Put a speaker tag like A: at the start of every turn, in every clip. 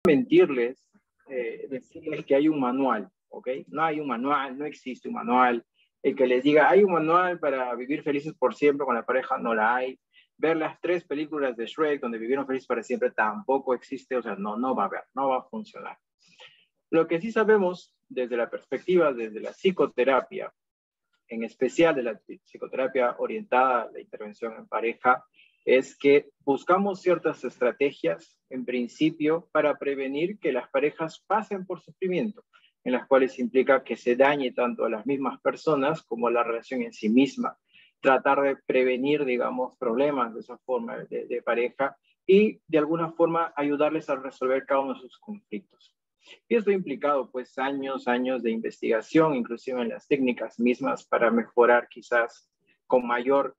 A: mentirles, decirles que hay un manual, ¿ok? No hay un manual, no existe un manual. El que les diga, hay un manual para vivir felices por siempre con la pareja, no la hay. Ver las 3 películas de Shrek donde vivieron felices para siempre tampoco existe, o sea, no va a haber, no va a funcionar. Lo que sí sabemos desde la perspectiva, desde la psicoterapia, en especial de la psicoterapia orientada a la intervención en pareja, es que buscamos ciertas estrategias, en principio, para prevenir que las parejas pasen por sufrimiento, en las cuales implica que se dañe tanto a las mismas personas como a la relación en sí misma. Tratar de prevenir, digamos, problemas de esa forma de pareja y, de alguna forma, ayudarles a resolver cada uno de sus conflictos. Y esto ha implicado pues años de investigación, inclusive en las técnicas mismas para mejorar quizás con mayor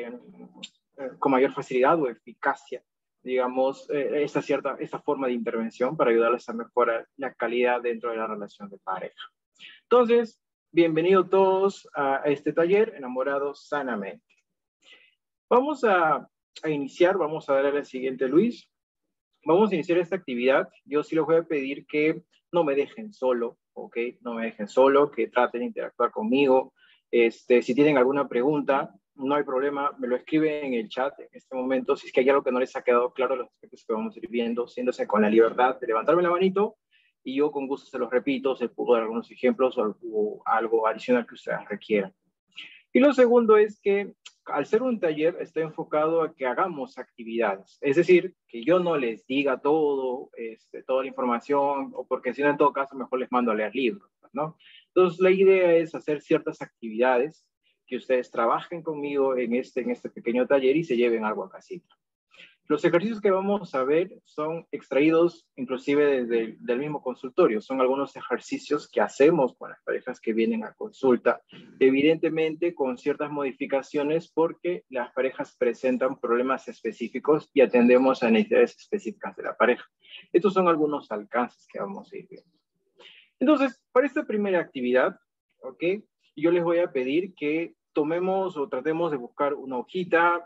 A: facilidad o eficacia, digamos, esta forma de intervención para ayudarles a mejorar la calidad dentro de la relación de pareja. Entonces, bienvenidos todos a este taller Enamorados Sanamente. Vamos a iniciar, vamos a darle al siguiente, Luis. Vamos a iniciar esta actividad. Yo sí les voy a pedir que no me dejen solo, ¿ok? No me dejen solo, que traten de interactuar conmigo. Si tienen alguna pregunta, no hay problema, me lo escriben en el chat en este momento. Si es que hay algo que no les ha quedado claro, los aspectos que vamos a ir viendo, siéndose con la libertad de levantarme la manito y yo con gusto se los repito, se puedo dar algunos ejemplos o algo adicional que ustedes requieran. Y lo segundo es que al ser un taller está enfocado a que hagamos actividades, es decir, que yo no les diga todo, toda la información, o porque si no en todo caso mejor les mando a leer libros, ¿no? Entonces la idea es hacer ciertas actividades, que ustedes trabajen conmigo en este pequeño taller y se lleven algo a casita. Los ejercicios que vamos a ver son extraídos inclusive desde del mismo consultorio. Son algunos ejercicios que hacemos con las parejas que vienen a consulta, evidentemente con ciertas modificaciones porque las parejas presentan problemas específicos y atendemos a necesidades específicas de la pareja. Estos son algunos alcances que vamos a ir viendo. Entonces, para esta primera actividad, ¿ok? Yo les voy a pedir que tomemos o tratemos de buscar una hojita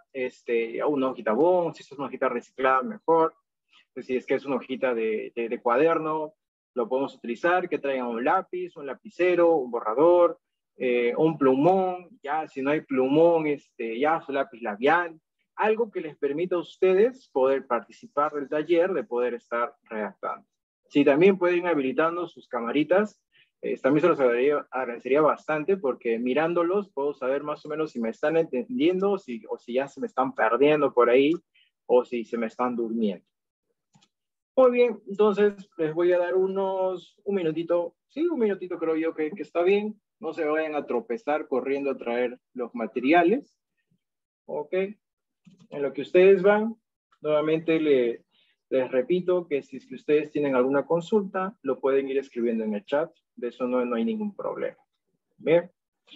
A: bond, si es una hojita reciclada, mejor. Si es que es una hojita de cuaderno, lo podemos utilizar, que traigan un lápiz, un lapicero, un borrador, un plumón, ya si no hay plumón, ya su lápiz labial, algo que les permita a ustedes poder participar del taller, de poder estar redactando. Si también pueden ir habilitando sus camaritas, también se los agradecería bastante porque mirándolos puedo saber más o menos si me están entendiendo o si ya se me están perdiendo por ahí o si se me están durmiendo. Muy bien, entonces les voy a dar un minutito, sí, un minutito creo yo que está bien. No se vayan a tropezar corriendo a traer los materiales. Ok, en lo que ustedes van, nuevamente les repito que si es que ustedes tienen alguna consulta, lo pueden ir escribiendo en el chat. De eso no hay ningún problema. Bien.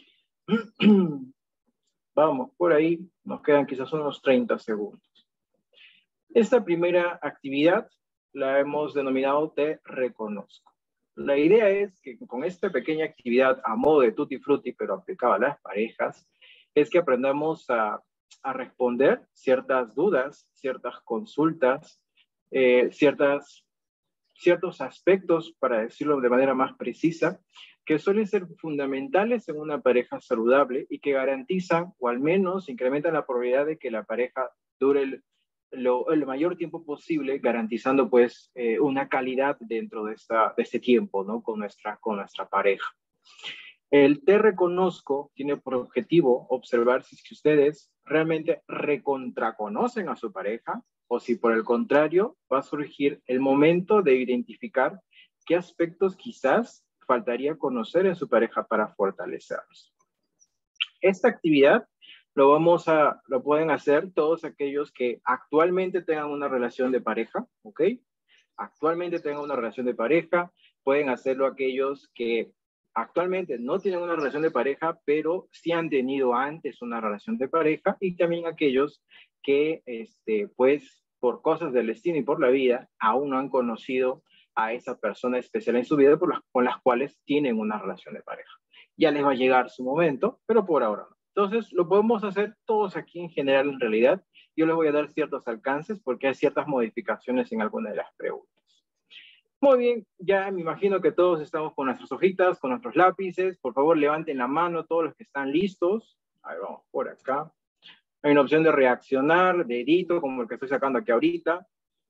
A: Vamos, por ahí nos quedan quizás unos 30 segundos. Esta primera actividad la hemos denominado Te Reconozco. La idea es que con esta pequeña actividad a modo de tutti frutti, pero aplicada a las parejas, es que aprendamos a responder ciertas dudas, ciertas consultas, ciertos aspectos, para decirlo de manera más precisa, que suelen ser fundamentales en una pareja saludable y que garantizan, o al menos incrementan la probabilidad de que la pareja dure el mayor tiempo posible, garantizando pues una calidad dentro de este tiempo, ¿no? con nuestra pareja. El Te Reconozco tiene por objetivo observar si es que ustedes realmente recontraconocen a su pareja o si por el contrario va a surgir el momento de identificar qué aspectos quizás faltaría conocer en su pareja para fortalecerlos. Esta actividad lo pueden hacer todos aquellos que actualmente tengan una relación de pareja, ¿ok? Actualmente tengan una relación de pareja, pueden hacerlo aquellos que actualmente no tienen una relación de pareja, pero sí han tenido antes una relación de pareja, y también aquellos que, pues, por cosas del destino y por la vida, aún no han conocido a esa persona especial en su vida con las cuales tienen una relación de pareja. Ya les va a llegar su momento, pero por ahora no. Entonces, lo podemos hacer todos aquí en general, en realidad. Yo les voy a dar ciertos alcances porque hay ciertas modificaciones en alguna de las preguntas. Muy bien, ya me imagino que todos estamos con nuestras hojitas, con nuestros lápices. Por favor, levanten la mano todos los que están listos. Ahí vamos, por acá. Hay una opción de reaccionar, dedito, como el que estoy sacando aquí ahorita.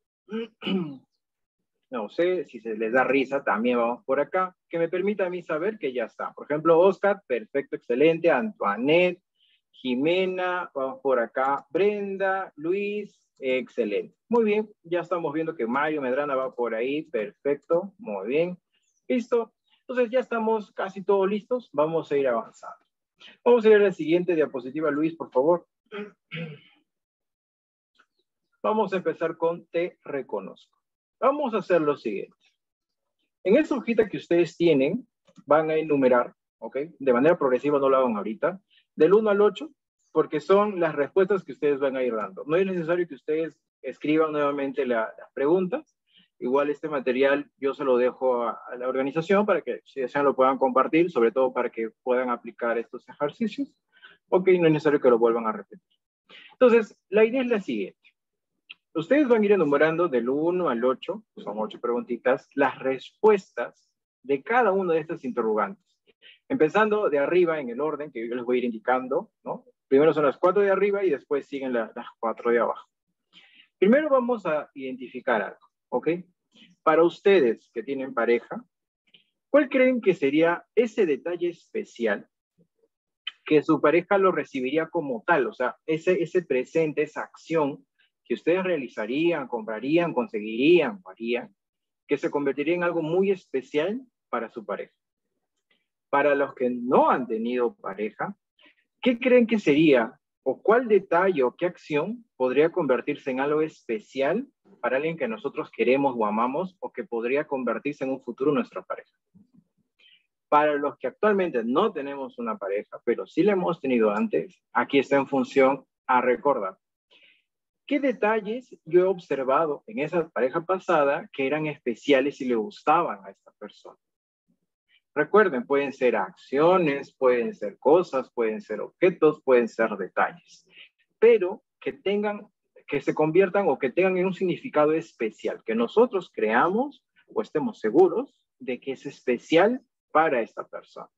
A: No sé, si se les da risa, también vamos por acá, que me permita a mí saber que ya está. Por ejemplo, Oscar, perfecto, excelente. Antoinette, Jimena, vamos por acá. Brenda, Luis, excelente. Muy bien, ya estamos viendo que Mario Medrana va por ahí, perfecto, muy bien. Listo, entonces ya estamos casi todos listos, vamos a ir avanzando. Vamos a ir a la siguiente diapositiva, Luis, por favor. Vamos a empezar con Te reconozco. Vamos a hacer lo siguiente. En esta hojita que ustedes tienen, van a enumerar, ¿ok? De manera progresiva, no lo hagan ahorita, del 1 al 8, porque son las respuestas que ustedes van a ir dando. No es necesario que ustedes escriban nuevamente las preguntas. Igual este material yo se lo dejo a la organización para que, si desean, lo puedan compartir, sobre todo para que puedan aplicar estos ejercicios. Ok, no es necesario que lo vuelvan a repetir. Entonces, la idea es la siguiente. Ustedes van a ir enumerando del 1 al 8, son 8 preguntitas, las respuestas de cada uno de estos interrogantes. Empezando de arriba en el orden que yo les voy a ir indicando, ¿no? Primero son las 4 de arriba y después siguen las 4 de abajo. Primero vamos a identificar algo, ¿ok? Para ustedes que tienen pareja, ¿cuál creen que sería ese detalle especial que su pareja lo recibiría como tal? O sea, ese presente, esa acción que ustedes realizarían, comprarían, conseguirían, harían, que se convertiría en algo muy especial para su pareja. Para los que no han tenido pareja, ¿qué creen que sería o cuál detalle o qué acción podría convertirse en algo especial para alguien que nosotros queremos o amamos o que podría convertirse en un futuro nuestra pareja? Para los que actualmente no tenemos una pareja, pero sí la hemos tenido antes, aquí está en función a recordar. ¿Qué detalles yo he observado en esa pareja pasada que eran especiales y le gustaban a esta persona? Recuerden, pueden ser acciones, pueden ser cosas, pueden ser objetos, pueden ser detalles, pero que se conviertan o que tengan un significado especial, que nosotros creamos o estemos seguros de que es especial para esta persona.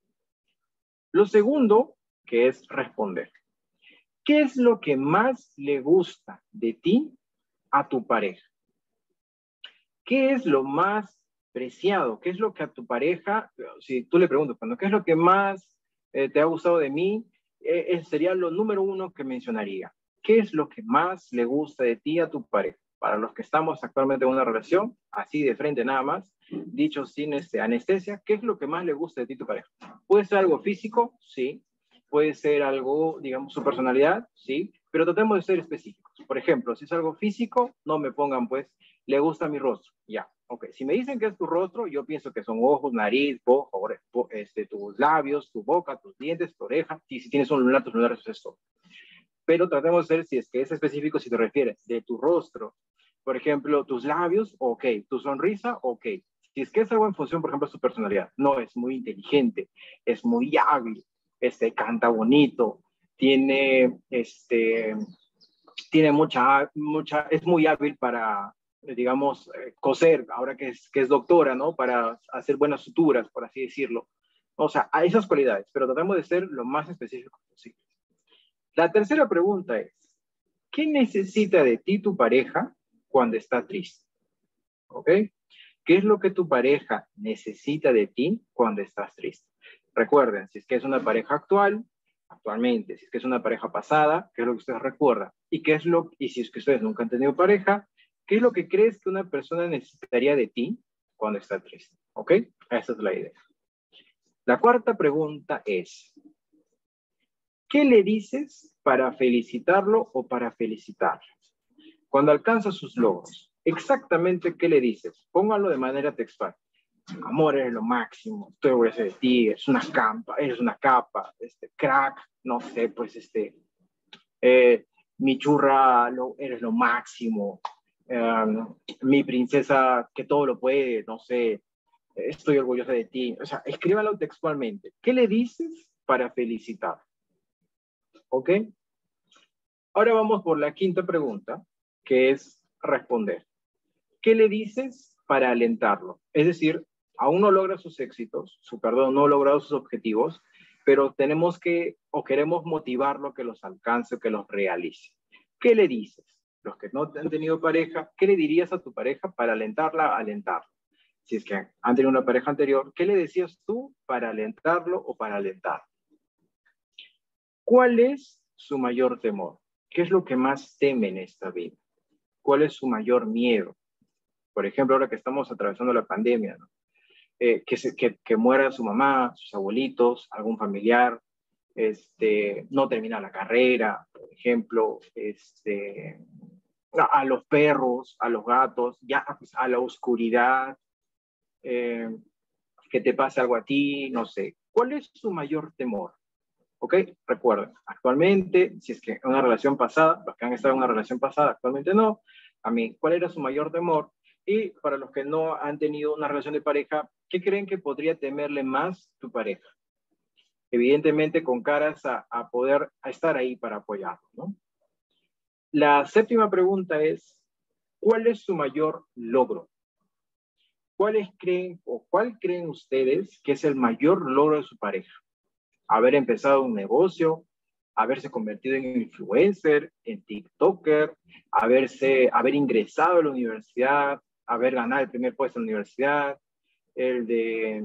A: Lo segundo, que es responder. ¿Qué es lo que más le gusta de ti a tu pareja? ¿Qué es lo más preciado? ¿Qué es lo que a tu pareja, si tú le preguntas, ¿qué es lo que más te ha gustado de mí? Sería lo número uno que mencionaría. ¿Qué es lo que más le gusta de ti a tu pareja? Para los que estamos actualmente en una relación, así de frente nada más, dicho sin anestesia, ¿qué es lo que más le gusta de ti a tu pareja? ¿Puede ser algo físico? Sí. ¿Puede ser algo, digamos, su personalidad? Sí. Pero tratemos de ser específicos. Por ejemplo, si es algo físico, no me pongan, pues, le gusta mi rostro. Ya, ok. Si me dicen que es tu rostro, yo pienso que son ojos, nariz, tus labios, tu boca, tus dientes, tu oreja. Y si tienes un lunar, tus lunares, eso es todo. Pero tratemos de ver si es que es específico, si te refieres de tu rostro. Por ejemplo, tus labios, ok. Tu sonrisa, ok. Si es que es algo en función, por ejemplo, de su personalidad. No, es muy inteligente, es muy hábil, canta bonito, tiene es muy hábil para, digamos, coser, ahora que es doctora, ¿no? Para hacer buenas suturas, por así decirlo. O sea, a esas cualidades, pero tratamos de ser lo más específicos posible. La tercera pregunta es, ¿qué necesita de ti tu pareja cuando está triste? ¿Ok? ¿Qué es lo que tu pareja necesita de ti cuando estás triste? Recuerden, si es que es una pareja actualmente, si es que es una pareja pasada, ¿qué es lo que ustedes recuerdan? Y si es que ustedes nunca han tenido pareja, ¿qué es lo que crees que una persona necesitaría de ti cuando está triste? ¿Ok? Esa es la idea. La cuarta pregunta es, ¿qué le dices para felicitarlo o para felicitarla? Cuando alcanza sus logros, exactamente qué le dices. Póngalo de manera textual. Amor, eres lo máximo, estoy orgulloso de ti, eres una capa, crack, no sé, pues mi churra, eres lo máximo, mi princesa que todo lo puede, no sé, estoy orgullosa de ti. O sea, escríbalo textualmente. ¿Qué le dices para felicitar? ¿Ok? Ahora vamos por la quinta pregunta, que es responder. ¿Qué le dices para alentarlo. Es decir, aún no logra sus éxitos, no ha logrado sus objetivos, pero tenemos que o queremos motivarlo a que los alcance o que los realice. ¿Qué le dices? Los que no han tenido pareja, ¿qué le dirías a tu pareja para alentarla a alentarlo? Si es que han tenido una pareja anterior, ¿qué le decías tú para alentarlo o para alentarlo? ¿Cuál es su mayor temor? ¿Qué es lo que más teme en esta vida? ¿Cuál es su mayor miedo? Por ejemplo, ahora que estamos atravesando la pandemia, ¿no? Que muera su mamá, sus abuelitos, algún familiar, no termina la carrera, por ejemplo, a los perros, a los gatos, ya pues, a la oscuridad, que te pase algo a ti, no sé. ¿Cuál es su mayor temor? ¿Ok? Recuerden, actualmente, si es que en una relación pasada, los que han estado en una relación pasada, actualmente no, a mí, ¿cuál era su mayor temor? Y para los que no han tenido una relación de pareja, ¿qué creen que podría temerle más tu pareja? Evidentemente con caras a poder a estar ahí para apoyarlo, ¿no? La séptima pregunta es, ¿cuál es su mayor logro? ¿Cuál creen ustedes que es el mayor logro de su pareja? Haber empezado un negocio, haberse convertido en influencer, en TikToker, haber ingresado a la universidad, haber ganado el primer puesto en la universidad, el de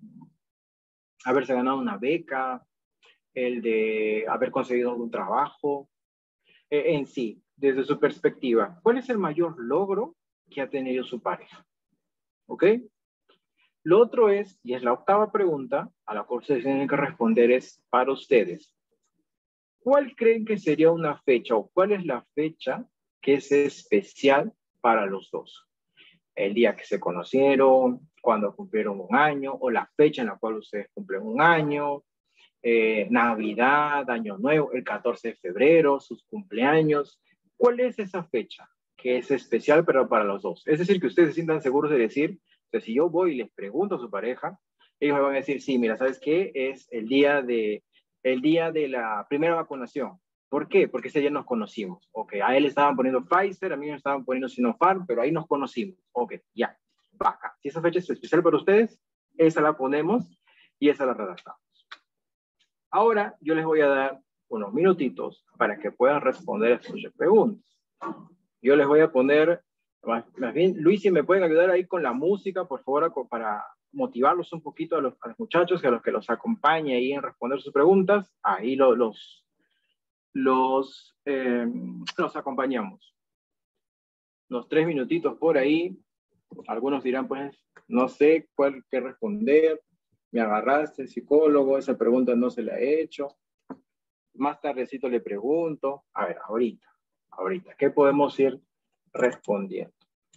A: haberse ganado una beca, el de haber conseguido algún trabajo, en sí, desde su perspectiva, ¿cuál es el mayor logro que ha tenido su pareja? ¿Ok? Lo otro es, y es la octava pregunta, a la cual ustedes tienen que responder es para ustedes. ¿Cuál creen que sería una fecha o cuál es la fecha que es especial para los dos? El día que se conocieron, cuando cumplieron un año, o la fecha en la cual ustedes cumplen un año, Navidad, Año Nuevo, el 14 de febrero, sus cumpleaños. ¿Cuál es esa fecha que es especial pero para los dos? Es decir, que ustedes se sientan seguros de decir, o sea, si yo voy y les pregunto a su pareja, ellos me van a decir, sí, mira, ¿sabes qué? Es el día de la primera vacunación. ¿Por qué? Porque ese día nos conocimos. Ok, a él estaban poniendo Pfizer, a mí me estaban poniendo Sinopharm, pero ahí nos conocimos. Ok, ya, vaca. Si esa fecha es especial para ustedes, esa la ponemos y esa la redactamos. Ahora yo les voy a dar unos minutitos para que puedan responder a sus preguntas. Yo les voy a poner, más bien, Luis, si me pueden ayudar ahí con la música, por favor, para motivarlos un poquito a los muchachos, a los que los acompañe ahí en responder sus preguntas. Ahí los acompañamos. Unos 3 minutitos por ahí. Algunos dirán, pues, no sé cuál que responder. Me agarraste, psicólogo, esa pregunta no se la he hecho. Más tardecito le pregunto. A ver, ahorita, ¿qué podemos ir respondiendo?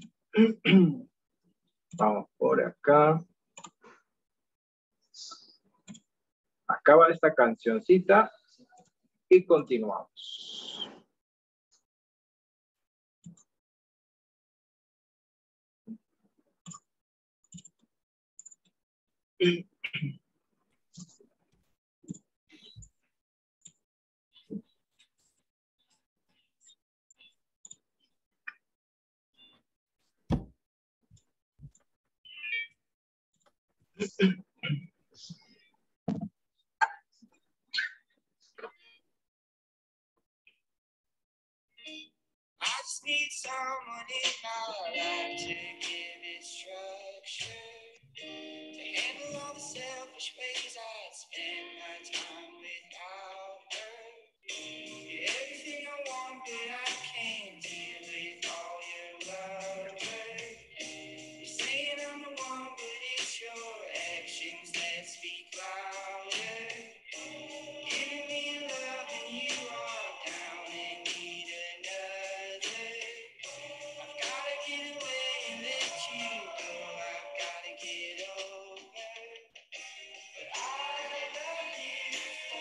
A: Vamos por acá. Acaba esta cancioncita y continuamos.
B: I just need someone in my life to give it structure, to handle all the selfish ways I'd spend my time without her. You're everything I want, but I can't deal with all your love. You're saying I'm the one, but it's your actions that speak louder. Giving me love and you are down and need another. I've gotta get away and let you go. I've gotta get over. But I love you.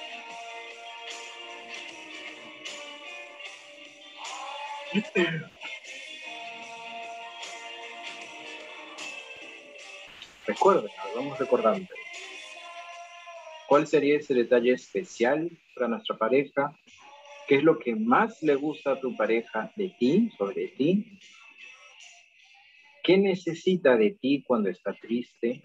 A: Recuerden, vamos recordando. ¿Cuál sería ese detalle especial para nuestra pareja? ¿Qué es lo que más le gusta a tu pareja de ti, sobre ti? ¿Qué necesita de ti cuando está triste?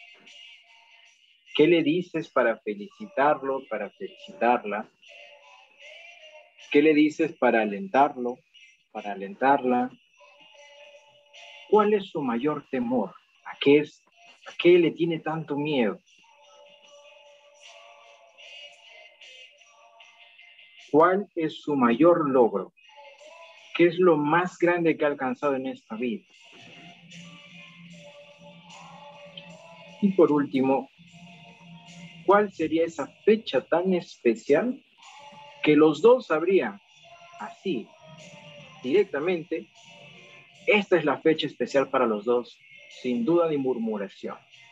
A: ¿Qué le dices para felicitarlo, para felicitarla? ¿Qué le dices para alentarlo, para alentarla? ¿Cuál es su mayor temor? ¿A qué le tiene tanto miedo? ¿Cuál es su mayor logro? ¿Qué es lo más grande que ha alcanzado en esta vida? Y por último, ¿cuál sería esa fecha tan especial que los dos sabrían así, directamente? Esta es la fecha especial para los dos, sin duda ni murmuración.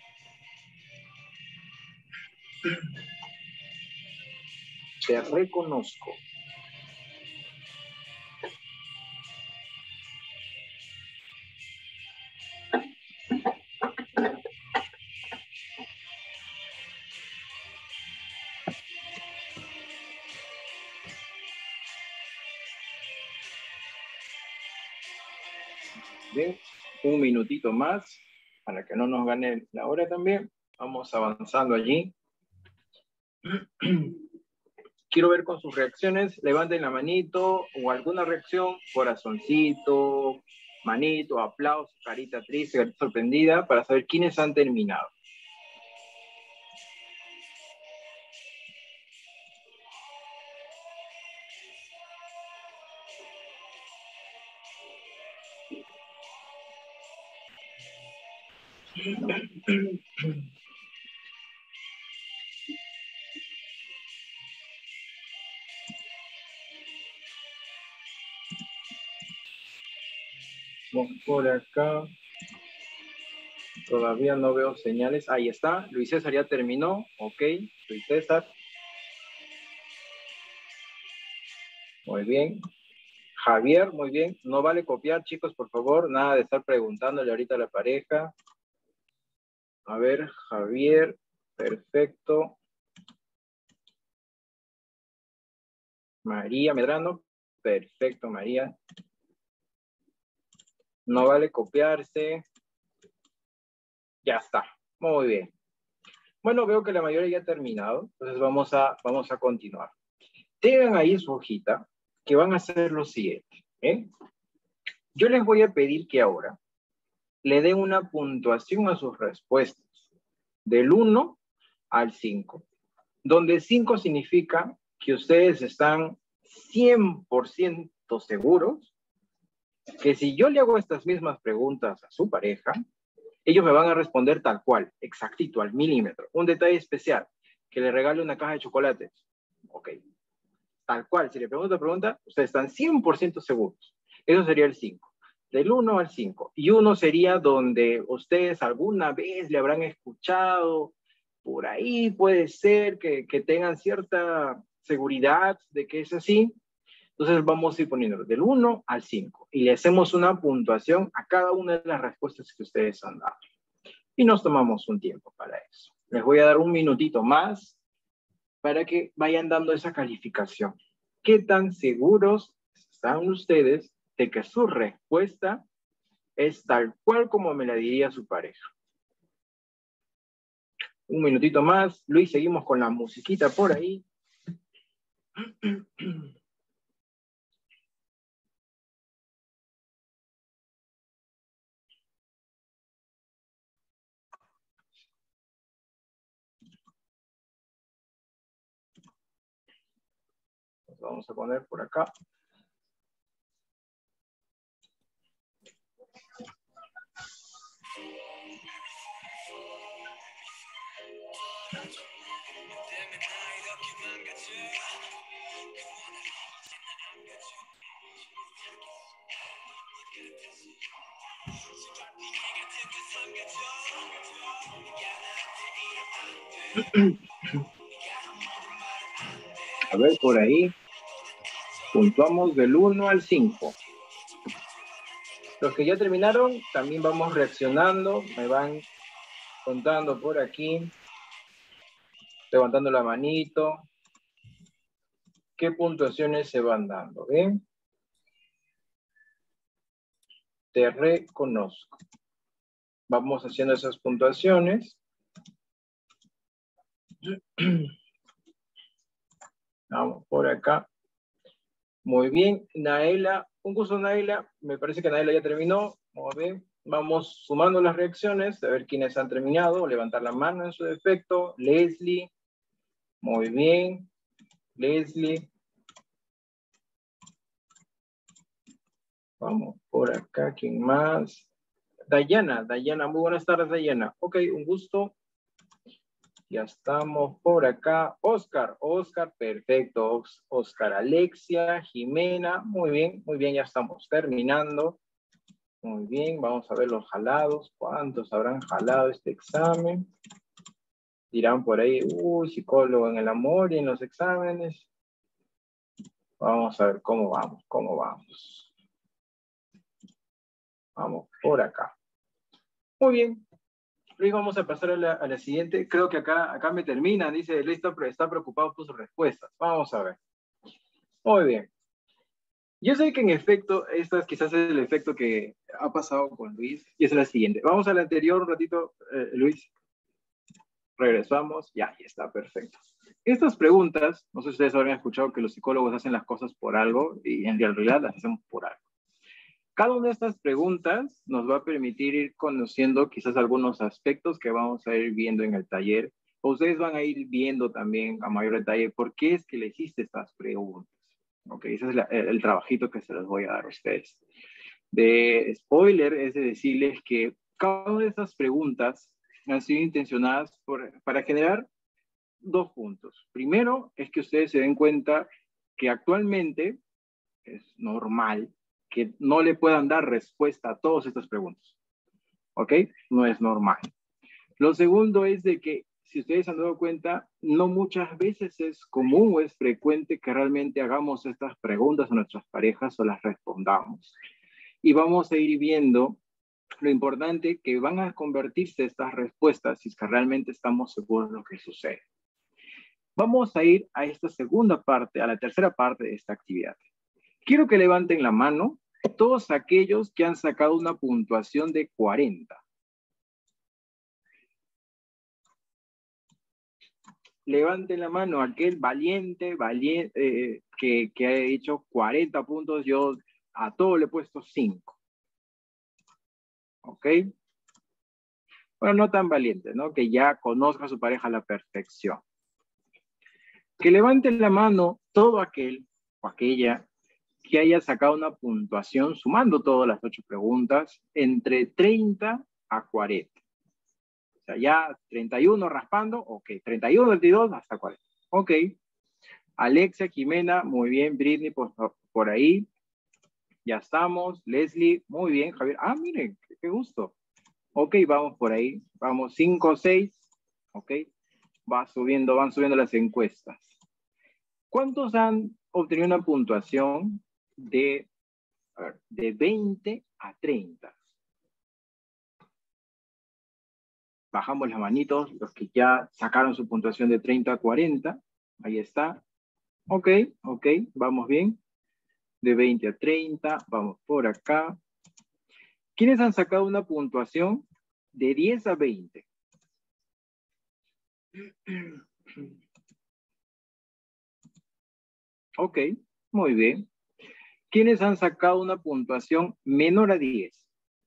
A: Te reconozco. Bien, un minutito más para que no nos gane la hora también. Vamos avanzando allí. Quiero ver con sus reacciones. Levanten la manito o alguna reacción, corazoncito, manito, aplauso, carita triste, carita sorprendida, para saber quiénes han terminado. Vamos por acá. Todavía no veo señales. Ahí está. Luis César ya terminó. Ok. Luis César. Muy bien. Javier, muy bien. No vale copiar, chicos, por favor. Nada de estar preguntándole ahorita a la pareja. A ver, Javier. Perfecto. María Medrano. Perfecto, María. No vale copiarse. Ya está. Muy bien. Bueno, veo que la mayoría ya ha terminado. Entonces vamos a continuar. Tengan ahí su hojita que van a hacer lo siguiente. Yo les voy a pedir que ahora le den una puntuación a sus respuestas. Del 1 al 5. Donde 5 significa que ustedes están 100% seguros que si yo le hago estas mismas preguntas a su pareja, ellos me van a responder tal cual, exactito, al milímetro. Un detalle especial, que le regale una caja de chocolates. Ok. Tal cual, si le pregunta, ustedes están 100% seguros. Eso sería el 5. Del 1 al 5. Y 1 sería donde ustedes alguna vez le habrán escuchado, por ahí puede ser que tengan cierta seguridad de que es así. Entonces vamos a ir poniéndolo del 1 al 5 y le hacemos una puntuación a cada una de las respuestas que ustedes han dado. Y nos tomamos un tiempo para eso. Les voy a dar un minutito más para que vayan dando esa calificación. ¿Qué tan seguros están ustedes de que su respuesta es tal cual como me la diría su pareja? Un minutito más. Luis, seguimos con la musiquita por ahí. Nos vamos a poner por acá. A ver, por ahí. Puntuamos del 1 al 5. Los que ya terminaron, también vamos reaccionando. Me van contando por aquí. Levantando la manito. ¿Qué puntuaciones se van dando? ¿Bien? te reconozco. Vamos haciendo esas puntuaciones. Vamos por acá. Muy bien, Naela. Un gusto, Naela. Me parece que Naela ya terminó. Muy bien. Vamos sumando las reacciones, a ver quiénes han terminado. Levantar la mano en su defecto. Leslie. Muy bien. Leslie. Vamos por acá. ¿Quién más? Dayana. Dayana. Muy buenas tardes, Dayana. Ok, un gusto. Ya estamos por acá. Oscar, Oscar, perfecto. Oscar, Alexia, Jimena, muy bien, ya estamos terminando. Muy bien, vamos a ver los jalados. ¿Cuántos habrán jalado este examen? Dirán por ahí, psicólogo en el amor y en los exámenes. Vamos a ver cómo vamos, Vamos por acá. Muy bien. Luis, vamos a pasar a la siguiente. Creo que acá me terminan. Dice, Luis está preocupado por sus respuestas. Vamos a ver. Muy bien. Yo sé que en efecto, esta quizás es el efecto que ha pasado con Luis. Y es la siguiente. Vamos al anterior un ratito, Luis. Regresamos. Ya, ahí está, perfecto. Estas preguntas, no sé si ustedes habrán escuchado que los psicólogos hacen las cosas por algo y en realidad las hacemos por algo. Cada una de estas preguntas nos va a permitir ir conociendo quizás algunos aspectos que vamos a ir viendo en el taller. O ustedes van a ir viendo también a mayor detalle por qué es que le hiciste estas preguntas. Ok, ese es el trabajito que se los voy a dar a ustedes. De spoiler es de decirles que cada una de estas preguntas han sido intencionadas para generar dos puntos. Primero es que ustedes se den cuenta que actualmente es normal que no le puedan dar respuesta a todas estas preguntas. ¿Ok? No es normal. Lo segundo es de que, si ustedes han dado cuenta, no muchas veces es común o es frecuente que realmente hagamos estas preguntas a nuestras parejas o las respondamos. Y vamos a ir viendo lo importante que van a convertirse estas respuestas si es que realmente estamos seguros de lo que sucede. Vamos a ir a esta segunda parte, a la tercera parte de esta actividad. Quiero que levanten la mano todos aquellos que han sacado una puntuación de 40. Levanten la mano aquel valiente que ha hecho 40 puntos. Yo a todo le he puesto 5. ¿Ok? Bueno, no tan valiente, ¿no? Que ya conozca a su pareja a la perfección. Que levanten la mano todo aquel o aquella que haya sacado una puntuación, sumando todas las 8 preguntas, entre 30 a 40. O sea, ya 31 raspando, ok. 31, 22, hasta 40. Ok. Alexia, Jimena, muy bien. Britney, por ahí. Ya estamos. Leslie, muy bien. Javier, miren, qué gusto. Ok, vamos por ahí. Vamos 5, 6. Ok. Van subiendo las encuestas. ¿Cuántos han obtenido una puntuación de 20 a 30? Bajamos las manitos, los que ya sacaron su puntuación de 30 a 40. Ahí está. Ok, vamos bien. De 20 a 30, vamos por acá. ¿Quiénes han sacado una puntuación de 10 a 20? Ok, muy bien. ¿Quiénes han sacado una puntuación menor a 10?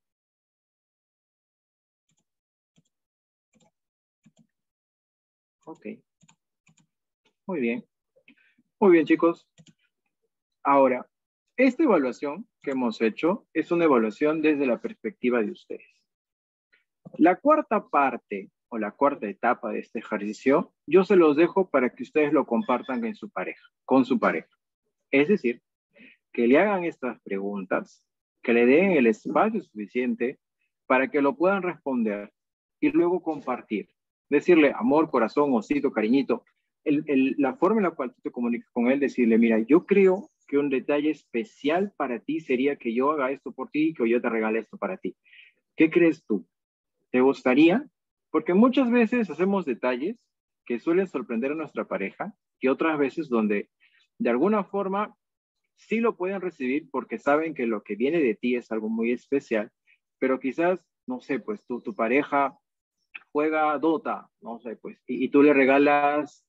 A: Ok. Muy bien. Muy bien, chicos. Ahora, esta evaluación que hemos hecho es una evaluación desde la perspectiva de ustedes. La cuarta parte o la cuarta etapa de este ejercicio, yo se los dejo para que ustedes lo compartan con su pareja. Es decir, que le hagan estas preguntas, que le den el espacio suficiente para que lo puedan responder y luego compartir. Decirle amor, corazón, osito, cariñito. La forma en la cual tú te comunicas con él, decirle, mira, yo creo que un detalle especial para ti sería que yo haga esto por ti y que yo te regale esto para ti. ¿Qué crees tú? ¿Te gustaría? Porque muchas veces hacemos detalles que suelen sorprender a nuestra pareja y otras veces donde de alguna forma sí lo pueden recibir porque saben que lo que viene de ti es algo muy especial, pero quizás, no sé, pues tu pareja juega Dota, no sé, pues, y tú le regalas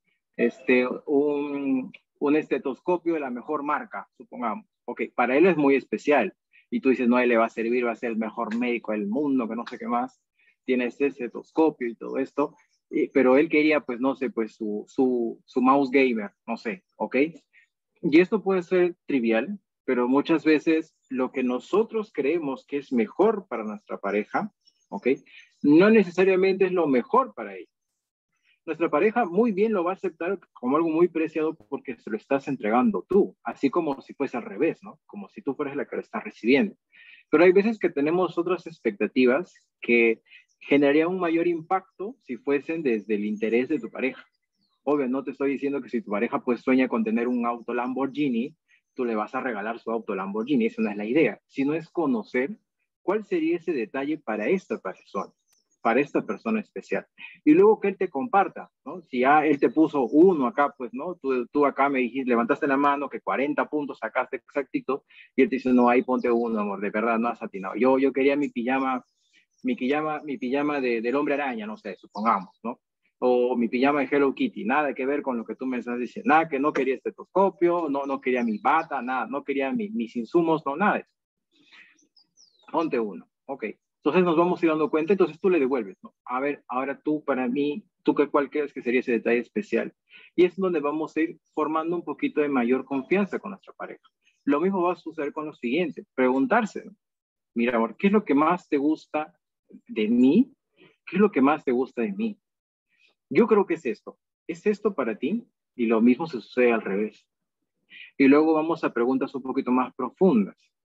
A: un estetoscopio de la mejor marca, supongamos. Ok, para él es muy especial. Y tú dices, no, a él le va a servir, va a ser el mejor médico del mundo, que no sé qué más. Tiene este estetoscopio y todo esto. Pero él quería, pues, no sé, pues su mouse gamer, no sé, ¿ok? Y esto puede ser trivial, pero muchas veces lo que nosotros creemos que es mejor para nuestra pareja, ¿ok? No necesariamente es lo mejor para ella. Nuestra pareja muy bien lo va a aceptar como algo muy preciado porque se lo estás entregando tú, así como si fuese al revés, ¿no? Como si tú fueras la que lo está recibiendo. Pero hay veces que tenemos otras expectativas que generarían un mayor impacto si fuesen desde el interés de tu pareja. Obvio, no te estoy diciendo que si tu pareja pues sueña con tener un auto Lamborghini, tú le vas a regalar su auto Lamborghini, esa no es la idea, sino es conocer cuál sería ese detalle para esta persona especial. Y luego que él te comparta, ¿no? Si ya él te puso uno acá, pues, ¿no? Tú acá me dijiste, levantaste la mano, que 40 puntos sacaste exactito, y él te dice, no, ahí ponte uno, amor, de verdad, no has atinado. Yo quería mi pijama del hombre araña, no sé, supongamos, ¿no? O mi pijama de Hello Kitty, nada que ver con lo que tú me estás diciendo, nada, que no quería estetoscopio, no quería mi bata, nada, no quería mis insumos, no, nada de eso. Ponte uno, ok. Entonces nos vamos a ir dando cuenta, entonces tú le devuelves, ¿no? A ver, ahora tú, para mí, tú cuál crees que sería ese detalle especial. Y es donde vamos a ir formando un poquito de mayor confianza con nuestra pareja. Lo mismo va a suceder con lo siguiente, preguntarse, ¿no? Mira, amor, ¿qué es lo que más te gusta de mí? ¿Qué es lo que más te gusta de mí? Yo creo que es esto para ti, y lo mismo se sucede al revés. Y luego vamos a preguntas un poquito más profundas.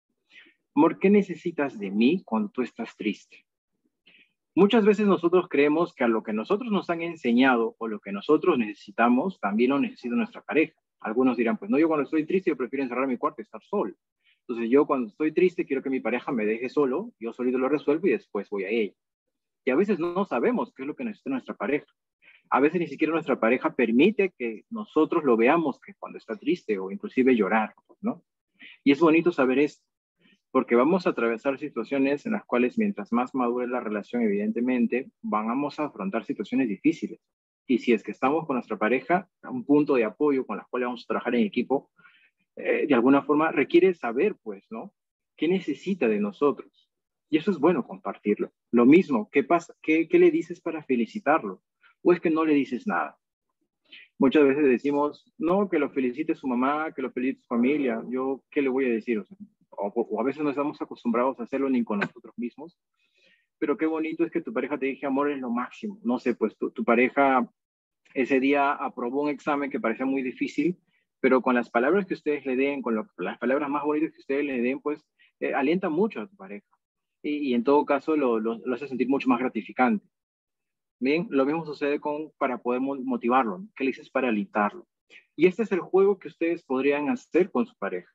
A: Amor, ¿qué necesitas de mí cuando tú estás triste? Muchas veces nosotros creemos que a lo que nosotros nos han enseñado o lo que nosotros necesitamos, también lo necesita nuestra pareja. Algunos dirán, pues no, yo cuando estoy triste yo prefiero encerrar mi cuarto y estar solo. Entonces yo cuando estoy triste quiero que mi pareja me deje solo, yo solito lo resuelvo y después voy a ella. Y a veces no sabemos qué es lo que necesita nuestra pareja. A veces ni siquiera nuestra pareja permite que nosotros lo veamos que cuando está triste o inclusive llorar, ¿no? Y es bonito saber esto, porque vamos a atravesar situaciones en las cuales mientras más madure la relación, evidentemente, vamos a afrontar situaciones difíciles. Y si es que estamos con nuestra pareja, un punto de apoyo con la cual vamos a trabajar en equipo, de alguna forma requiere saber, pues, ¿no? ¿Qué necesita de nosotros? Y eso es bueno compartirlo. Lo mismo, ¿qué pasa? ¿Qué le dices para felicitarlo? ¿O es que no le dices nada? Muchas veces decimos, no, que lo felicite su mamá, que lo felicite su familia. Yo, ¿qué le voy a decir? O a veces no estamos acostumbrados a hacerlo ni con nosotros mismos. Pero qué bonito es que tu pareja te dije, amor, es lo máximo. No sé, pues tu pareja ese día aprobó un examen que parecía muy difícil, pero con las palabras que ustedes le den, las palabras más bonitas que ustedes le den, pues alienta mucho a tu pareja. Y en todo caso lo hace sentir mucho más gratificante. Bien, lo mismo sucede para poder motivarlo, ¿no? ¿Qué le dices para alentarlo? Y este es el juego que ustedes podrían hacer con su pareja.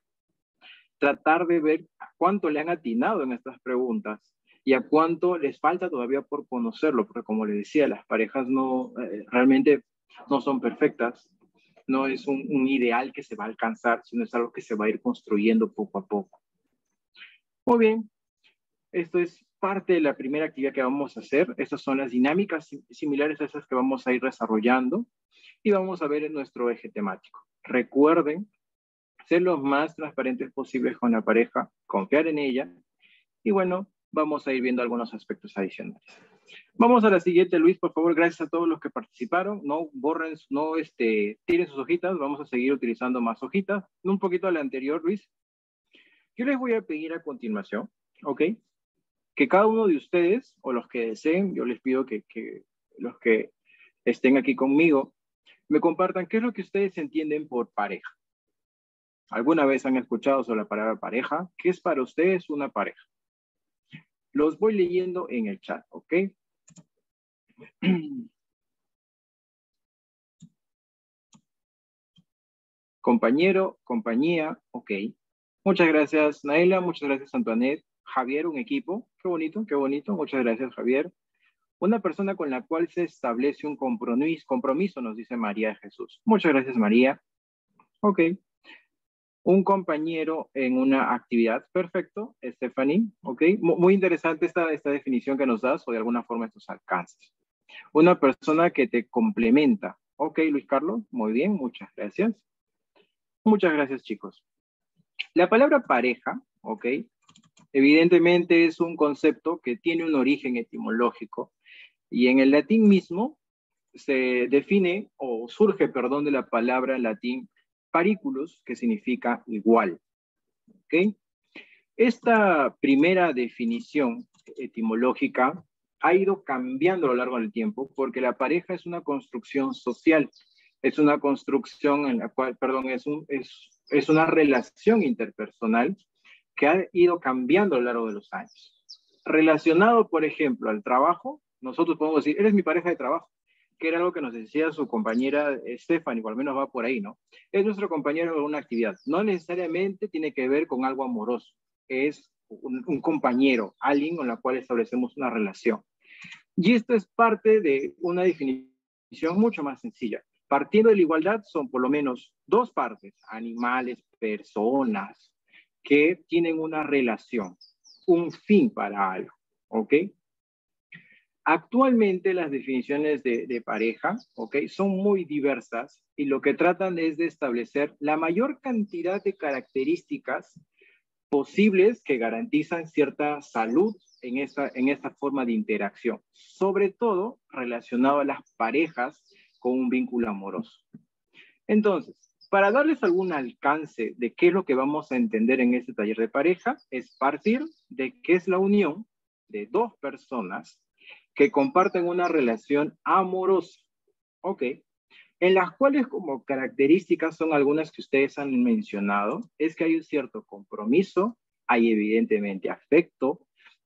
A: Tratar de ver a cuánto le han atinado en estas preguntas y a cuánto les falta todavía por conocerlo, porque como les decía, las parejas no realmente no son perfectas, no es un ideal que se va a alcanzar, sino es algo que se va a ir construyendo poco a poco. Muy bien, esto es parte de la primera actividad que vamos a hacer. Estas son las dinámicas similares a esas que vamos a ir desarrollando y vamos a ver en nuestro eje temático. Recuerden ser los más transparentes posibles con la pareja, confiar en ella y bueno, vamos a ir viendo algunos aspectos adicionales. Vamos a la siguiente, Luis, por favor, gracias a todos los que participaron. No borren, no tiren sus hojitas, vamos a seguir utilizando más hojitas. Un poquito a la anterior, Luis. Yo les voy a pedir a continuación, ¿ok? Que cada uno de ustedes, o los que deseen, yo les pido que los que estén aquí conmigo, me compartan qué es lo que ustedes entienden por pareja. ¿Alguna vez han escuchado sobre la palabra pareja? ¿Qué es para ustedes una pareja? Los voy leyendo en el chat, ¿ok? Compañero, compañía, ok. Muchas gracias, Naila. Muchas gracias, Antoinette. Javier, un equipo. Qué bonito, qué bonito. Muchas gracias, Javier. Una persona con la cual se establece un compromiso, nos dice María Jesús. Muchas gracias, María. Ok. Un compañero en una actividad. Perfecto, Stephanie. Ok, muy interesante esta definición que nos das o de alguna forma estos alcances. Una persona que te complementa. Ok, Luis Carlos, muy bien, muchas gracias. Muchas gracias, chicos. La palabra pareja, ok, evidentemente es un concepto que tiene un origen etimológico y en el latín mismo se define o surge, perdón, de la palabra en latín pariculus, que significa igual, ok. Esta primera definición etimológica ha ido cambiando a lo largo del tiempo porque la pareja es una construcción social, es una construcción en la cual, perdón, es una relación interpersonal que ha ido cambiando a lo largo de los años. Relacionado, por ejemplo, al trabajo, nosotros podemos decir, eres mi pareja de trabajo, que era algo que nos decía su compañera Stephanie, o al menos va por ahí, ¿no? Es nuestro compañero en una actividad. No necesariamente tiene que ver con algo amoroso, es un compañero, alguien con la cual establecemos una relación. Y esto es parte de una definición mucho más sencilla. Partiendo de la igualdad son por lo menos dos partes, animales, personas, que tienen una relación, un fin para algo, ¿ok? Actualmente las definiciones de pareja, ¿ok? Son muy diversas y lo que tratan es de establecer la mayor cantidad de características posibles que garantizan cierta salud en esta forma de interacción, sobre todo relacionado a las parejas con un vínculo amoroso. Entonces, para darles algún alcance de qué es lo que vamos a entender en este taller de pareja, es partir de que es la unión de dos personas que comparten una relación amorosa, ¿ok? En las cuales como características son algunas que ustedes han mencionado, es que hay un cierto compromiso, hay evidentemente afecto,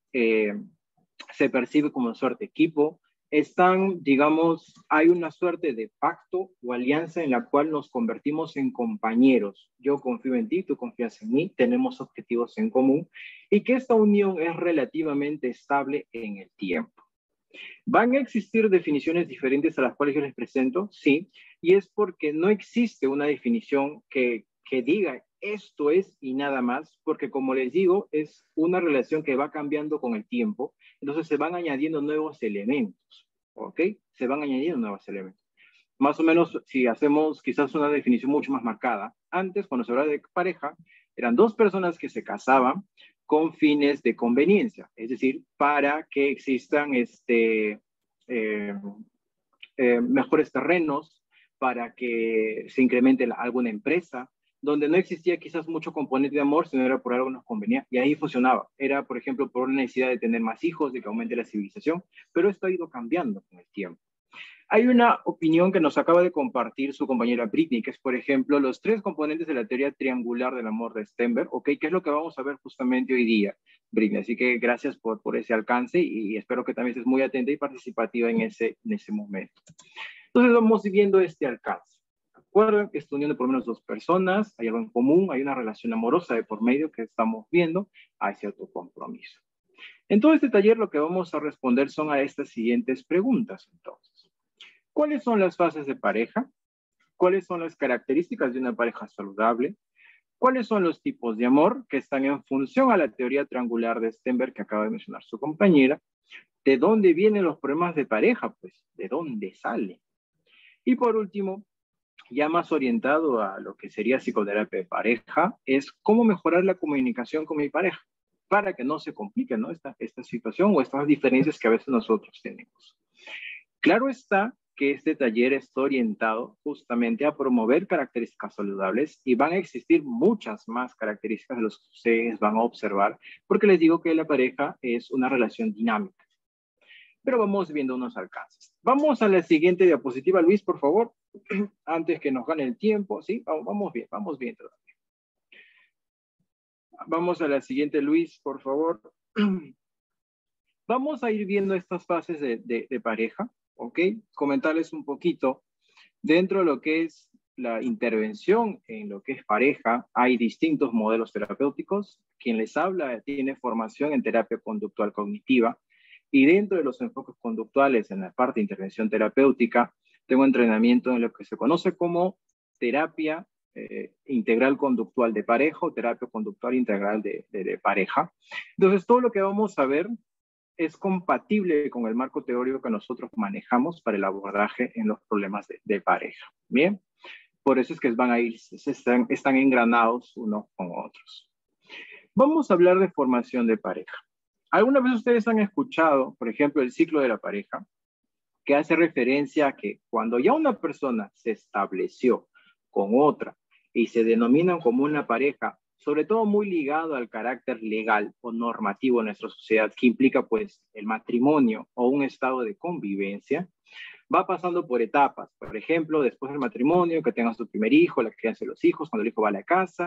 A: se percibe como suerte equipo, están, digamos, hay una suerte de pacto o alianza en la cual nos convertimos en compañeros. Yo confío en ti, tú confías en mí, tenemos objetivos en común y que esta unión es relativamente estable en el tiempo. ¿Van a existir definiciones diferentes a las cuales yo les presento? Sí, y es porque no existe una definición que diga esto es y nada más, porque como les digo, es una relación que va cambiando con el tiempo, entonces se van añadiendo nuevos elementos, ¿ok? Se van añadiendo nuevos elementos. Más o menos, si hacemos quizás una definición mucho más marcada, antes, cuando se hablaba de pareja, eran dos personas que se casaban con fines de conveniencia, es decir, para que existan mejores terrenos, para que se incremente alguna empresa, donde no existía quizás mucho componente de amor, sino era por algo que nos convenía, y ahí funcionaba. Era, por ejemplo, por una necesidad de tener más hijos, de que aumente la civilización, pero esto ha ido cambiando con el tiempo. Hay una opinión que nos acaba de compartir su compañera Britney, que es, por ejemplo, los tres componentes de la teoría triangular del amor de Stenberg, ¿ok? Que es lo que vamos a ver justamente hoy día, Britney. Así que gracias por ese alcance y espero que también estés muy atenta y participativa en ese momento. Entonces vamos viendo este alcance. Recuerden que esta unión de por lo menos dos personas, hay algo en común, hay una relación amorosa de por medio que estamos viendo, hay cierto compromiso. En todo este taller lo que vamos a responder son a estas siguientes preguntas, entonces. ¿Cuáles son las fases de pareja? ¿Cuáles son las características de una pareja saludable? ¿Cuáles son los tipos de amor que están en función a la teoría triangular de Stenberg que acaba de mencionar su compañera? ¿De dónde vienen los problemas de pareja? Pues, ¿de dónde salen? Y por último, ya más orientado a lo que sería psicoterapia de pareja, es cómo mejorar la comunicación con mi pareja para que no se complique, ¿no? esta situación o estas diferencias que a veces nosotros tenemos. Claro está que este taller está orientado justamente a promover características saludables y van a existir muchas más características de las que ustedes van a observar, porque les digo que la pareja es una relación dinámica. Pero vamos viendo unos alcances. Vamos a la siguiente diapositiva, Luis, por favor, antes que nos gane el tiempo, ¿sí? Vamos bien todavía. Vamos a la siguiente, Luis, por favor. Vamos a ir viendo estas fases de pareja, ¿ok? Comentarles un poquito. Dentro de lo que es la intervención en lo que es pareja, hay distintos modelos terapéuticos. Quien les habla tiene formación en terapia conductual cognitiva y dentro de los enfoques conductuales en la parte de intervención terapéutica, tengo entrenamiento en lo que se conoce como terapia integral conductual de pareja o terapia conductual integral de pareja. Entonces, todo lo que vamos a ver es compatible con el marco teórico que nosotros manejamos para el abordaje en los problemas de pareja. Bien, por eso es que van a ir, están engranados unos con otros. Vamos a hablar de formación de pareja. ¿Alguna vez ustedes han escuchado, por ejemplo, el ciclo de la pareja, que hace referencia a que cuando ya una persona se estableció con otra y se denominan como una pareja, sobre todo muy ligado al carácter legal o normativo de nuestra sociedad, que implica pues el matrimonio o un estado de convivencia, va pasando por etapas? Por ejemplo, después del matrimonio, que tengan su primer hijo, la crianza de los hijos, cuando el hijo va a la casa,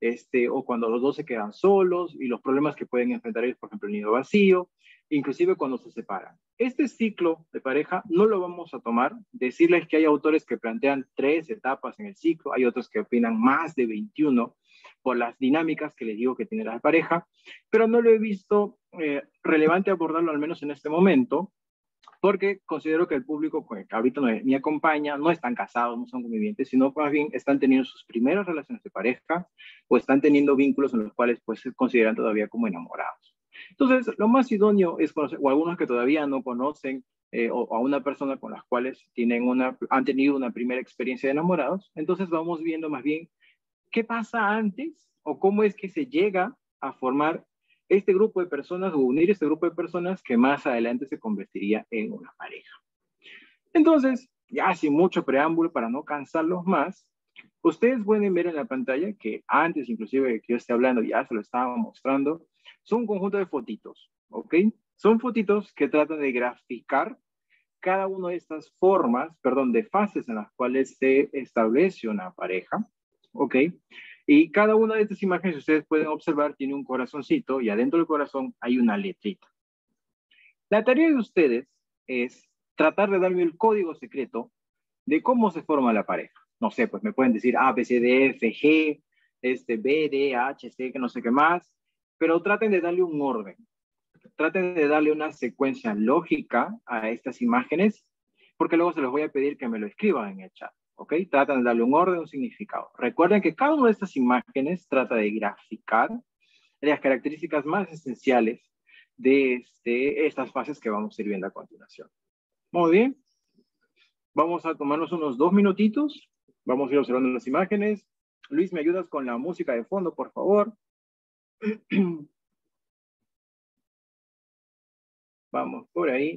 A: o cuando los dos se quedan solos y los problemas que pueden enfrentar ellos, por ejemplo, el nido vacío, inclusive cuando se separan. Este ciclo de pareja no lo vamos a tomar. Decirles que hay autores que plantean 3 etapas en el ciclo, hay otros que opinan más de 21 por las dinámicas que les digo que tiene la pareja, pero no lo he visto relevante abordarlo al menos en este momento, porque considero que el público que ahorita me acompaña no están casados, no son convivientes, sino más bien están teniendo sus primeras relaciones de pareja o están teniendo vínculos en los cuales pues se consideran todavía como enamorados. Entonces, lo más idóneo es conocer, o algunos que todavía no conocen o a una persona con las cuales han tenido una primera experiencia de enamorados. Entonces vamos viendo más bien qué pasa antes o cómo es que se llega a formar este grupo de personas o unir este grupo de personas que más adelante se convertiría en una pareja. Entonces, ya sin mucho preámbulo para no cansarlos más, ustedes pueden ver en la pantalla que antes inclusive de que yo esté hablando ya se lo estaba mostrando, son un conjunto de fotitos, ¿ok? Son fotitos que tratan de graficar cada una de estas formas, de fases en las cuales se establece una pareja, ¿ok? Y cada una de estas imágenes, ustedes pueden observar, tiene un corazoncito y adentro del corazón hay una letrita. La tarea de ustedes es tratar de darme el código secreto de cómo se forma la pareja. No sé, pues me pueden decir A, B, C, D, F, G, B, D, H, C, que no sé qué más, pero traten de darle un orden. Traten de darle una secuencia lógica a estas imágenes, porque luego se los voy a pedir que me lo escriban en el chat. ¿Ok? Tratan de darle un orden, un significado. Recuerden que cada una de estas imágenes trata de graficar las características más esenciales de estas fases que vamos a ir viendo a continuación. Muy bien. Vamos a tomarnos unos 2 minutitos. Vamos a ir observando las imágenes. Luis, ¿me ayudas con la música de fondo, por favor? Vamos por ahí.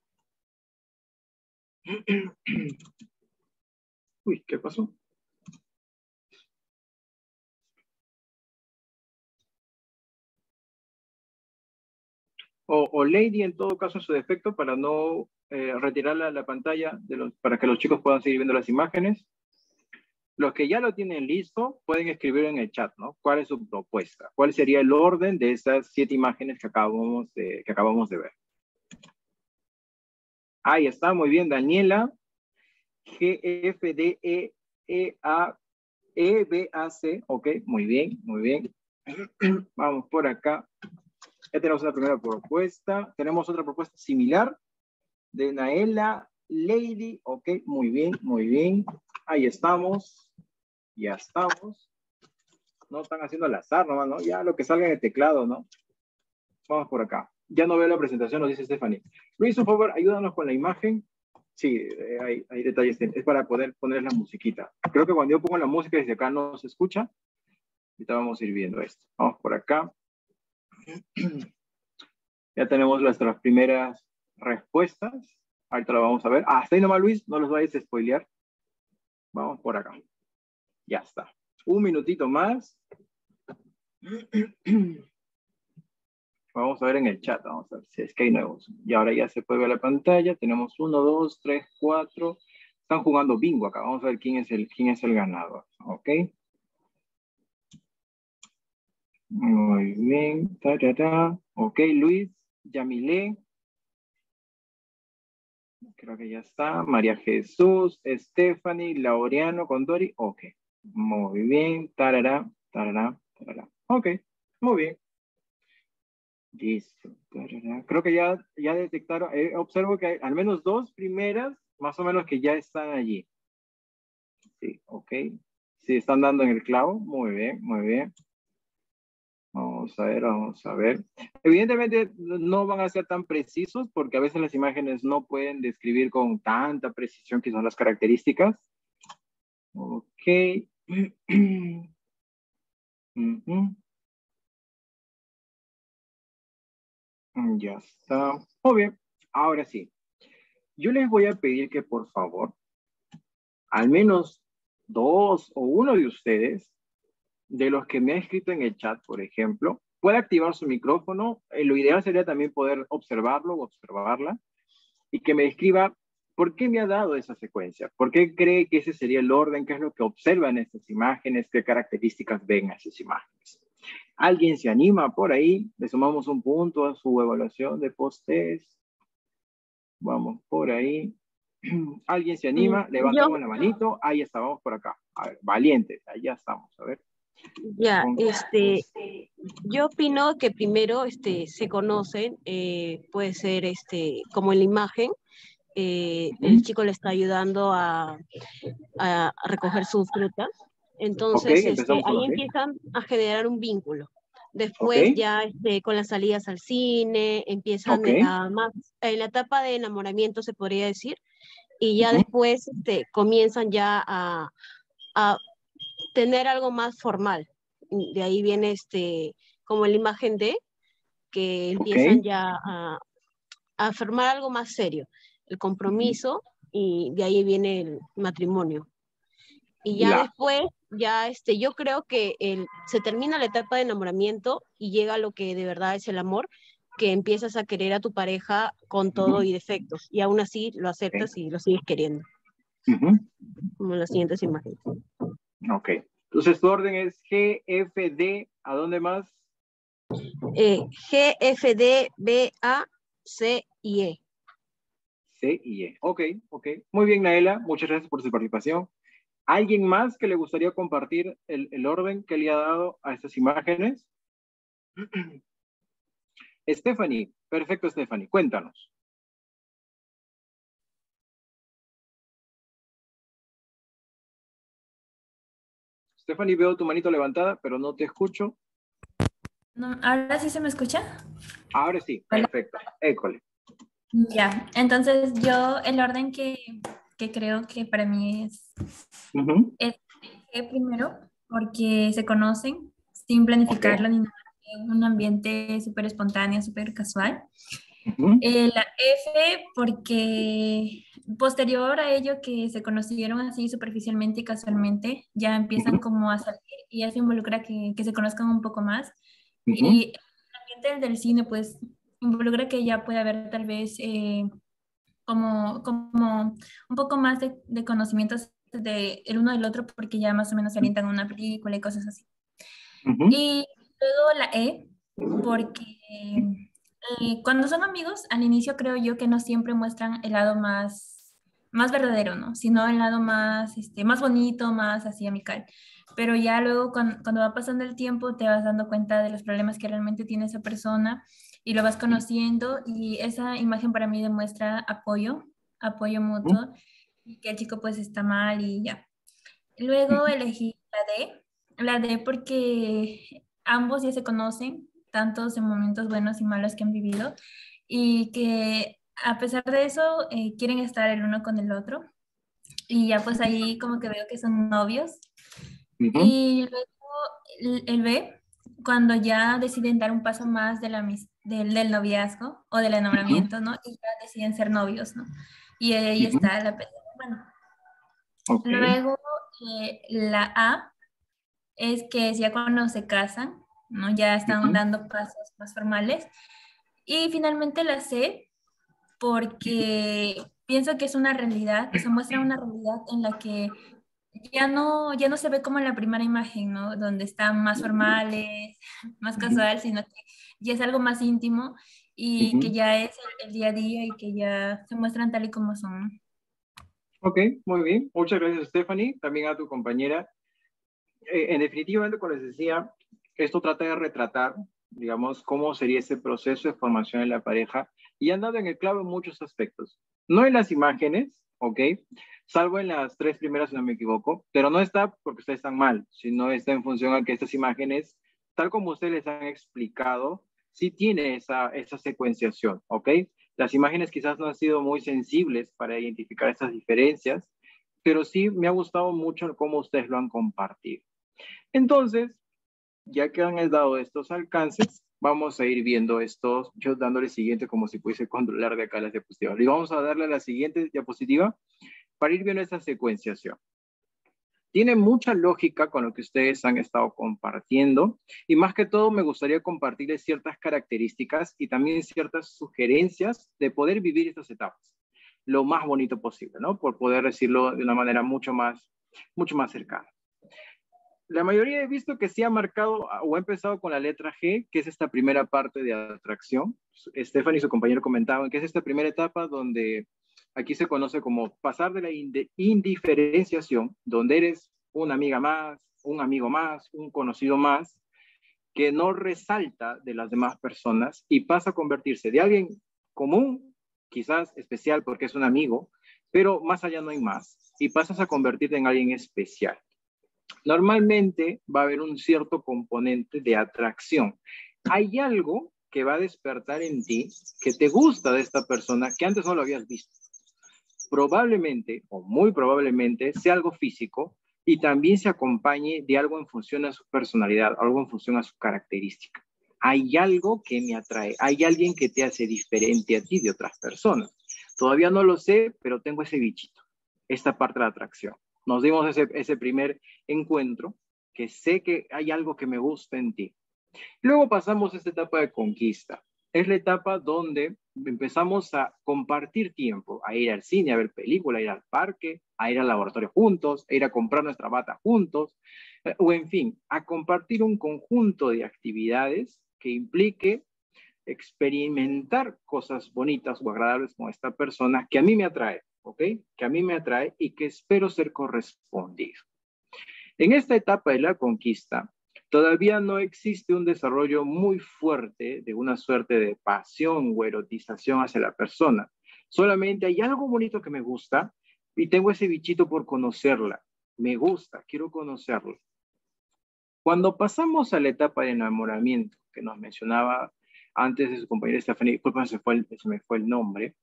A: Uy, ¿qué pasó? O Lady en todo caso en su defecto para no retirar la pantalla para que los chicos puedan seguir viendo las imágenes. Los que ya lo tienen listo pueden escribir en el chat, ¿no? ¿Cuál es su propuesta? ¿Cuál sería el orden de estas 7 imágenes que acabamos de ver? Ahí está, muy bien, Daniela. GFDEAEBAC, ok, muy bien, muy bien. Vamos por acá. Ya tenemos una primera propuesta. Tenemos otra propuesta similar de Naela, Lady, ok, muy bien, muy bien. Ahí estamos. Ya estamos. No están haciendo al azar nomás, ¿no? Ya lo que salga en el teclado, ¿no? Vamos por acá. Ya no veo la presentación, nos dice Stephanie. Luis, por favor, ayúdanos con la imagen. Sí, hay detalles. Es para poder poner la musiquita. Creo que cuando yo pongo la música desde acá no se escucha. Ahorita vamos a ir viendo esto. Vamos por acá. Ya tenemos nuestras primeras respuestas. Ahorita lo vamos a ver. Hasta ahí nomás, Luis, no los vayas a spoilear. Vamos por acá. Ya está. Un minutito más. Vamos a ver en el chat. Vamos a ver si es que hay nuevos. Y ahora ya se puede ver la pantalla. Tenemos 1, 2, 3, 4. Están jugando bingo acá. Vamos a ver quién es el ganador. ¿Ok? Muy bien. Ok, Luis, Yamilé. Creo que ya está. María Jesús, Stephanie, Laureano, Condori. Ok. Muy bien. Tarará, tarará, tarará. Ok. Muy bien. Listo. Tarará. Creo que ya detectaron. Observo que hay al menos 2 primeras, más o menos que ya están allí. Sí, ok. Sí, están dando en el clavo. Muy bien, muy bien. Vamos a ver, vamos a ver. Evidentemente no van a ser tan precisos porque a veces las imágenes no pueden describir con tanta precisión qué son las características. Ok. Ujú. Ya está. Muy bien. Ahora sí. Yo les voy a pedir que por favor, al menos dos o uno de ustedes, de los que me ha escrito en el chat, por ejemplo, pueda activar su micrófono. Lo ideal sería también poder observarlo o observarla y que me describa por qué me ha dado esa secuencia, por qué cree que ese sería el orden, qué es lo que observa en estas imágenes, qué características ven a esas imágenes. ¿Alguien se anima por ahí? Le sumamos un punto a su evaluación de post-test. Vamos por ahí. ¿Alguien se anima?
C: Yo,
A: Levantamos la manito. Ahí está, vamos por acá. A ver, valientes, allá estamos. A ver.
C: ya,
A: Entonces,
C: yo opino que primero, se conocen, puede ser, como en la imagen, el chico le está ayudando a recoger su fruta.
A: ok,
C: Entonces,
A: empezamos por
C: ahí
A: aquí.
C: empiezan a generar un vínculo.
A: Ok,
C: Después ya con las salidas al cine, empiezan
A: ok.
C: en la etapa de enamoramiento, se podría decir, y ya
A: Ujú,
C: después comienzan ya a tener algo más formal. De ahí viene como la imagen de que
A: ok.
C: empiezan ya a formar algo más serio, el compromiso, y de ahí viene el matrimonio. Y ya
A: Ya.
C: después, ya yo creo que se termina la etapa de enamoramiento y llega lo que de verdad es el amor, que empiezas a querer a tu pareja con todo
A: Ujú,
C: y defectos, y aún así lo aceptas
A: ok.
C: y lo sigues queriendo,
A: Ujú,
C: como en las siguientes imágenes.
A: ok. Entonces tu orden es GFD. ¿A dónde más?
C: G, F, D, B, A, C y E.
A: C y E. Ok, ok. Muy bien, Naela. Muchas gracias por su participación. ¿Alguien más que le gustaría compartir el orden que le ha dado a estas imágenes? Stephanie. Perfecto, Stephanie. Cuéntanos. Stephanie, veo tu manito levantada, pero no te escucho.
D: No, ¿ahora sí se me escucha?
A: Ahora sí,
D: Hola.
A: perfecto. École.
D: Ya, entonces yo el orden que creo que para mí
A: Ujú,
D: es G primero, porque se conocen sin planificarlo
A: ok.
D: ni nada, en un ambiente súper espontáneo, súper casual.
A: Ujú,
D: La F porque posterior a ello que se conocieron así superficialmente y casualmente, ya empiezan
A: ujú,
D: como a salir y ya se involucra que se conozcan un poco más.
A: ujú,
D: Y el ambiente del cine pues involucra que ya puede haber tal vez como un poco más de conocimientos de el uno del otro porque ya más o menos se orientan a una película y cosas así.
A: ujú,
D: Y luego la E, porque cuando son amigos, al inicio creo yo que no siempre muestran el lado más verdadero, ¿no? Sino el lado más, más bonito, más así amical. Pero ya luego cuando va pasando el tiempo te vas dando cuenta de los problemas que realmente tiene esa persona y lo vas conociendo y esa imagen para mí demuestra apoyo
A: ujú.
D: mutuo y que el chico pues está mal y ya. Luego elegí la D porque ambos ya se conocen, tantos en momentos buenos y malos que han vivido, y que a pesar de eso quieren estar el uno con el otro. Y ya pues ahí como que veo que son novios.
A: Ujú,
D: Y luego el B, cuando ya deciden dar un paso más del noviazgo o del
A: ujú,
D: enamoramiento, ¿no? Y ya deciden ser novios, ¿no? Y ahí
A: ujú.
D: está la pelea. Bueno,
A: Ok.
D: luego la A es que es ya cuando se casan, ¿no? Ya están
A: Ujú,
D: dando pasos más formales. Y finalmente la C, porque pienso que es una realidad, o sea, muestra una realidad en la que ya no se ve como en la primera imagen, ¿no? Donde están más formales, más
A: ujú,
D: casual, sino que ya es algo más íntimo y que
A: ujú.
D: ya es el día a día y que ya se muestran tal y como son.
A: Ok, muy bien. Muchas gracias, Stephanie. También a tu compañera. En definitiva, como les decía, esto trata de retratar, digamos, cómo sería ese proceso de formación en la pareja y han dado en el clavo en muchos aspectos. No en las imágenes, ¿ok? Salvo en las 3 primeras, si no me equivoco, pero no está porque ustedes están mal, sino está en función a que estas imágenes, tal como ustedes les han explicado, sí tiene esa secuenciación, ¿ok? Las imágenes quizás no han sido muy sensibles para identificar estas diferencias, pero sí me ha gustado mucho cómo ustedes lo han compartido. Entonces, ya que han dado estos alcances, vamos a ir viendo estos, yo dándole siguiente como si pudiese controlar de acá las diapositivas. Y vamos a darle a la siguiente diapositiva para ir viendo esta secuenciación. Tiene mucha lógica con lo que ustedes han estado compartiendo y más que todo me gustaría compartirles ciertas características y también ciertas sugerencias de poder vivir estas etapas lo más bonito posible, ¿no? Por poder decirlo de una manera mucho más cercana. La mayoría he visto que sí ha marcado o ha empezado con la letra G, que es esta primera parte de atracción. Stephanie y su compañero comentaban que es esta primera etapa donde aquí se conoce como pasar de la indiferenciación, donde eres una amiga más, un amigo más, un conocido más, que no resalta de las demás personas y pasa a convertirse de alguien común, quizás especial porque es un amigo, pero más allá no hay más, y pasas a convertirte en alguien especial. Normalmente va a haber un cierto componente de atracción. Hay algo que va a despertar en ti que te gusta de esta persona que antes no lo habías visto. Probablemente, o muy probablemente, sea algo físico y también se acompañe de algo en función a su personalidad, algo en función a su característica. Hay algo que me atrae, hay alguien que te hace diferente a ti de otras personas. Todavía no lo sé, pero tengo ese bichito, esta parte de la atracción. Nos dimos ese primer encuentro, que sé que hay algo que me gusta en ti. Luego pasamos a esta etapa de conquista. Es la etapa donde empezamos a compartir tiempo, a ir al cine, a ver películas, a ir al parque, a ir al laboratorio juntos, a ir a comprar nuestra bata juntos, o en fin, a compartir un conjunto de actividades que implique experimentar cosas bonitas o agradables con esta persona que a mí me atrae, ¿ok? Que a mí me atrae y que espero ser correspondido. En esta etapa de la conquista, todavía no existe un desarrollo muy fuerte de una suerte de pasión o erotización hacia la persona. Solamente hay algo bonito que me gusta y tengo ese bichito por conocerla. Me gusta, quiero conocerla. Cuando pasamos a la etapa de enamoramiento, que nos mencionaba antes de su compañera Stephanie, se me fue el nombre,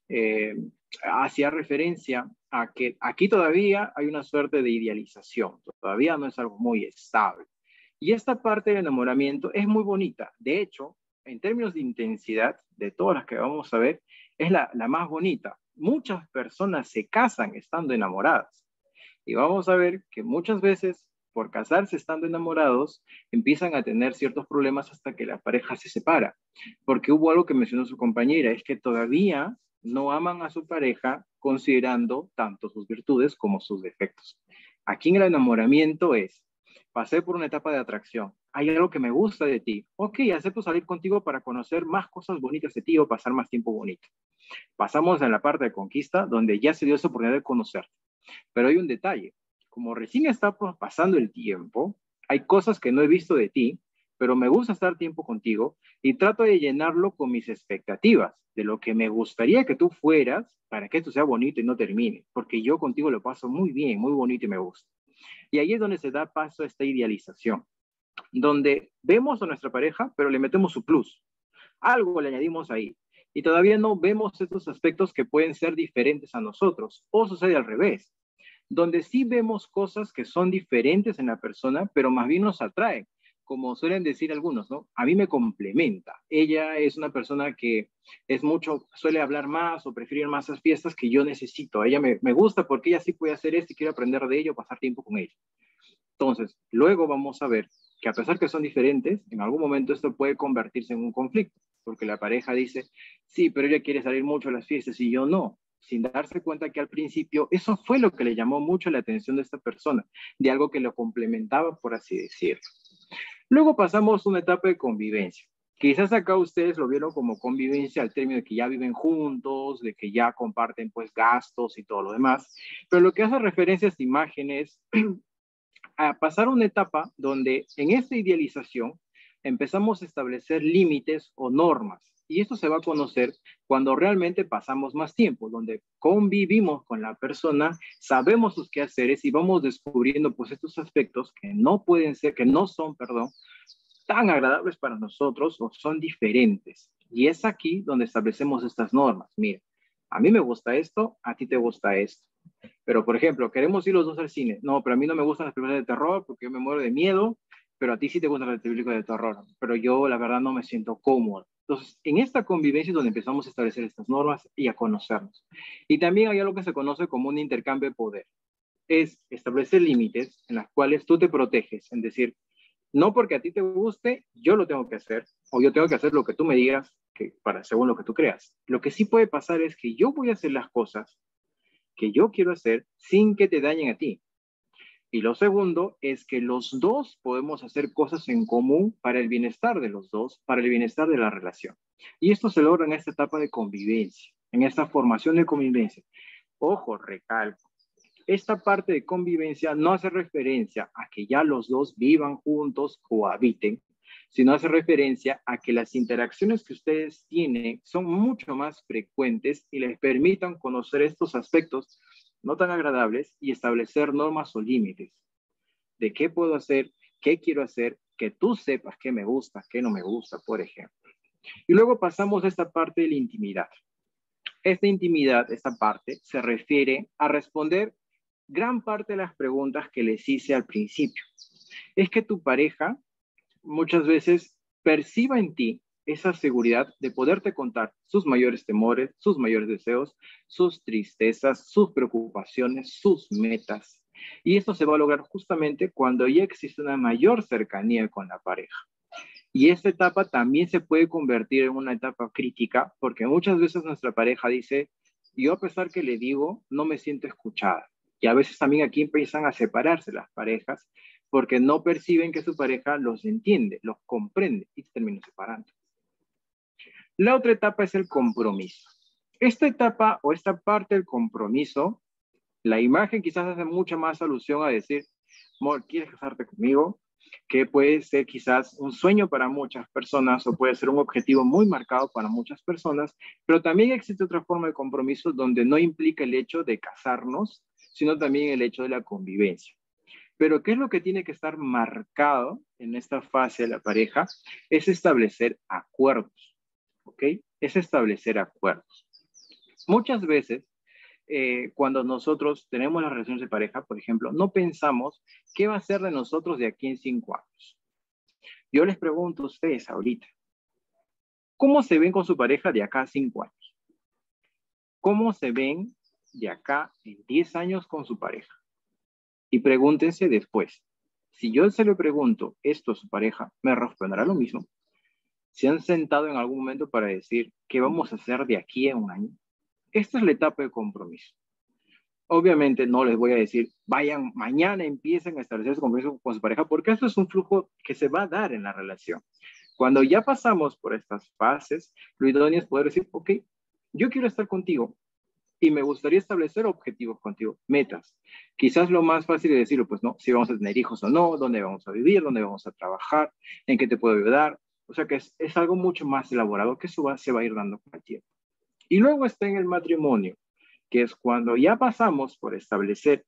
A: hacía referencia a que aquí todavía hay una suerte de idealización, todavía no es algo muy estable. Y esta parte del enamoramiento es muy bonita. De hecho, en términos de intensidad, de todas las que vamos a ver, es la más bonita. Muchas personas se casan estando enamoradas. Y vamos a ver que muchas veces, por casarse estando enamorados, empiezan a tener ciertos problemas hasta que la pareja se separa. Porque hubo algo que mencionó su compañera, es que todavía no aman a su pareja considerando tanto sus virtudes como sus defectos. Aquí en el enamoramiento es, pasé por una etapa de atracción, hay algo que me gusta de ti, ok, acepto salir contigo para conocer más cosas bonitas de ti o pasar más tiempo bonito. Pasamos a la parte de conquista, donde ya se dio esa oportunidad de conocerte. Pero hay un detalle, como recién está pasando el tiempo, hay cosas que no he visto de ti, pero me gusta estar tiempo contigo y trato de llenarlo con mis expectativas, de lo que me gustaría que tú fueras para que esto sea bonito y no termine, porque yo contigo lo paso muy bien, muy bonito y me gusta. Y ahí es donde se da paso a esta idealización, donde vemos a nuestra pareja, pero le metemos su plus, algo le añadimos ahí. Y todavía no vemos estos aspectos que pueden ser diferentes a nosotros, o sucede al revés, donde sí vemos cosas que son diferentes en la persona, pero más bien nos atraen, como suelen decir algunos, ¿no? A mí me complementa. Ella es una persona que suele hablar más o prefiere más las fiestas que yo necesito. A ella me gusta porque ella sí puede hacer esto y quiero aprender de ello, pasar tiempo con ella. Entonces, luego vamos a ver que a pesar que son diferentes, en algún momento esto puede convertirse en un conflicto, porque la pareja dice, sí, pero ella quiere salir mucho a las fiestas y yo no, sin darse cuenta que al principio eso fue lo que le llamó mucho la atención de esta persona, de algo que lo complementaba, por así decirlo. Luego pasamos a una etapa de convivencia. Quizás acá ustedes lo vieron como convivencia al término de que ya viven juntos, de que ya comparten pues gastos y todo lo demás, pero lo que hace referencia a estas imágenes a pasar una etapa donde en esta idealización empezamos a establecer límites o normas. Y esto se va a conocer cuando realmente pasamos más tiempo, donde convivimos con la persona, sabemos sus quehaceres y vamos descubriendo pues estos aspectos que no pueden ser, que no son, perdón, tan agradables para nosotros o son diferentes. Y es aquí donde establecemos estas normas. Mira, a mí me gusta esto, a ti te gusta esto. Pero, por ejemplo, queremos ir los dos al cine. No, pero a mí no me gustan las películas de terror porque yo me muero de miedo, pero a ti sí te gustan las películas de terror. Pero yo, la verdad, no me siento cómodo. Entonces, en esta convivencia es donde empezamos a establecer estas normas y a conocernos. Y también hay algo que se conoce como un intercambio de poder. Es establecer límites en los cuales tú te proteges, en decir, no porque a ti te guste, yo lo tengo que hacer, o yo tengo que hacer lo que tú me digas, que para, según lo que tú creas. Lo que sí puede pasar es que yo voy a hacer las cosas que yo quiero hacer sin que te dañen a ti. Y lo segundo es que los dos podemos hacer cosas en común para el bienestar de los dos, para el bienestar de la relación. Y esto se logra en esta etapa de convivencia, en esta formación de convivencia. Ojo, recalco, esta parte de convivencia no hace referencia a que ya los dos vivan juntos, cohabiten, sino hace referencia a que las interacciones que ustedes tienen son mucho más frecuentes y les permitan conocer estos aspectos no tan agradables y establecer normas o límites de qué puedo hacer, qué quiero hacer, que tú sepas qué me gusta, qué no me gusta, por ejemplo. Y luego pasamos a esta parte de la intimidad. Esta intimidad, esta parte, se refiere a responder gran parte de las preguntas que les hice al principio. Es que tu pareja muchas veces perciba en ti esa seguridad de poderte contar sus mayores temores, sus mayores deseos, sus tristezas, sus preocupaciones, sus metas. Y esto se va a lograr justamente cuando ya existe una mayor cercanía con la pareja. Y esta etapa también se puede convertir en una etapa crítica porque muchas veces nuestra pareja dice, yo a pesar que le digo, no me siento escuchada. Y a veces también aquí empiezan a separarse las parejas porque no perciben que su pareja los entiende, los comprende y se terminan separando. La otra etapa es el compromiso. Esta etapa o esta parte del compromiso, la imagen quizás hace mucha más alusión a decir, amor, ¿quieres casarte conmigo? Que puede ser quizás un sueño para muchas personas o puede ser un objetivo muy marcado para muchas personas, pero también existe otra forma de compromiso donde no implica el hecho de casarnos, sino también el hecho de la convivencia. Pero ¿qué es lo que tiene que estar marcado en esta fase de la pareja? Es establecer acuerdos, ¿ok? Es establecer acuerdos. Muchas veces, cuando nosotros tenemos las relaciones de pareja, por ejemplo, no pensamos qué va a ser de nosotros de aquí en 5 años. Yo les pregunto a ustedes ahorita, ¿cómo se ven con su pareja de acá a 5 años? ¿Cómo se ven de acá en 10 años con su pareja? Y pregúntense después, si yo se lo pregunto esto a su pareja, ¿me responderá lo mismo? ¿Se han sentado en algún momento para decir qué vamos a hacer de aquí a un año? Esta es la etapa de compromiso. Obviamente no les voy a decir, vayan, mañana empiecen a establecer su compromiso con su pareja, porque esto es un flujo que se va a dar en la relación. Cuando ya pasamos por estas fases, lo idóneo es poder decir, ok, yo quiero estar contigo y me gustaría establecer objetivos contigo, metas. Quizás lo más fácil de decirlo, pues no, si vamos a tener hijos o no, dónde vamos a vivir, dónde vamos a trabajar, en qué te puedo ayudar. O sea que es algo mucho más elaborado que eso se va a ir dando con el tiempo. Y luego está en el matrimonio, que es cuando ya pasamos por establecer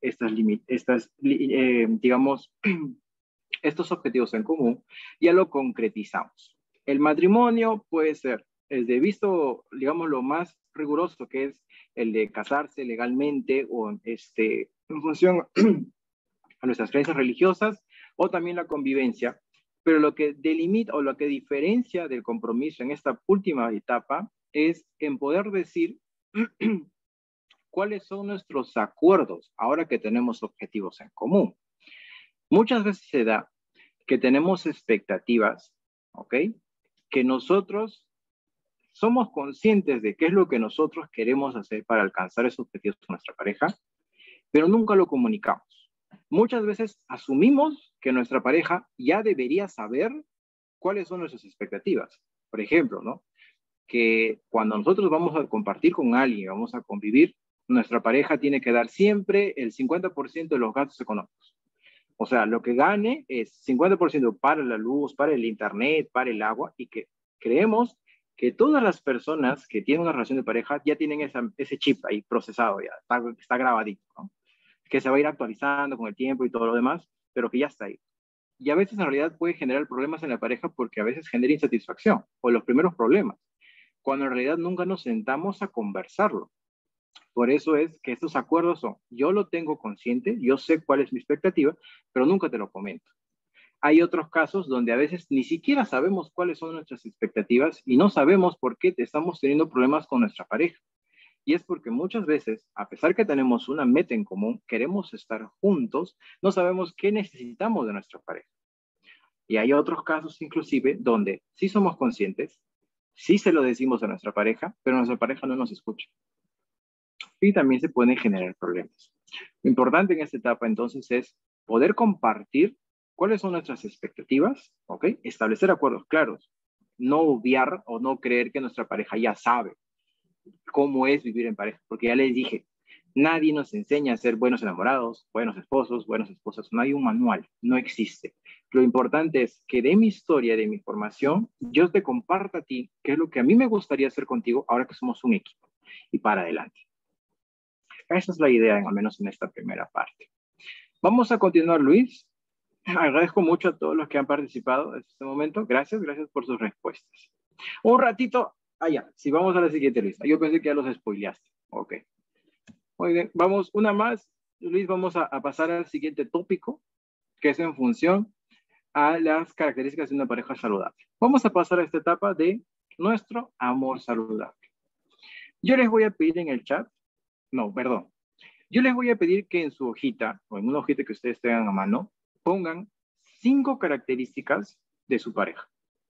A: digamos, estos objetivos en común, ya lo concretizamos. El matrimonio puede ser, desde visto, digamos, lo más riguroso que es el de casarse legalmente o en función a nuestras creencias religiosas, o también la convivencia. Pero lo que delimita o lo que diferencia del compromiso en esta última etapa es en poder decir cuáles son nuestros acuerdos ahora que tenemos objetivos en común. Muchas veces se da que tenemos expectativas, ¿ok? Que nosotros somos conscientes de qué es lo que nosotros queremos hacer para alcanzar esos objetivos con nuestra pareja, pero nunca lo comunicamos. Muchas veces asumimos que nuestra pareja ya debería saber cuáles son nuestras expectativas. Por ejemplo, ¿no? Que cuando nosotros vamos a compartir con alguien, vamos a convivir, nuestra pareja tiene que dar siempre el 50% de los gastos económicos. O sea, lo que gane es 50% para la luz, para el internet, para el agua, y que creemos que todas las personas que tienen una relación de pareja ya tienen ese chip ahí procesado, ya está grabadito, ¿no? Que se va a ir actualizando con el tiempo y todo lo demás, pero que ya está ahí. Y a veces en realidad puede generar problemas en la pareja porque a veces genera insatisfacción o los primeros problemas, cuando en realidad nunca nos sentamos a conversarlo. Por eso es que estos acuerdos son, yo lo tengo consciente, yo sé cuál es mi expectativa, pero nunca te lo comento. Hay otros casos donde a veces ni siquiera sabemos cuáles son nuestras expectativas y no sabemos por qué estamos teniendo problemas con nuestra pareja. Y es porque muchas veces, a pesar que tenemos una meta en común, queremos estar juntos, no sabemos qué necesitamos de nuestra pareja. Y hay otros casos inclusive donde sí somos conscientes, sí se lo decimos a nuestra pareja, pero nuestra pareja no nos escucha. Y también se pueden generar problemas. Lo importante en esta etapa entonces es poder compartir cuáles son nuestras expectativas, ¿ok? Establecer acuerdos claros, no obviar o no creer que nuestra pareja ya sabe cómo es vivir en pareja, porque ya les dije, nadie nos enseña a ser buenos enamorados, buenos esposos, buenas esposas, no hay un manual, no existe. Lo importante es que de mi historia, de mi formación, yo te comparta a ti qué es lo que a mí me gustaría hacer contigo ahora que somos un equipo y para adelante. Esa es la idea, al menos en esta primera parte. Vamos a continuar, Luis. Agradezco mucho a todos los que han participado en este momento. Gracias por sus respuestas. Un ratito, allá, si vamos a la siguiente lista. Yo pensé que ya los spoileaste. Ok. Muy bien, vamos, una más. Luis, vamos a pasar al siguiente tópico, que es en función a las características de una pareja saludable. Vamos a pasar a esta etapa de nuestro amor saludable. Yo les voy a pedir en el chat, no, perdón. Yo les voy a pedir que en su hojita, o en una hojita que ustedes tengan a mano, pongan 5 características de su pareja.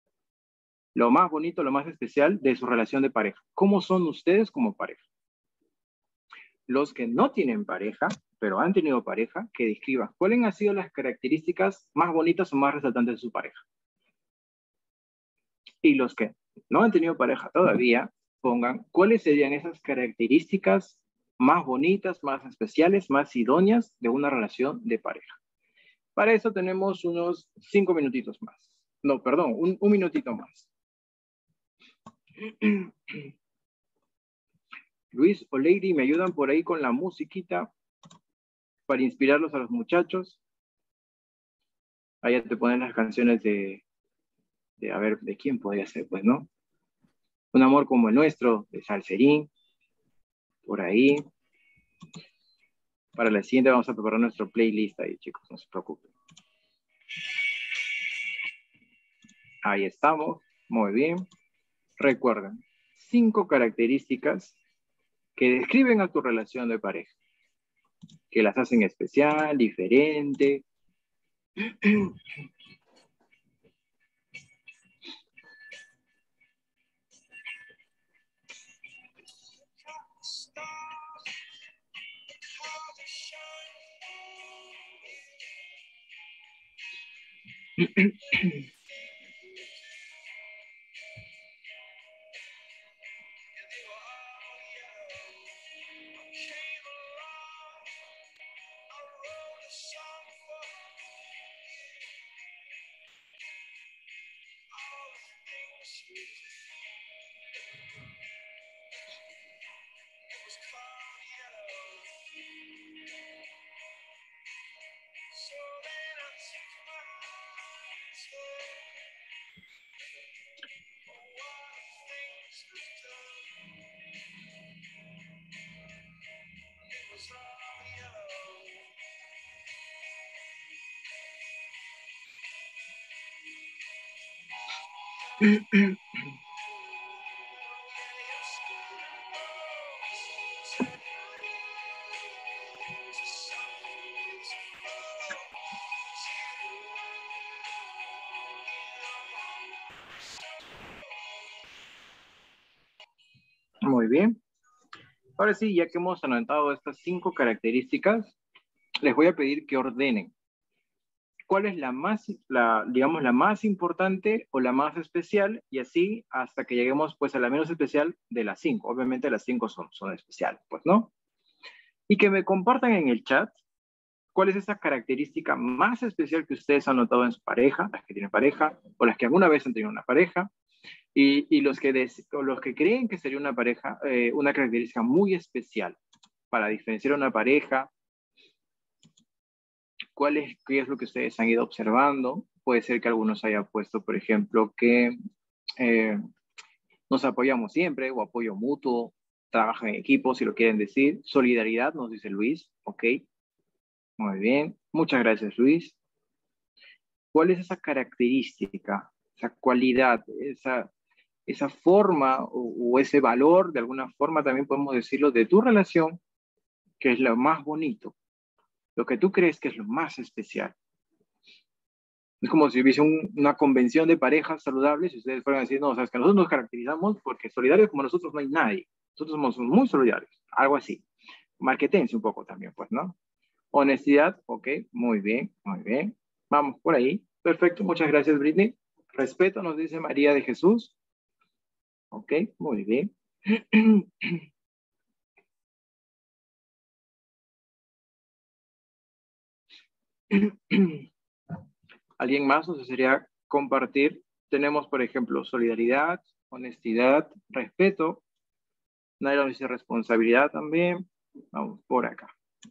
A: Lo más bonito, lo más especial de su relación de pareja. ¿Cómo son ustedes como pareja? Los que no tienen pareja, pero han tenido pareja, que describan cuáles han sido las características más bonitas o más resaltantes de su pareja. Y los que no han tenido pareja todavía, pongan cuáles serían esas características más bonitas, más especiales, más idóneas de una relación de pareja. Para eso tenemos unos 5 minutitos más. No, perdón, un minutito más. Luis o Lady, ¿me ayudan por ahí con la musiquita para inspirarlos a los muchachos? Allá te ponen las canciones de a ver, ¿de quién podría ser? Pues, ¿no? Un amor como el nuestro, de Salserín, por ahí. Para la siguiente vamos a preparar nuestro playlist ahí, chicos, no se preocupen. Ahí estamos, muy bien. Recuerden, 5 características que describen a tu relación de pareja, que las hacen especial, diferente. Muy bien. Ahora sí, ya que hemos anotado estas 5 características, les voy a pedir que ordenen. ¿Cuál es digamos, la más importante o la más especial? Y así hasta que lleguemos pues a la menos especial de las 5. Obviamente las 5 son especiales, pues, ¿no? Y que me compartan en el chat cuál es esa característica más especial que ustedes han notado en su pareja, las que tienen pareja, o las que alguna vez han tenido una pareja, Y los que creen que sería una pareja, una característica muy especial para diferenciar a una pareja, ¿qué es lo que ustedes han ido observando? Puede ser que algunos hayan puesto, por ejemplo, que nos apoyamos siempre o apoyo mutuo, trabajan en equipo, si lo quieren decir. Solidaridad, nos dice Luis. Ok, muy bien. Muchas gracias, Luis. ¿Cuál es esa característica, esa cualidad, esa forma o ese valor, de alguna forma también podemos decirlo, de tu relación, que es lo más bonito, lo que tú crees que es lo más especial? Es como si hubiese una convención de parejas saludables y ustedes fueran a decir, no, o sea, es que nosotros nos caracterizamos porque solidarios como nosotros no hay nadie. Nosotros somos muy solidarios, algo así. Marquetense un poco también, pues, ¿no? Honestidad, ok, muy bien, muy bien. Vamos por ahí. Perfecto, muchas gracias, Britney. Respeto, nos dice María de Jesús. Ok, muy bien. ¿Alguien más nos desearía compartir? Tenemos, por ejemplo, solidaridad, honestidad, respeto. Naira nos dice responsabilidad también. Vamos por acá.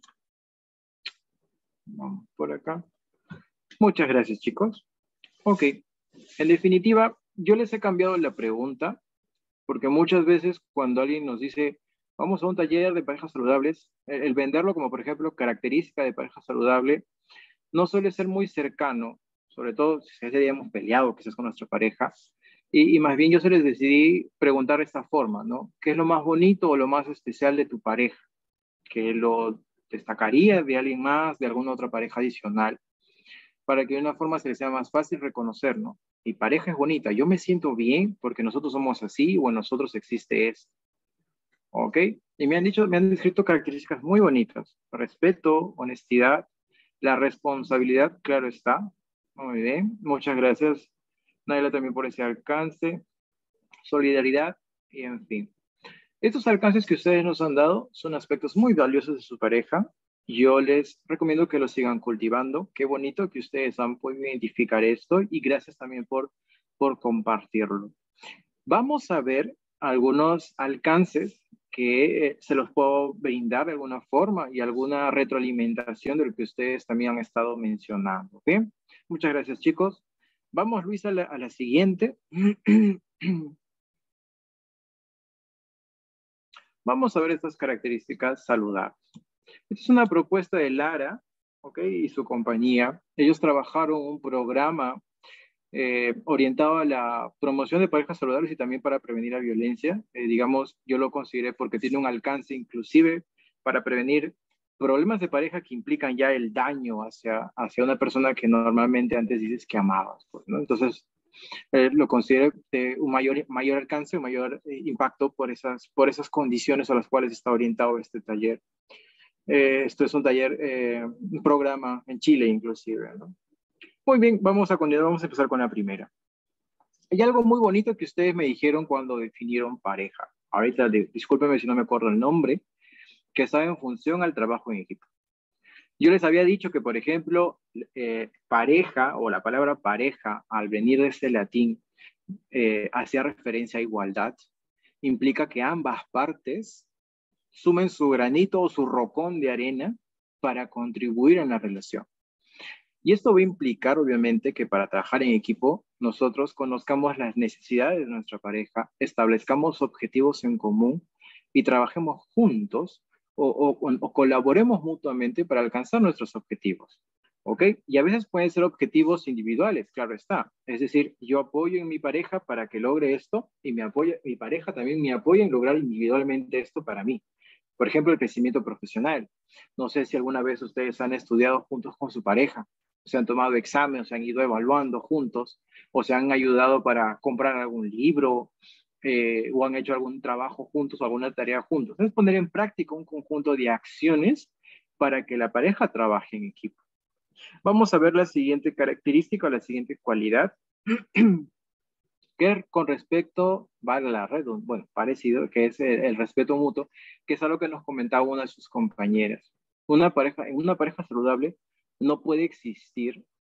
A: Vamos por acá. Muchas gracias, chicos. Ok. En definitiva, yo les he cambiado la pregunta porque muchas veces cuando alguien nos dice, vamos a un taller de parejas saludables, el venderlo como, por ejemplo, característica de pareja saludable, no suele ser muy cercano, sobre todo si ya hayamos peleado quizás con nuestra pareja, y más bien yo se les decidí preguntar de esta forma, ¿no? ¿Qué es lo más bonito o lo más especial de tu pareja? ¿Qué lo destacaría de alguien más, de alguna otra pareja adicional? Para que de una forma se les sea más fácil reconocer, ¿no? Mi pareja es bonita, yo me siento bien porque nosotros somos así o en nosotros existe esto, ¿ok? Y me han descrito características muy bonitas: respeto, honestidad, la responsabilidad, claro está. Muy bien, muchas gracias, Naila, también por ese alcance, solidaridad y en fin. Estos alcances que ustedes nos han dado son aspectos muy valiosos de su pareja. Yo les recomiendo que lo sigan cultivando. Qué bonito que ustedes han podido identificar esto y gracias también por compartirlo. Vamos a ver algunos alcances que se los puedo brindar de alguna forma y alguna retroalimentación de lo que ustedes también han estado mencionando. ¿Okay? Muchas gracias, chicos. Vamos, Luis, a la siguiente. Vamos a ver estas características saludables. Esta es una propuesta de Lara, ¿ok? Y su compañía. Ellos trabajaron un programa orientado a la promoción de parejas saludables y también para prevenir la violencia. Digamos, yo lo consideré porque tiene un alcance inclusive para prevenir problemas de pareja que implican ya el daño hacia una persona que normalmente antes dices que amabas, pues, ¿no? Entonces, lo considero de un mayor alcance, un mayor impacto por esas condiciones a las cuales está orientado este taller. Esto es un taller, un programa en Chile inclusive, ¿no? Muy bien, vamos a continuar, vamos a empezar con la primera. Hay algo muy bonito que ustedes me dijeron cuando definieron pareja. Ahorita, discúlpenme si no me acuerdo el nombre, que está en función al trabajo en equipo. Yo les había dicho que, por ejemplo, pareja o la palabra pareja, al venir de este latín, hacía referencia a igualdad, implica que ambas partes sumen su granito o su rocón de arena para contribuir en la relación. Y esto va a implicar, obviamente, que para trabajar en equipo, nosotros conozcamos las necesidades de nuestra pareja, establezcamos objetivos en común y trabajemos juntos o colaboremos mutuamente para alcanzar nuestros objetivos. ¿Ok? Y a veces pueden ser objetivos individuales, claro está. Es decir, yo apoyo en mi pareja para que logre esto y mi pareja también me apoya en lograr individualmente esto para mí. Por ejemplo, el crecimiento profesional. No sé si alguna vez ustedes han estudiado juntos con su pareja, se han tomado exámenes, se han ido evaluando juntos, o se han ayudado para comprar algún libro, o han hecho algún trabajo juntos o alguna tarea juntos. Es poner en práctica un conjunto de acciones para que la pareja trabaje en equipo. Vamos a ver la siguiente característica o la siguiente cualidad, que con respecto, vale la red, bueno, parecido, que es el respeto mutuo, que es algo que nos comentaba una de sus compañeras. En una pareja saludable no puede existir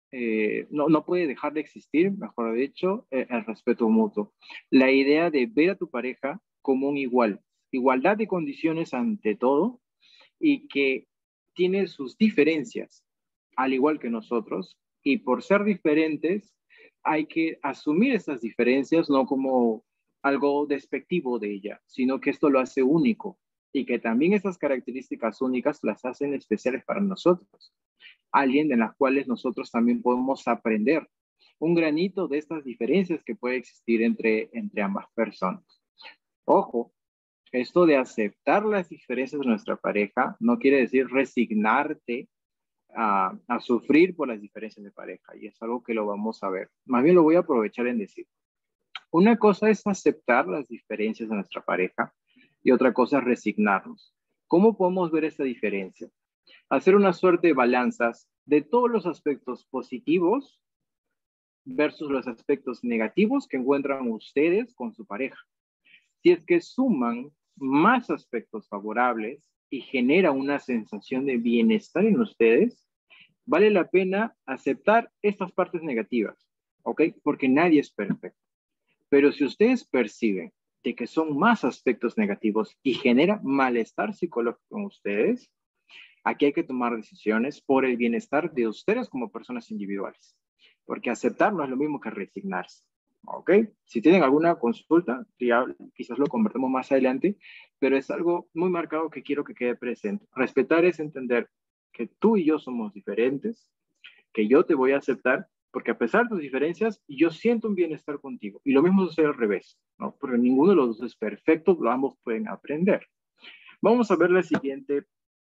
A: no puede dejar de existir, mejor dicho, el respeto mutuo. La idea de ver a tu pareja como un igual, igualdad de condiciones ante todo, y que tiene sus diferencias, al igual que nosotros, y por ser diferentes, hay que asumir esas diferencias no como algo despectivo de ella, sino que esto lo hace único y que también esas características únicas las hacen especiales para nosotros. Alguien de las cuales nosotros también podemos aprender un granito de estas diferencias que puede existir entre ambas personas. Ojo, esto de aceptar las diferencias de nuestra pareja no quiere decir resignarte a sufrir por las diferencias de pareja, y es algo que lo vamos a ver. Más bien lo voy a aprovechar en decir. Una cosa es aceptar las diferencias de nuestra pareja y otra cosa es resignarnos. ¿Cómo podemos ver esta diferencia? Hacer una suerte de balanzas de todos los aspectos positivos versus los aspectos negativos que encuentran ustedes con su pareja. Si es que suman más aspectos favorables y genera una sensación de bienestar en ustedes, vale la pena aceptar estas partes negativas, ¿ok? Porque nadie es perfecto. Pero si ustedes perciben de que son más aspectos negativos y genera malestar psicológico en ustedes, aquí hay que tomar decisiones por el bienestar de ustedes como personas individuales. Porque aceptar no es lo mismo que resignarse. ¿Ok? Si tienen alguna consulta, ya quizás lo convertimos más adelante, pero es algo muy marcado que quiero que quede presente. Respetar es entender que tú y yo somos diferentes, que yo te voy a aceptar, porque a pesar de tus diferencias, yo siento un bienestar contigo. Y lo mismo sucede al revés, ¿no? Porque ninguno de los dos es perfecto, ambos pueden aprender. Vamos a ver la siguiente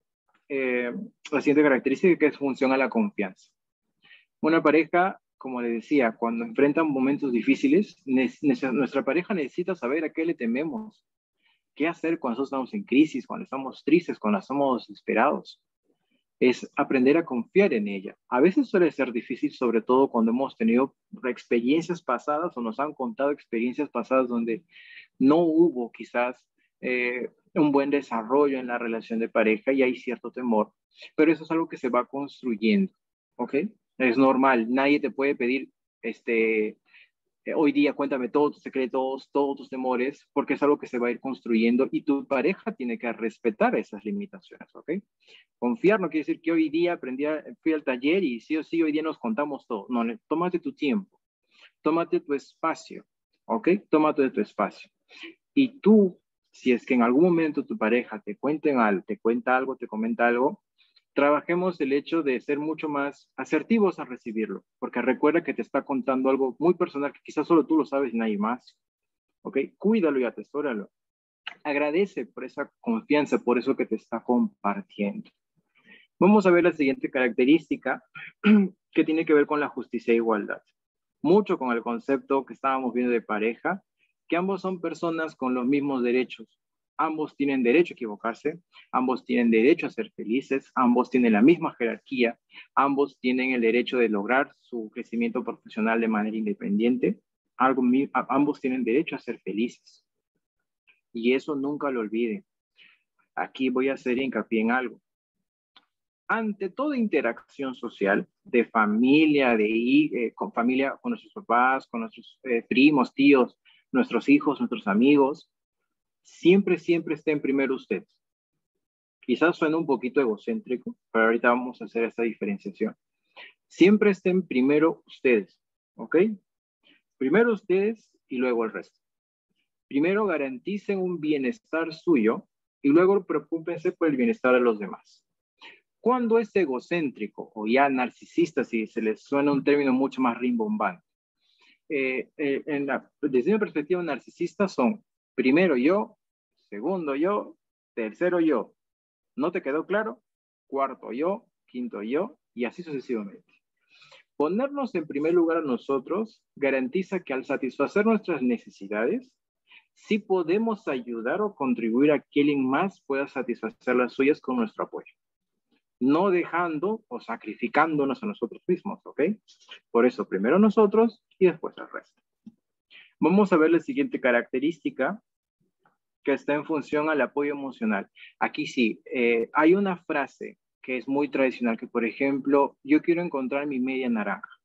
A: característica, que es función a la confianza. Una pareja, como le decía, cuando enfrentan momentos difíciles, nuestra pareja necesita saber a qué le tememos, qué hacer cuando estamos en crisis, cuando estamos tristes, cuando estamos desesperados. Es aprender a confiar en ella. A veces suele ser difícil, sobre todo cuando hemos tenido experiencias pasadas o nos han contado experiencias pasadas donde no hubo quizás un buen desarrollo en la relación de pareja y hay cierto temor, pero eso es algo que se va construyendo, ¿ok? Es normal, nadie te puede pedir, hoy día cuéntame todos tus secretos, todos tus temores, porque es algo que se va a ir construyendo y tu pareja tiene que respetar esas limitaciones, ¿ok? Confiar no quiere decir que hoy día fui al taller y sí o sí hoy día nos contamos todo. No, tómate tu tiempo, tómate tu espacio, ¿ok? Tómate tu espacio. Y tú, si es que en algún momento tu pareja te cuenta algo, te comenta algo, trabajemos el hecho de ser mucho más asertivos a recibirlo, porque recuerda que te está contando algo muy personal que quizás solo tú lo sabes y nadie más, ¿ok? Cuídalo y atesóralo. Agradece por esa confianza, por eso que te está compartiendo. Vamos a ver la siguiente característica que tiene que ver con la justicia e igualdad. Mucho con el concepto que estábamos viendo de pareja, que ambos son personas con los mismos derechos. Ambos tienen derecho a equivocarse, ambos tienen derecho a ser felices, ambos tienen la misma jerarquía, ambos tienen el derecho de lograr su crecimiento profesional de manera independiente, ambos tienen derecho a ser felices. Y eso nunca lo olviden. Aquí voy a hacer hincapié en algo. Ante toda interacción social de familia, con familia, con nuestros papás, con nuestros primos, tíos, nuestros hijos, nuestros amigos, siempre estén primero ustedes. Quizás suene un poquito egocéntrico, pero ahorita vamos a hacer esta diferenciación. Siempre estén primero ustedes, ¿ok? Primero ustedes y luego el resto. Primero garanticen un bienestar suyo y luego preocúpense por el bienestar de los demás. Cuando es egocéntrico o ya narcisista, si se les suena un término mucho más rimbombante, desde mi perspectiva narcisista son primero yo, segundo yo, tercero yo. ¿No te quedó claro? Cuarto yo, quinto yo y así sucesivamente. Ponernos en primer lugar a nosotros garantiza que al satisfacer nuestras necesidades, sí podemos ayudar o contribuir a que alguien más pueda satisfacer las suyas con nuestro apoyo. No dejando o sacrificándonos a nosotros mismos, ¿ok? Por eso, primero nosotros y después el resto. Vamos a ver la siguiente característica que está en función al apoyo emocional. Aquí sí, hay una frase que es muy tradicional, que por ejemplo, yo quiero encontrar mi media naranja.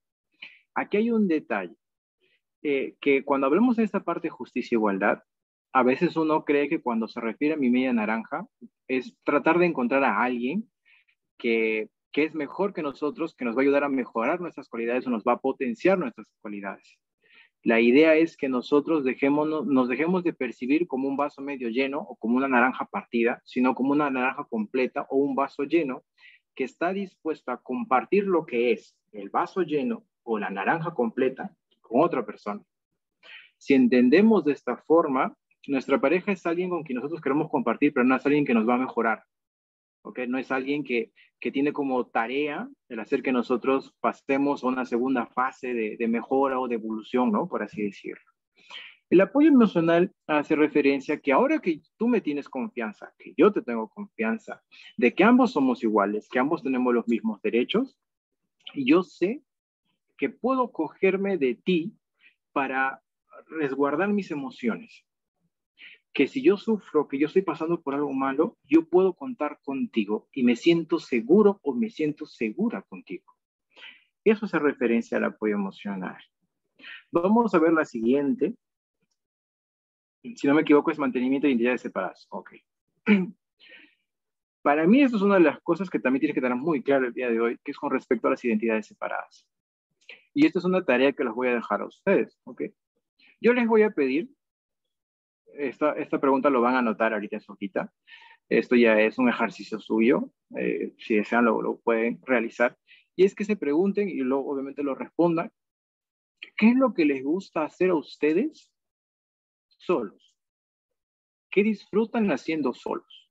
A: Aquí hay un detalle, que cuando hablamos de esta parte de justicia e igualdad, a veces uno cree que cuando se refiere a mi media naranja, es tratar de encontrar a alguien que es mejor que nosotros, que nos va a ayudar a mejorar nuestras cualidades o nos va a potenciar nuestras cualidades. La idea es que nosotros nos dejemos de percibir como un vaso medio lleno o como una naranja partida, sino como una naranja completa o un vaso lleno que está dispuesto a compartir lo que es el vaso lleno o la naranja completa con otra persona. Si entendemos de esta forma, nuestra pareja es alguien con quien nosotros queremos compartir, pero no es alguien que nos va a mejorar. ¿Okay? No es alguien que tiene como tarea el hacer que nosotros pasemos a una segunda fase de mejora o de evolución, ¿no? Por así decirlo. El apoyo emocional hace referencia a que ahora que tú me tienes confianza, que yo te tengo confianza, de que ambos somos iguales, que ambos tenemos los mismos derechos, y yo sé que puedo cogerme de ti para resguardar mis emociones. Que si yo sufro, que yo estoy pasando por algo malo, yo puedo contar contigo y me siento seguro o me siento segura contigo. Eso hace referencia al apoyo emocional. Vamos a ver la siguiente. Si no me equivoco, es mantenimiento de identidades separadas. Ok. Para mí, esto es una de las cosas que también tienes que tener muy claro el día de hoy, que es con respecto a las identidades separadas. Y esta es una tarea que les voy a dejar a ustedes. Ok. Yo les voy a pedir, esta pregunta lo van a anotar ahorita en su hojita. Esto ya es un ejercicio suyo. Si desean, lo pueden realizar. Y es que se pregunten y luego obviamente lo respondan. ¿Qué es lo que les gusta hacer a ustedes solos? ¿Qué disfrutan haciendo solos?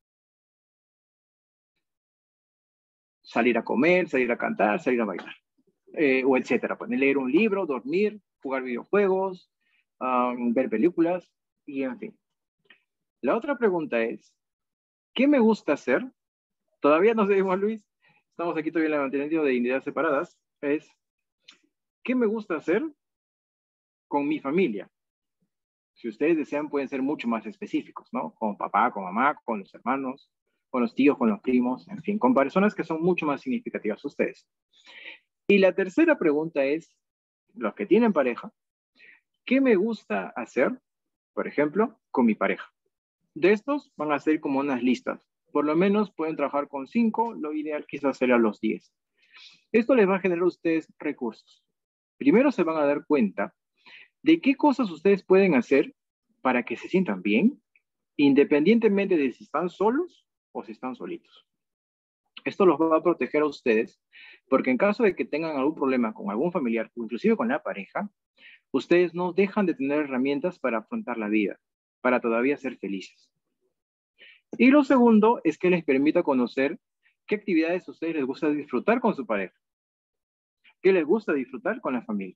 A: Salir a comer, salir a cantar, salir a bailar, o etcétera. Pueden leer un libro, dormir, jugar videojuegos, ver películas y en fin. La otra pregunta es, ¿qué me gusta hacer? Todavía no sé, Juan Luis, estamos aquí todavía en el mantenimiento de identidades separadas. Es, ¿qué me gusta hacer con mi familia? Si ustedes desean, pueden ser mucho más específicos, ¿no? Con papá, con mamá, con los hermanos, con los tíos, con los primos, en fin, con personas que son mucho más significativas a ustedes. Y la tercera pregunta es, los que tienen pareja, ¿qué me gusta hacer, por ejemplo, con mi pareja? De estos van a ser como unas listas. Por lo menos pueden trabajar con 5, lo ideal quizás sería los 10. Esto les va a generar a ustedes recursos. Primero se van a dar cuenta de qué cosas ustedes pueden hacer para que se sientan bien, independientemente de si están solos o si están solitos. Esto los va a proteger a ustedes, porque en caso de que tengan algún problema con algún familiar o inclusive con la pareja, ustedes no dejan de tener herramientas para afrontar la vida, para todavía ser felices. Y lo segundo es que les permita conocer qué actividades a ustedes les gusta disfrutar con su pareja, qué les gusta disfrutar con la familia.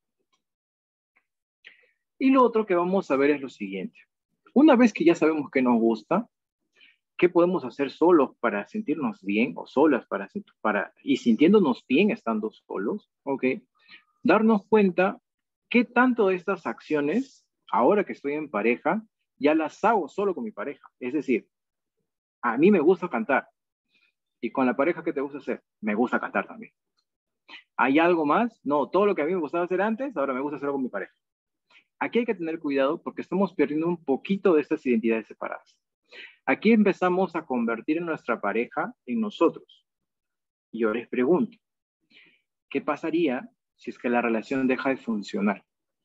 A: Y lo otro que vamos a ver es lo siguiente. Una vez que ya sabemos qué nos gusta, ¿qué podemos hacer solos para sentirnos bien o solas y sintiéndonos bien estando solos? ¿Ok? Darnos cuenta qué tanto de estas acciones, ahora que estoy en pareja, ya las hago solo con mi pareja. Es decir, a mí me gusta cantar. ¿Y con la pareja qué te gusta hacer? Me gusta cantar también. ¿Hay algo más? No, todo lo que a mí me gustaba hacer antes, ahora me gusta hacerlo con mi pareja. Aquí hay que tener cuidado porque estamos perdiendo un poquito de estas identidades separadas. Aquí empezamos a convertir en nuestra pareja en nosotros. Y yo les pregunto, ¿qué pasaría si es que la relación deja de funcionar?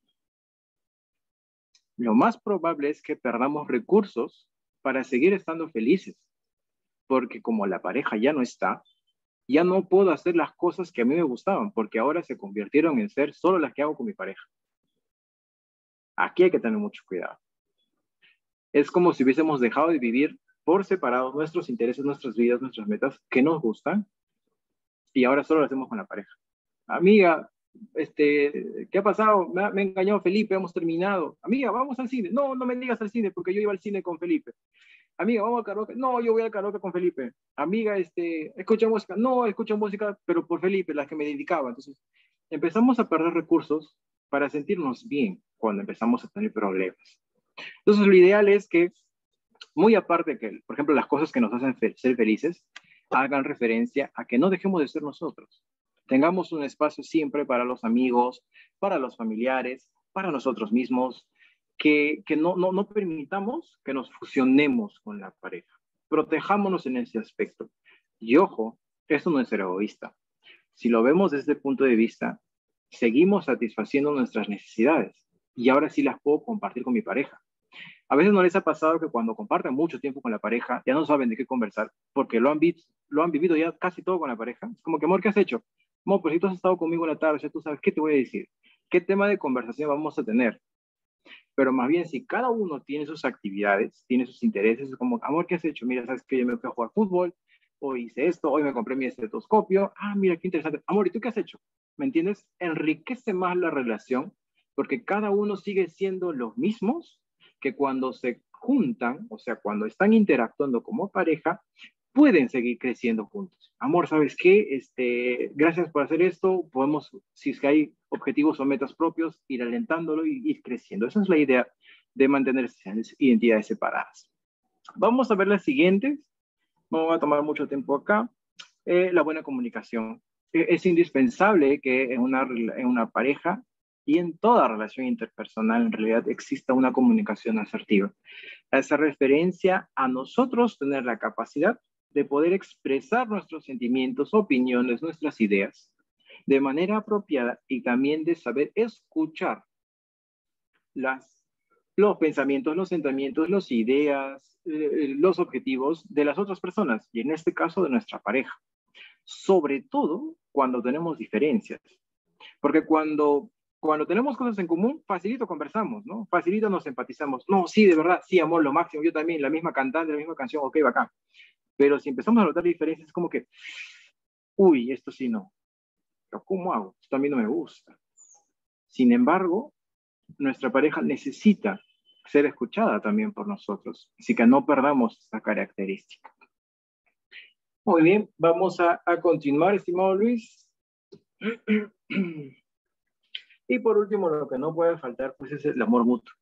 A: Lo más probable es que perdamos recursos para seguir estando felices, porque como la pareja ya no está, ya no puedo hacer las cosas que a mí me gustaban, porque ahora se convirtieron en ser solo las que hago con mi pareja. Aquí hay que tener mucho cuidado. Es como si hubiésemos dejado de vivir por separado nuestros intereses, nuestras vidas, nuestras metas que nos gustan, y ahora solo lo hacemos con la pareja. Amiga, ¿qué ha pasado? Me ha engañado Felipe, hemos terminado. Amiga, vamos al cine. No, no me digas al cine, porque yo iba al cine con Felipe. Amiga, vamos al karaoke. No, yo voy al karaoke con Felipe. Amiga, escucha música. No, escucho música, pero por Felipe, las que me dedicaba. Entonces, empezamos a perder recursos para sentirnos bien cuando empezamos a tener problemas. Entonces, lo ideal es que, muy aparte que, por ejemplo, las cosas que nos hacen ser felices, hagan referencia a que no dejemos de ser nosotros. Tengamos un espacio siempre para los amigos, para los familiares, para nosotros mismos, que no permitamos que nos fusionemos con la pareja. Protejámonos en ese aspecto. Y ojo, esto no es ser egoísta. Si lo vemos desde el punto de vista, seguimos satisfaciendo nuestras necesidades y ahora sí las puedo compartir con mi pareja. A veces no les ha pasado que cuando comparten mucho tiempo con la pareja ya no saben de qué conversar porque lo han vivido ya casi todo con la pareja. Es como que, amor, ¿qué has hecho? Amor, pues si tú has estado conmigo en la tarde, ya tú sabes qué te voy a decir, qué tema de conversación vamos a tener. Pero más bien, si cada uno tiene sus actividades, tiene sus intereses, es como, amor, ¿qué has hecho? Mira, sabes que yo me fui a jugar fútbol, hoy hice esto, hoy me compré mi estetoscopio, mira, qué interesante. Amor, ¿y tú qué has hecho? ¿Me entiendes? Enriquece más la relación porque cada uno sigue siendo los mismos que cuando se juntan, o sea, cuando están interactuando como pareja, pueden seguir creciendo juntos. Amor, ¿sabes qué? Gracias por hacer esto. Podemos, si es que hay objetivos o metas propios, ir alentándolo y ir creciendo. Esa es la idea de mantener esas identidades separadas. Vamos a ver las siguientes. No va a tomar mucho tiempo acá. La buena comunicación. Es indispensable que en una pareja y en toda relación interpersonal en realidad exista una comunicación asertiva. Hace referencia a nosotros tener la capacidad de poder expresar nuestros sentimientos, opiniones, nuestras ideas de manera apropiada y también de saber escuchar los pensamientos, los sentimientos, las ideas, los objetivos de las otras personas y en este caso de nuestra pareja. Sobre todo cuando tenemos diferencias. Porque cuando tenemos cosas en común, facilito conversamos, ¿no? Facilito nos empatizamos. No, sí, de verdad, sí, amor, lo máximo. Yo también, la misma cantante, la misma canción, ok, bacán. Pero si empezamos a notar diferencias, es como que, uy, esto sí no. Pero ¿cómo hago? Esto a mí no me gusta. Sin embargo, nuestra pareja necesita ser escuchada también por nosotros. Así que no perdamos esta característica. Muy bien, vamos a continuar, estimado Luis. Y por último, lo que no puede faltar, pues, es el amor mutuo.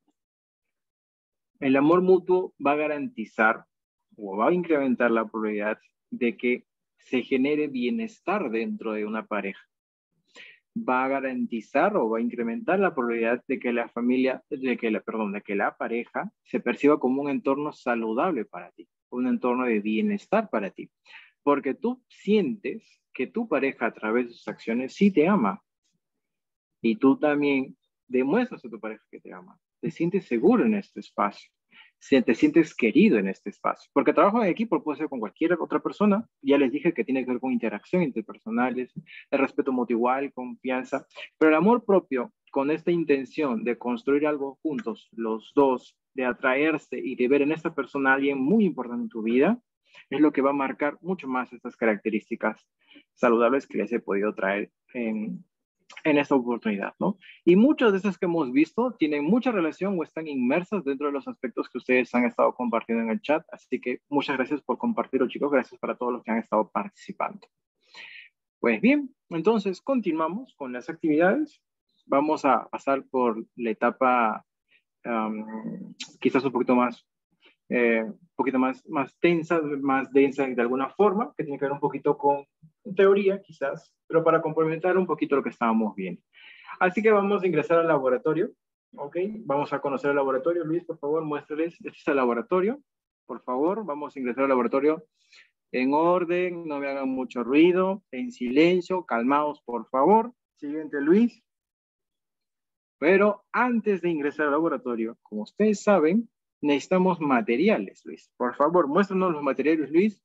A: El amor mutuo va a garantizar o va a incrementar la probabilidad de que se genere bienestar dentro de una pareja. Va a garantizar o va a incrementar la probabilidad de que la familia, de que la pareja se perciba como un entorno saludable para ti, un entorno de bienestar para ti. Porque tú sientes que tu pareja a través de sus acciones sí te ama. Y tú también demuestras a tu pareja que te ama. Te sientes seguro en este espacio. Te sientes querido en este espacio. Porque trabajo en equipo puede ser con cualquier otra persona. Ya les dije que tiene que ver con interacción interpersonales, el respeto mutual, confianza. Pero el amor propio, con esta intención de construir algo juntos, los dos, de atraerse y de ver en esta persona a alguien muy importante en tu vida, es lo que va a marcar mucho más estas características saludables que les he podido traer en esta oportunidad, ¿no? Y muchas de esas que hemos visto tienen mucha relación o están inmersas dentro de los aspectos que ustedes han estado compartiendo en el chat, así que muchas gracias por compartirlo, chicos, gracias para todos los que han estado participando. Pues bien, entonces continuamos con las actividades. Vamos a pasar por la etapa quizás un poquito más tensa, más densa de alguna forma, que tiene que ver un poquito con teoría quizás, pero para complementar un poquito lo que estábamos viendo. Así que vamos a ingresar al laboratorio, ¿ok? Vamos a conocer el laboratorio. Luis, por favor, muéstrales. Este es el laboratorio. Por favor, vamos a ingresar al laboratorio en orden, no me hagan mucho ruido, en silencio, calmaos, por favor. Siguiente, Luis. Pero antes de ingresar al laboratorio, como ustedes saben, necesitamos materiales, Luis. Por favor, muéstranos los materiales, Luis.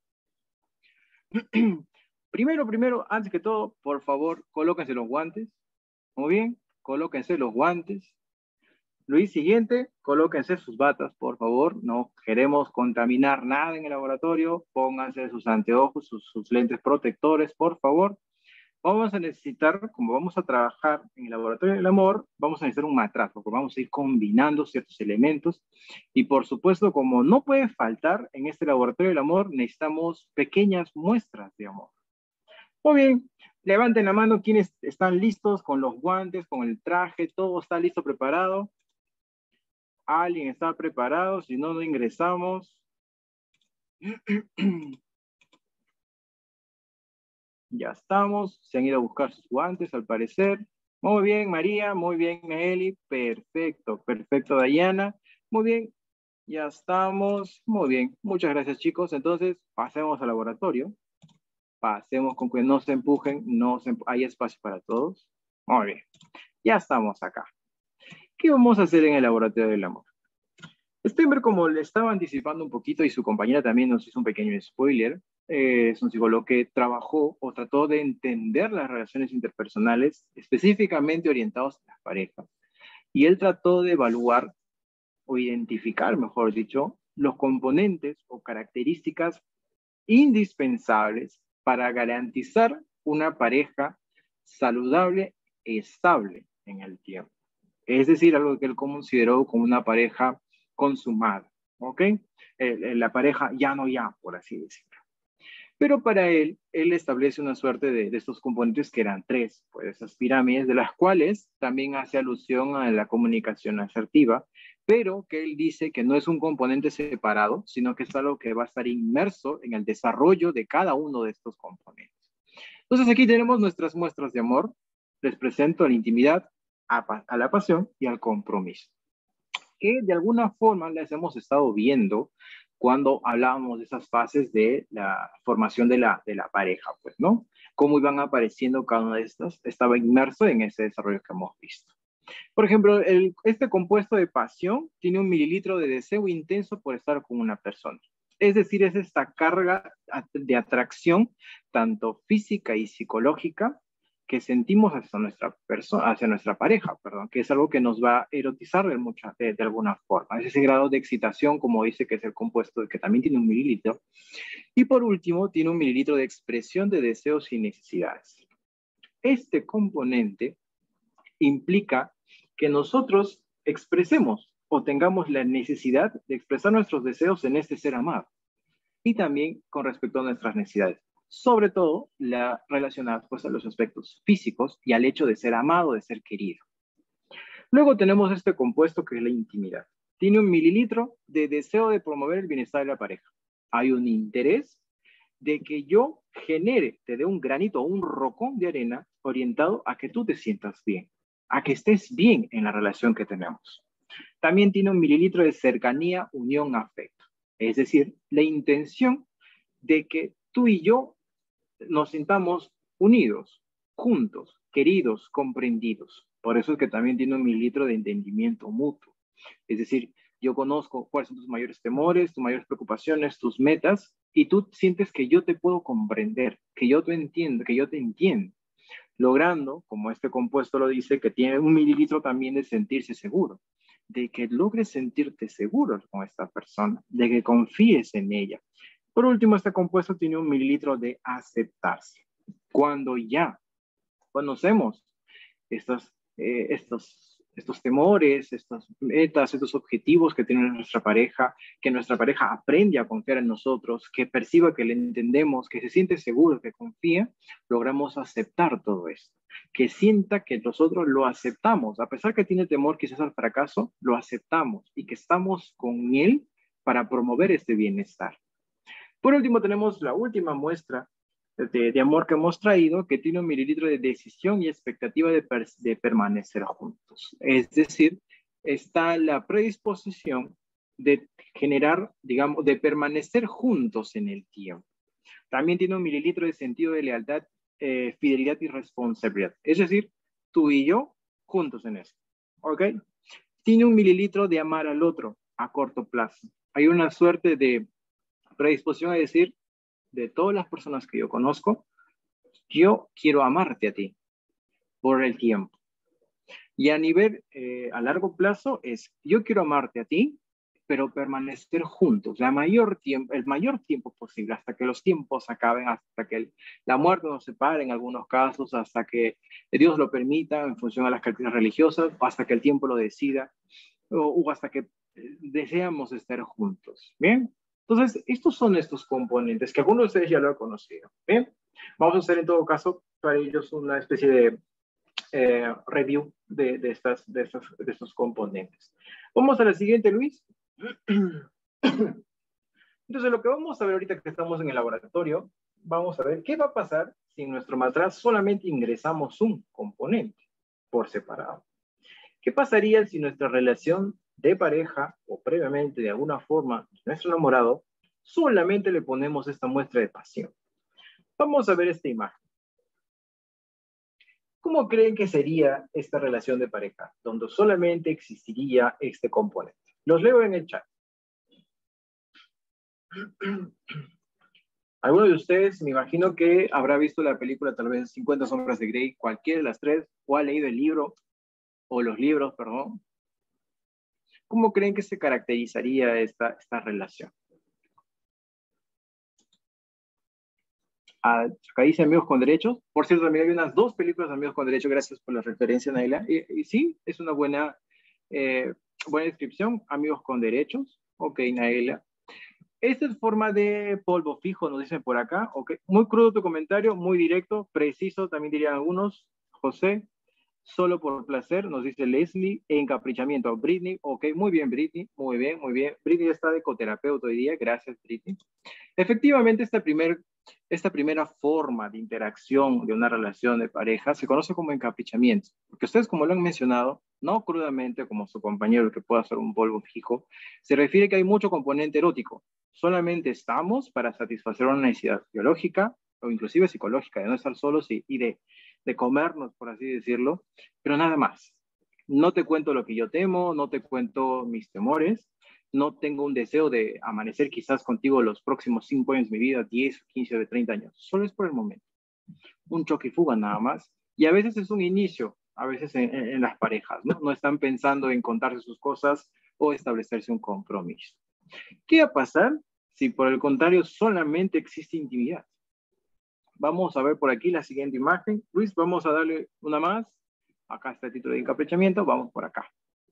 A: Primero, antes que todo, por favor, colóquense los guantes. Muy bien, colóquense los guantes. Luis, siguiente, colóquense sus batas, por favor. No queremos contaminar nada en el laboratorio. Pónganse sus anteojos, sus lentes protectores, por favor. Vamos a necesitar, como vamos a trabajar en el laboratorio del amor, vamos a necesitar un matraz, porque vamos a ir combinando ciertos elementos. Y por supuesto, como no puede faltar en este laboratorio del amor, necesitamos pequeñas muestras de amor. Muy bien, levanten la mano quienes están listos con los guantes, con el traje, todo está listo, preparado. ¿Alguien está preparado? Si no, no ingresamos. Ya estamos. Se han ido a buscar sus guantes, al parecer. Muy bien, María. Muy bien, Nelly. Perfecto, perfecto, Dayana. Muy bien. Ya estamos. Muy bien. Muchas gracias, chicos. Entonces, pasemos al laboratorio. Pasemos con que no se empujen. Hay espacio para todos. Muy bien. Ya estamos acá. ¿Qué vamos a hacer en el laboratorio del amor? Stenberg, como le estaba anticipando un poquito y su compañera también nos hizo un pequeño spoiler, es un psicólogo que trabajó o trató de entender las relaciones interpersonales específicamente orientadas a las parejas. Y él trató de evaluar o identificar, mejor dicho, los componentes o características indispensables para garantizar una pareja saludable e estable en el tiempo. Es decir, algo que él consideró como una pareja consumada, ¿ok? La pareja ya no ya, por así decirlo. Pero para él establece una suerte de estos componentes que eran tres, pues esas pirámides, de las cuales también hace alusión a la comunicación asertiva, pero que él dice que no es un componente separado, sino que es algo que va a estar inmerso en el desarrollo de cada uno de estos componentes. Entonces aquí tenemos nuestras muestras de amor. Les presento a la intimidad, a la pasión y al compromiso, que de alguna forma las hemos estado viendo cuando hablábamos de esas fases de la formación de la pareja, pues, ¿no? Cómo iban apareciendo cada una de estas, estaba inmerso en ese desarrollo que hemos visto. Por ejemplo, este compuesto de pasión tiene 1 mililitro de deseo intenso por estar con una persona. Es decir, es esta carga de atracción, tanto física y psicológica, que sentimos hacia nuestra pareja, perdón, que es algo que nos va a erotizar de alguna forma. Es ese grado de excitación, como dice, que es el compuesto que también tiene 1 mililitro. Y por último, tiene 1 mililitro de expresión de deseos y necesidades. Este componente implica que nosotros expresemos o tengamos la necesidad de expresar nuestros deseos en este ser amado. Y también con respecto a nuestras necesidades, sobre todo relacionadas pues, a los aspectos físicos y al hecho de ser amado, de ser querido. Luego tenemos este compuesto que es la intimidad. Tiene 1 mililitro de deseo de promover el bienestar de la pareja. Hay un interés de que yo genere, te dé un granito o un rocón de arena orientado a que tú te sientas bien, a que estés bien en la relación que tenemos. También tiene 1 mililitro de cercanía, unión, afecto. Es decir, la intención de que tú y yo nos sintamos unidos, juntos, queridos, comprendidos. Por eso es que también tiene 1 mililitro de entendimiento mutuo. Es decir, yo conozco cuáles son tus mayores temores, tus mayores preocupaciones, tus metas, y tú sientes que yo te puedo comprender, que yo te entiendo, logrando, como este compuesto lo dice, que tiene 1 mililitro también de sentirse seguro, de que logres sentirte seguro con esta persona, de que confíes en ella. Por último, este compuesto tiene 1 mililitro de aceptarse. Cuando ya conocemos estos temores, estas metas, estos objetivos que tiene nuestra pareja, que nuestra pareja aprende a confiar en nosotros, que perciba que le entendemos, que se siente seguro, que confía, logramos aceptar todo esto. Que sienta que nosotros lo aceptamos, a pesar que tiene temor quizás al fracaso, lo aceptamos y que estamos con él para promover este bienestar. Por último, tenemos la última muestra de amor que hemos traído, que tiene 1 mililitro de decisión y expectativa de permanecer juntos. Es decir, está la predisposición de generar, digamos, de permanecer juntos en el tiempo. También tiene 1 mililitro de sentido de lealtad, fidelidad y responsabilidad. Es decir, tú y yo juntos en eso. ¿Ok? Tiene 1 mililitro de amar al otro a corto plazo. Hay una suerte de predisposición a decir, de todas las personas que yo conozco, yo quiero amarte a ti por el tiempo. Y a nivel, a largo plazo es, yo quiero amarte a ti, pero permanecer juntos el mayor tiempo posible, hasta que los tiempos acaben, hasta que la muerte nos separe en algunos casos, hasta que Dios lo permita en función a las características religiosas, o hasta que el tiempo lo decida, o hasta que deseamos estar juntos. ¿Bien? Entonces, estos son estos componentes que algunos de ustedes ya lo han conocido. ¿Bien? Vamos a hacer en todo caso para ellos una especie de review de estos componentes. Vamos a la siguiente, Luis. Entonces, lo que vamos a ver ahorita que estamos en el laboratorio, vamos a ver qué va a pasar si en nuestro matraz solamente ingresamos un componente por separado? ¿Qué pasaría si nuestra relación de pareja o previamente de alguna forma nuestro enamorado solamente le ponemos esta muestra de pasión? Vamos a ver esta imagen. ¿Cómo creen que sería esta relación de pareja donde solamente existiría este componente? Los leo en el chat. Alguno de ustedes, me imagino que habrá visto la película tal vez 50 sombras de Grey, cualquiera de las tres, o ha leído el libro, o los libros, perdón. ¿Cómo creen que se caracterizaría esta relación? Acá dice Amigos con Derechos. Por cierto, también hay unas 2 películas de Amigos con Derechos. Gracias por la referencia, Naila. Y sí, es una buena descripción. Amigos con Derechos. Ok, Naila. Esta es forma de polvo fijo, nos dicen por acá. Okay. Muy crudo tu comentario, muy directo, preciso, también dirían algunos. José, solo por placer, nos dice Leslie. Encaprichamiento, Britney. Ok, muy bien, Britney. Muy bien, muy bien. Britney está de ecoterapeuta hoy día. Gracias, Britney. Efectivamente, esta primera forma de interacción de una relación de pareja se conoce como encaprichamiento, porque ustedes, como lo han mencionado, no crudamente como su compañero que pueda ser un polvo fijo, se refiere que hay mucho componente erótico. Solamente estamos para satisfacer una necesidad biológica o inclusive psicológica, de no estar solos y de comernos, por así decirlo, pero nada más. No te cuento lo que yo temo, no te cuento mis temores, no tengo un deseo de amanecer quizás contigo los próximos 5 años de mi vida, 10, 15 o 30 años. Solo es por el momento. Un choque y fuga nada más. Y a veces es un inicio, a veces en las parejas, ¿no? No están pensando en contarse sus cosas o establecerse un compromiso. ¿Qué va a pasar si por el contrario solamente existe intimidad? Vamos a ver por aquí la siguiente imagen. Luis, vamos a darle una más. Acá está el título de encaprichamiento. Vamos por acá.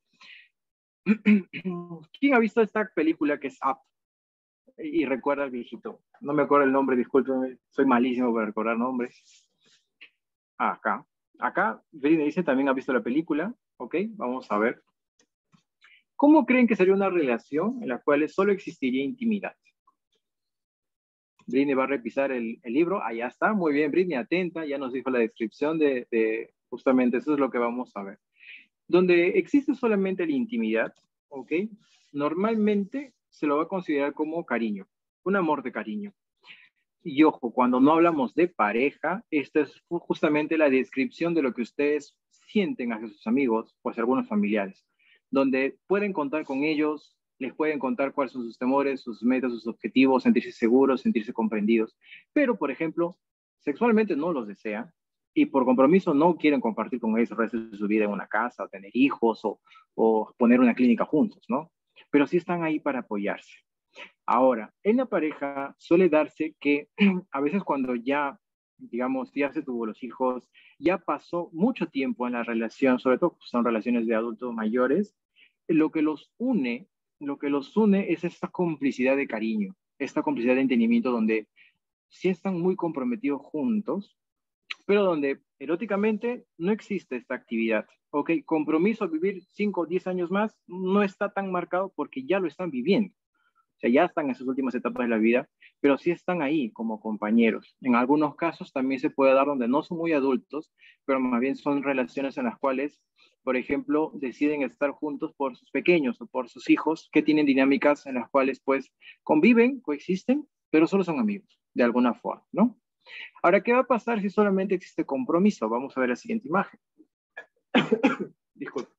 A: ¿Quién ha visto esta película que es Up? Y recuerda al viejito. No me acuerdo el nombre, discúlpeme. Soy malísimo para recordar nombres. Acá. Acá, Brine dice, también ha visto la película. Ok, vamos a ver. ¿Cómo creen que sería una relación en la cual solo existiría intimidad? Britney va a revisar el libro. Allá está. Muy bien, Britney, atenta. Ya nos dijo la descripción de justamente eso es lo que vamos a ver. Donde existe solamente la intimidad, ¿ok? Normalmente se lo va a considerar como cariño, un amor de cariño. Y ojo, cuando no hablamos de pareja, esta es justamente la descripción de lo que ustedes sienten hacia sus amigos o hacia algunos familiares, donde pueden contar con ellos, les pueden contar cuáles son sus temores, sus metas, sus objetivos, sentirse seguros, sentirse comprendidos. Pero, por ejemplo, sexualmente no los desean y por compromiso no quieren compartir con ellos el resto de su vida en una casa, o tener hijos o poner una clínica juntos, ¿no? Pero sí están ahí para apoyarse. Ahora, en la pareja suele darse que a veces cuando ya, digamos, ya se tuvo los hijos, ya pasó mucho tiempo en la relación, sobre todo son relaciones de adultos mayores, lo que los une, es esta complicidad de cariño, esta complicidad de entendimiento donde sí están muy comprometidos juntos, pero donde eróticamente no existe esta actividad. Ok, compromiso a vivir 5 o 10 años más no está tan marcado porque ya lo están viviendo. O sea, ya están en sus últimas etapas de la vida, pero sí están ahí como compañeros. En algunos casos también se puede dar donde no son muy adultos, pero más bien son relaciones en las cuales, por ejemplo, deciden estar juntos por sus pequeños o por sus hijos, que tienen dinámicas en las cuales pues conviven, coexisten, pero solo son amigos, de alguna forma, ¿no? Ahora, ¿qué va a pasar si solamente existe compromiso? Vamos a ver la siguiente imagen. Disculpe.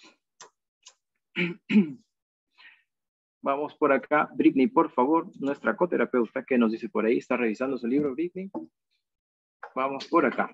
A: Vamos por acá. Britney, por favor, nuestra coterapeuta, ¿qué nos dice por ahí? ¿Está revisando su libro, Britney? Vamos por acá.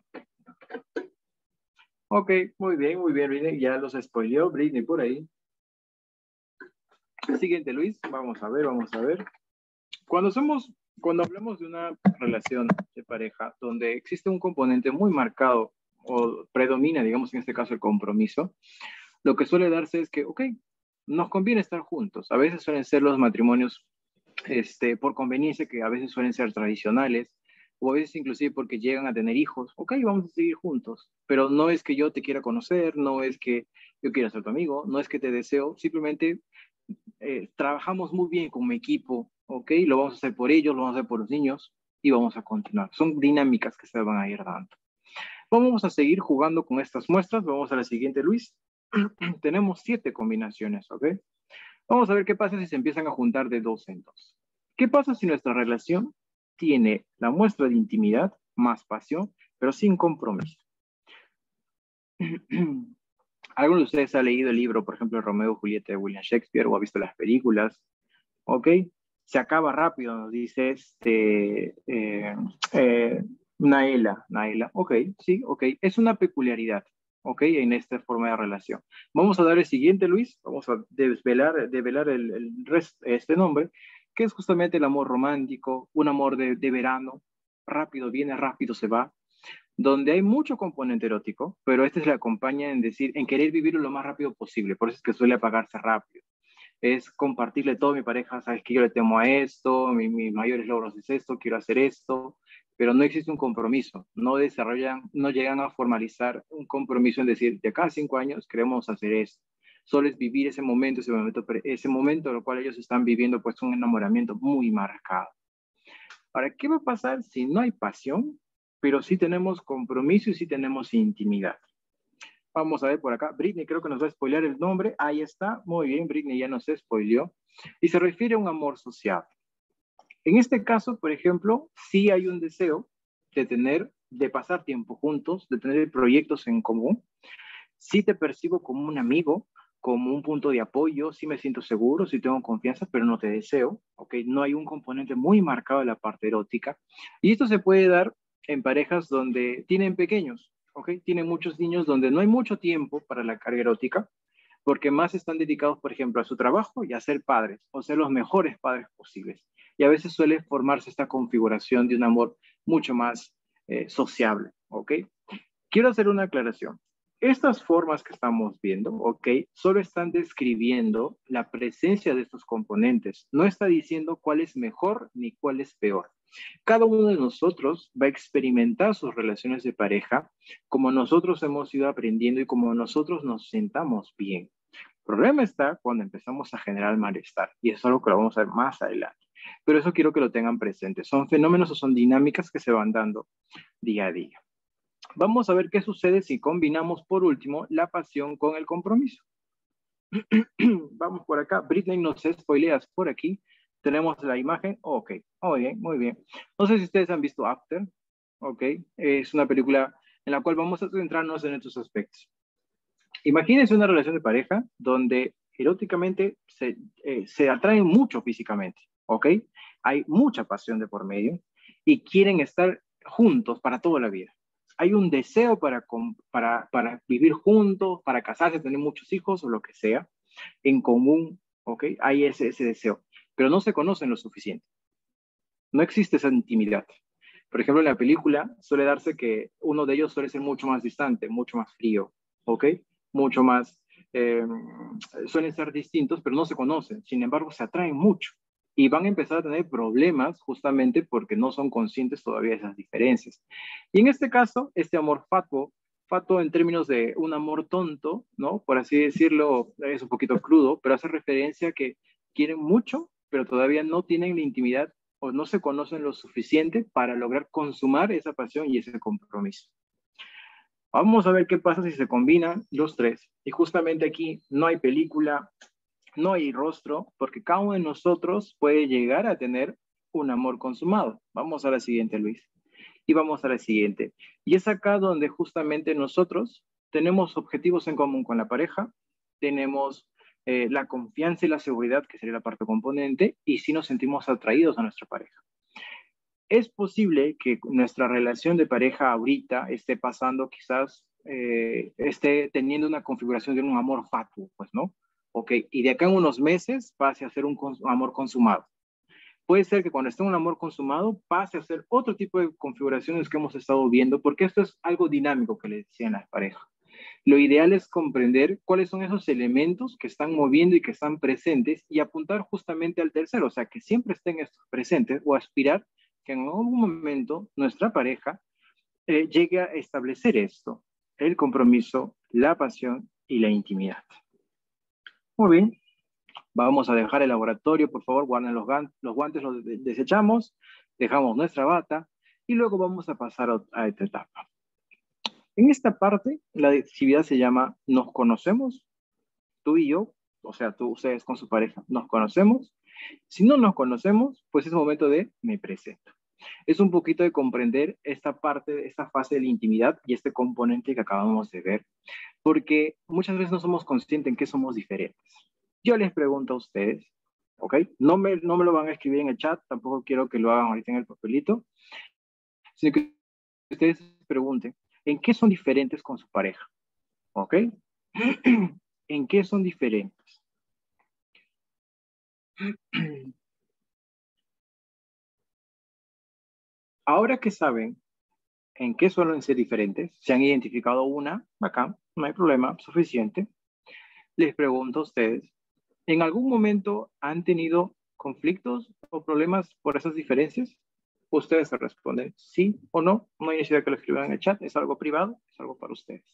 A: Ok, muy bien, Britney. Ya los spoileó Britney por ahí. Siguiente, Luis. Vamos a ver. Cuando hablamos de una relación de pareja donde existe un componente muy marcado o predomina, digamos en este caso, el compromiso, lo que suele darse es que, ok, nos conviene estar juntos. A veces suelen ser los matrimonios por conveniencia, que a veces suelen ser tradicionales, o a veces inclusive porque llegan a tener hijos. Ok, vamos a seguir juntos, pero no es que yo te quiera conocer, no es que yo quiera ser tu amigo, no es que te deseo, simplemente trabajamos muy bien como equipo, ok, lo vamos a hacer por ellos, lo vamos a hacer por los niños, y vamos a continuar. Son dinámicas que se van a ir dando. Vamos a seguir jugando con estas muestras. Vamos a la siguiente, Luis. Tenemos 7 combinaciones, ¿ok? Vamos a ver qué pasa si se empiezan a juntar de 2 en 2. ¿Qué pasa si nuestra relación tiene la muestra de intimidad más pasión, pero sin compromiso? ¿Alguno de ustedes ha leído el libro, por ejemplo, Romeo y Julieta de William Shakespeare, o ha visto las películas? ¿Ok? Se acaba rápido, nos dice Naela. Ok, sí, ok. Es una peculiaridad, ok, en esta forma de relación. Vamos a dar el siguiente, Luis. Vamos a develar este nombre, que es justamente el amor romántico, un amor de verano, rápido, viene rápido, se va, donde hay mucho componente erótico, pero este se le acompaña en decir, en querer vivirlo lo más rápido posible, por eso es que suele apagarse rápido. Es compartirle todo a mi pareja, sabes que yo le temo a esto, mis mayores logros es esto, quiero hacer esto, pero no existe un compromiso, no llegan a formalizar un compromiso en decir, de acá a 5 años queremos hacer esto. Solo es vivir ese momento en el cual ellos están viviendo pues un enamoramiento muy marcado. Ahora, ¿qué va a pasar si no hay pasión, pero sí tenemos compromiso y sí tenemos intimidad? Vamos a ver por acá. Britney creo que nos va a spoilear el nombre. Ahí está. Muy bien, Britney ya nos spoileó. Y se refiere a un amor social. En este caso, por ejemplo, sí hay un deseo de pasar tiempo juntos, de tener proyectos en común. Sí te percibo como un amigo, como un punto de apoyo, sí me siento seguro, sí tengo confianza, pero no te deseo, ¿ok? No hay un componente muy marcado de la parte erótica. Y esto se puede dar en parejas donde tienen pequeños, ¿ok? Tienen muchos niños donde no hay mucho tiempo para la carga erótica, porque más están dedicados, por ejemplo, a su trabajo y a ser padres, o ser los mejores padres posibles. Y a veces suele formarse esta configuración de un amor mucho más sociable, ¿ok? Quiero hacer una aclaración. Estas formas que estamos viendo, ¿ok? Solo están describiendo la presencia de estos componentes. No está diciendo cuál es mejor ni cuál es peor. Cada uno de nosotros va a experimentar sus relaciones de pareja como nosotros hemos ido aprendiendo y como nosotros nos sentamos bien. El problema está cuando empezamos a generar malestar, y eso es algo que lo vamos a ver más adelante. Pero eso quiero que lo tengan presente. Son fenómenos o son dinámicas que se van dando día a día. Vamos a ver qué sucede si combinamos, por último, la pasión con el compromiso. Vamos por acá. Britney, nos spoileas por aquí. Tenemos la imagen. Ok, muy bien, muy bien. No sé si ustedes han visto After. Ok, es una película en la cual vamos a centrarnos en estos aspectos. Imagínense una relación de pareja donde eróticamente se atraen mucho físicamente. Ok, hay mucha pasión de por medio y quieren estar juntos para toda la vida. Hay un deseo para vivir juntos, para casarse, tener muchos hijos o lo que sea, en común, ¿ok? Hay ese deseo, pero no se conocen lo suficiente. No existe esa intimidad. Por ejemplo, en la película suele darse que uno de ellos suele ser mucho más distante, mucho más frío, ¿ok? Mucho más, suelen ser distintos, pero no se conocen. Sin embargo, se atraen mucho y van a empezar a tener problemas justamente porque no son conscientes todavía de esas diferencias. Y en este caso, este amor fatuo en términos de un amor tonto, ¿no? Por así decirlo, es un poquito crudo, pero hace referencia a que quieren mucho, pero todavía no tienen la intimidad o no se conocen lo suficiente para lograr consumar esa pasión y ese compromiso. Vamos a ver qué pasa si se combinan los tres. Y justamente aquí no hay película, no hay rostro, porque cada uno de nosotros puede llegar a tener un amor consumado. Vamos a la siguiente, Luis. Y vamos a la siguiente. Y es acá donde justamente nosotros tenemos objetivos en común con la pareja, tenemos la confianza y la seguridad, que sería la parte componente, y sí nos sentimos atraídos a nuestra pareja. Es posible que nuestra relación de pareja ahorita esté pasando, quizás esté teniendo una configuración de un amor fatuo, pues, ¿no? Ok, y de acá en unos meses pase a ser un amor consumado. Puede ser que cuando esté un amor consumado pase a ser otro tipo de configuraciones que hemos estado viendo, porque esto es algo dinámico que le decían las parejas. Lo ideal es comprender cuáles son esos elementos que están moviendo y que están presentes y apuntar justamente al tercero, o sea, que siempre estén estos presentes o aspirar que en algún momento nuestra pareja llegue a establecer esto, el compromiso, la pasión y la intimidad. Muy bien, vamos a dejar el laboratorio, por favor, guarden los guantes, los desechamos dejamos nuestra bata y luego vamos a pasar a esta etapa. En esta parte, la actividad se llama Nos conocemos, tú y yo, o sea, ustedes con su pareja, nos conocemos. Si no nos conocemos, pues es momento de me presento. Es un poquito de comprender esta parte, esta fase de la intimidad y este componente que acabamos de ver, porque muchas veces no somos conscientes en que somos diferentes. Yo les pregunto a ustedes, ¿ok? No me lo van a escribir en el chat, tampoco quiero que lo hagan ahorita en el papelito, sino que ustedes pregunten, ¿en qué son diferentes con su pareja? ¿Ok? ¿En qué son diferentes? Ahora que saben en qué suelen ser diferentes, se han identificado una, acá, no hay problema, suficiente. Les pregunto a ustedes, ¿en algún momento han tenido conflictos o problemas por esas diferencias? Ustedes se responden sí o no, no hay necesidad que lo escriban en el chat, es algo privado, es algo para ustedes.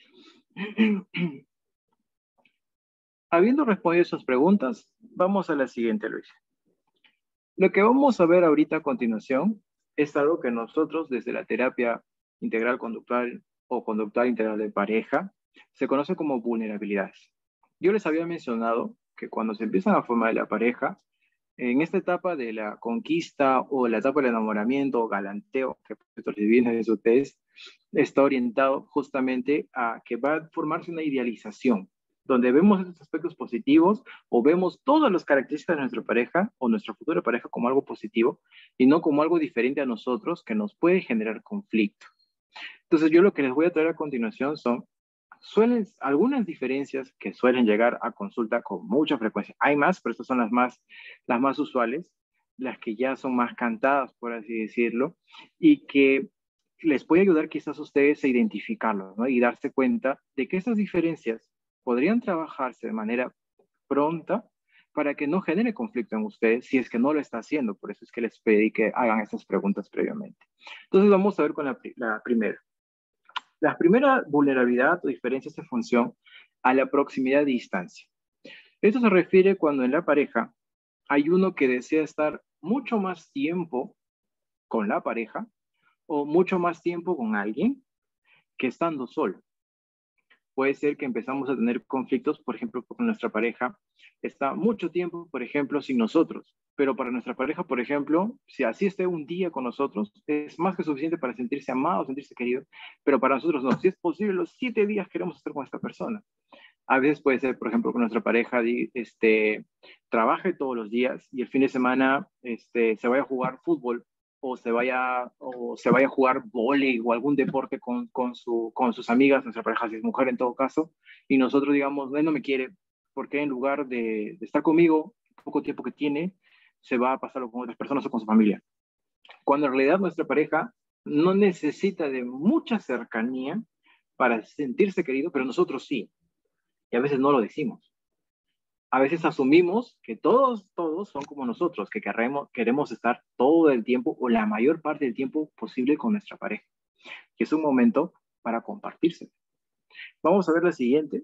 A: Habiendo respondido esas preguntas, vamos a la siguiente, Luis. Lo que vamos a ver ahorita a continuación es algo que nosotros desde la terapia integral conductual o conductual integral de pareja se conoce como vulnerabilidades. Yo les había mencionado que cuando se empiezan a formar la pareja, en esta etapa de la conquista o la etapa del enamoramiento o galanteo, que los divinos de su test, está orientado justamente a que va a formarse una idealización, donde vemos estos aspectos positivos o vemos todas las características de nuestra pareja o nuestra futura pareja como algo positivo y no como algo diferente a nosotros que nos puede generar conflicto. Entonces yo lo que les voy a traer a continuación son algunas diferencias que suelen llegar a consulta con mucha frecuencia. Hay más, pero estas son las más usuales, las que ya son más cantadas, por así decirlo, y que les puede ayudar quizás a ustedes a identificarlo, ¿no? Y darse cuenta de que esas diferencias podrían trabajarse de manera pronta para que no genere conflicto en ustedes si es que no lo está haciendo. Por eso es que les pedí que hagan estas preguntas previamente. Entonces vamos a ver con la primera. La primera vulnerabilidad o diferencia hace función a la proximidad de distancia. Esto se refiere cuando en la pareja hay uno que desea estar mucho más tiempo con la pareja o mucho más tiempo con alguien que estando solo. Puede ser que empezamos a tener conflictos, por ejemplo, porque nuestra pareja está mucho tiempo, por ejemplo, sin nosotros. Pero para nuestra pareja, por ejemplo, si así esté un día con nosotros, es más que suficiente para sentirse amado, sentirse querido. Pero para nosotros no. Si es posible, los 7 días queremos estar con esta persona. A veces puede ser, por ejemplo, que nuestra pareja trabaje todos los días y el fin de semana se vaya a jugar fútbol o se vaya a jugar vóley o algún deporte con sus amigas, nuestra pareja si es mujer en todo caso, y nosotros digamos, él no me quiere, porque en lugar de estar conmigo, poco tiempo que tiene, se va a pasarlo con otras personas o con su familia. Cuando en realidad nuestra pareja no necesita de mucha cercanía para sentirse querido, pero nosotros sí, y a veces no lo decimos. A veces asumimos que todos son como nosotros, que queremos estar todo el tiempo o la mayor parte del tiempo posible con nuestra pareja, que es un momento para compartirse. Vamos a ver la siguiente.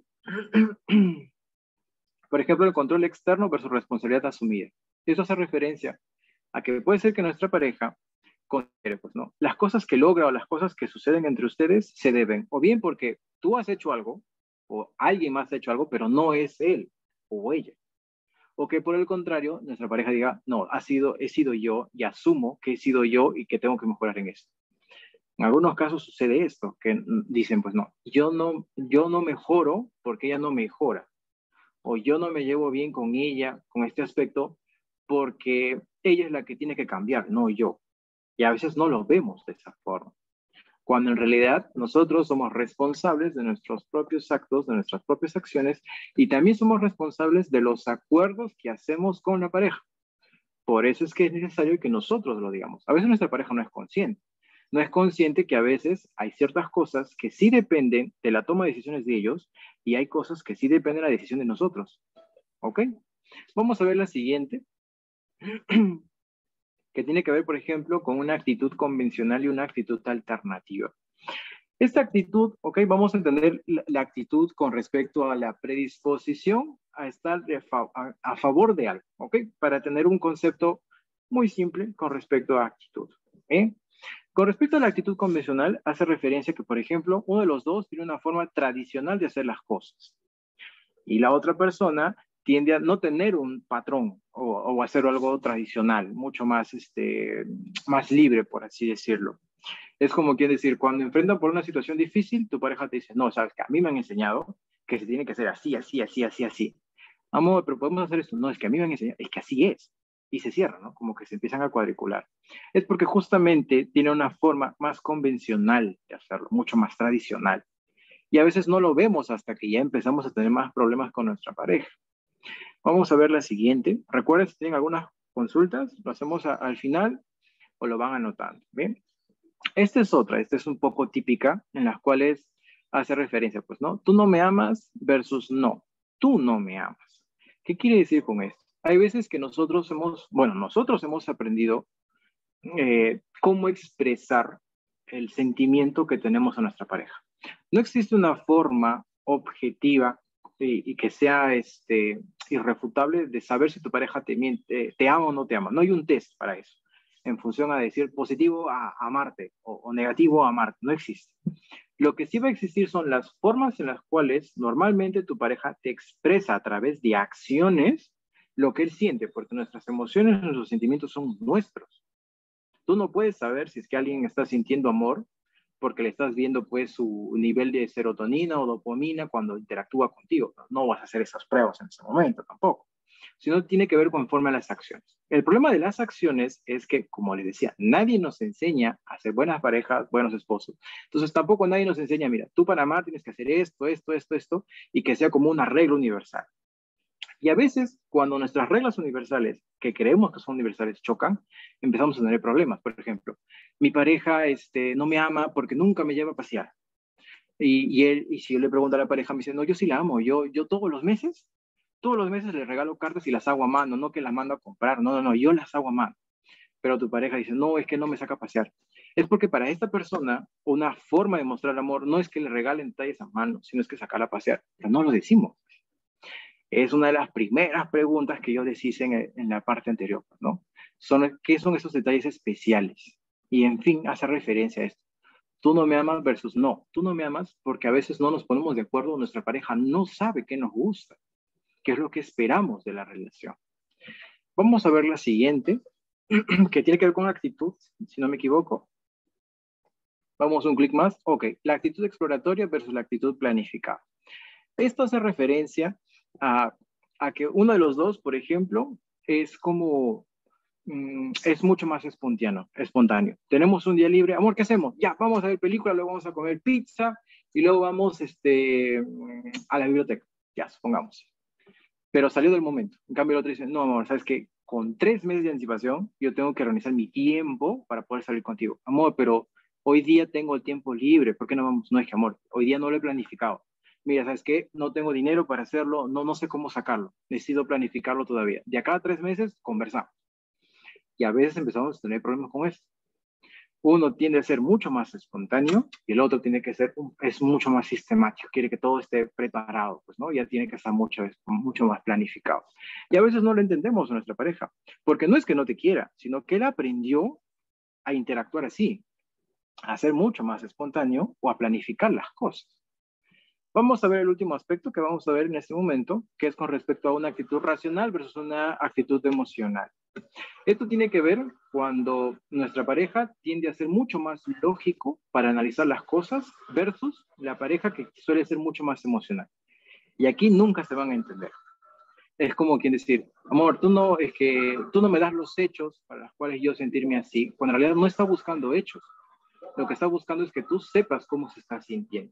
A: Por ejemplo, el control externo versus responsabilidad asumida. Eso hace referencia a que puede ser que nuestra pareja considere, pues, ¿no? Las cosas que logra o las cosas que suceden entre ustedes se deben, o bien porque tú has hecho algo, o alguien más ha hecho algo, pero no es él o ella. O que por el contrario, nuestra pareja diga, no, he sido yo y asumo que he sido yo y que tengo que mejorar en esto. En algunos casos sucede esto, que dicen, pues no, yo no mejoro porque ella no mejora. O yo no me llevo bien con ella, con este aspecto, porque ella es la que tiene que cambiar, no yo. Y a veces no lo vemos de esa forma. Cuando en realidad nosotros somos responsables de nuestros propios actos, de nuestras propias acciones, y también somos responsables de los acuerdos que hacemos con la pareja. Por eso es que es necesario que nosotros lo digamos. A veces nuestra pareja no es consciente. No es consciente que a veces hay ciertas cosas que sí dependen de la toma de decisiones de ellos y hay cosas que sí dependen de la decisión de nosotros. ¿Ok? Vamos a ver la siguiente. Que tiene que ver, por ejemplo, con una actitud convencional y una actitud alternativa. Esta actitud, ok, vamos a entender la actitud con respecto a la predisposición a estar a favor de algo, ok, para tener un concepto Muy simple con respecto a actitud. ¿Eh? Con respecto a la actitud convencional, hace referencia que, por ejemplo, uno de los dos tiene una forma tradicional de hacer las cosas y la otra persona tiende a no tener un patrón o hacer algo tradicional, mucho más, más libre, por así decirlo. Es como quien decir, cuando enfrentan por una situación difícil, tu pareja te dice, no, sabes que a mí me han enseñado que se tiene que hacer así, así, así, así, así. Amor, pero podemos hacer esto. No, es que a mí me han enseñado, es que así es. Y se cierra, ¿no? Como que se empiezan a cuadricular. Es porque justamente tiene una forma más convencional de hacerlo, mucho más tradicional. Y a veces no lo vemos hasta que ya empezamos a tener más problemas con nuestra pareja. Vamos a ver la siguiente. Recuerden, si tienen algunas consultas, lo hacemos al final o lo van anotando. ¿Bien? Esta es otra, esta es un poco típica, en las cuales hace referencia, pues, ¿no? Tú no me amas versus no, tú no me amas. ¿Qué quiere decir con esto? Hay veces que nosotros hemos aprendido cómo expresar el sentimiento que tenemos a nuestra pareja. No existe una forma objetiva y que sea irrefutable de saber si tu pareja te ama o no te ama. No hay un test para eso, en función a decir positivo a amarte o negativo a amarte. No existe. Lo que sí va a existir son las formas en las cuales normalmente tu pareja te expresa a través de acciones lo que él siente, porque nuestras emociones, nuestros sentimientos son nuestros. Tú no puedes saber si es que alguien está sintiendo amor porque le estás viendo pues su nivel de serotonina o dopamina cuando interactúa contigo. No vas a hacer esas pruebas en ese momento tampoco, sino tiene que ver conforme a las acciones. El problema de las acciones es que, como les decía, nadie nos enseña a ser buenas parejas, buenos esposos. Entonces tampoco nadie nos enseña, mira, tú para amar tienes que hacer esto, esto, esto, esto, y que sea como una regla universal. Y a veces, cuando nuestras reglas universales, que creemos que son universales, chocan, empezamos a tener problemas. Por ejemplo, mi pareja no me ama porque nunca me lleva a pasear. Y si yo le pregunto a la pareja, me dice, no, yo sí la amo. Yo todos los meses le regalo cartas y las hago a mano, no que las mando a comprar. No, no, no, yo las hago a mano. Pero tu pareja dice, no, es que no me saca a pasear. Es porque para esta persona, una forma de mostrar amor no es que le regalen detalles a mano, sino es que sacarla a pasear. Pero no lo decimos. Es una de las primeras preguntas que yo les hice en la parte anterior, ¿no? ¿Qué son esos detalles especiales? Y en fin, hace referencia a esto. Tú no me amas versus no. Tú no me amas porque a veces no nos ponemos de acuerdo, nuestra pareja no sabe qué nos gusta, qué es lo que esperamos de la relación. Vamos a ver la siguiente, que tiene que ver con actitud, si no me equivoco. Vamos un clic más. Ok, la actitud exploratoria versus la actitud planificada. Esto hace referencia a que uno de los dos, por ejemplo, es como, es mucho más espontáneo. Tenemos un día libre, amor, ¿qué hacemos? Ya, vamos a ver película, luego vamos a comer pizza y luego vamos a la biblioteca, ya, supongamos. Pero salió del momento. En cambio el otro dice, no, amor, ¿sabes qué? Con 3 meses de anticipación, yo tengo que organizar mi tiempo para poder salir contigo. Amor, pero hoy día tengo el tiempo libre, ¿por qué no vamos? No, es que, amor, hoy día no lo he planificado. Mira, ¿sabes qué? No tengo dinero para hacerlo, no sé cómo sacarlo. Necesito planificarlo todavía. De acá a 3 meses, conversamos. Y a veces empezamos a tener problemas con esto. Uno tiende a ser mucho más espontáneo y el otro tiene que es mucho más sistemático, quiere que todo esté preparado, pues, ¿no? Ya tiene que estar mucho más planificado. Y a veces no lo entendemos a nuestra pareja, porque no es que no te quiera, sino que él aprendió a interactuar así, a ser mucho más espontáneo o a planificar las cosas. Vamos a ver el último aspecto que vamos a ver en este momento, que es con respecto a una actitud racional versus una actitud emocional. Esto tiene que ver cuando nuestra pareja tiende a ser mucho más lógico para analizar las cosas versus la pareja que suele ser mucho más emocional. Y aquí nunca se van a entender. Es como quien decir, amor, tú no me das los hechos para los cuales yo sentirme así, cuando en realidad no está buscando hechos. Lo que está buscando es que tú sepas cómo se está sintiendo.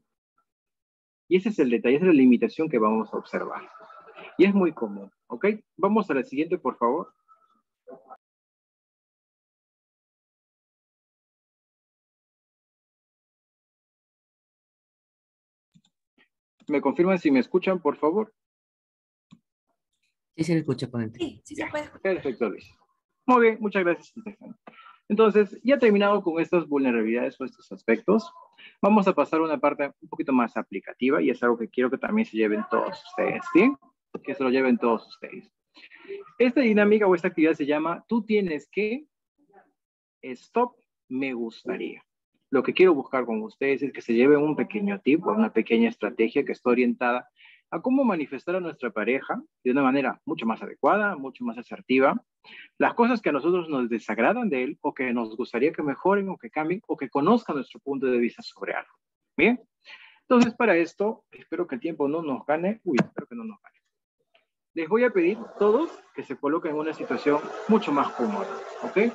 A: Y ese es el detalle, esa es la limitación que vamos a observar. Y es muy común, ¿ok? Vamos a la siguiente, por favor. ¿Me confirman si me escuchan, por favor?
E: Sí, se le escucha con el
D: Sí, sí se puede.
A: Perfecto, Luis. Muy bien, muchas gracias, Estefan. Entonces, ya terminado con estas vulnerabilidades o estos aspectos, vamos a pasar a una parte un poquito más aplicativa y es algo que quiero que también se lleven todos ustedes, ¿sí? Que se lo lleven todos ustedes. Esta dinámica o esta actividad se llama tú tienes que, stop, me gustaría. Lo que quiero buscar con ustedes es que se lleven un pequeño tip o una pequeña estrategia que está orientada a cómo manifestar a nuestra pareja de una manera mucho más adecuada, mucho más asertiva, las cosas que a nosotros nos desagradan de él o que nos gustaría que mejoren o que cambien o que conozcan nuestro punto de vista sobre algo. Bien, entonces para esto, espero que el tiempo no nos gane. Uy, espero que no nos gane. Les voy a pedir todos que se coloquen en una situación mucho más cómoda, ¿ok?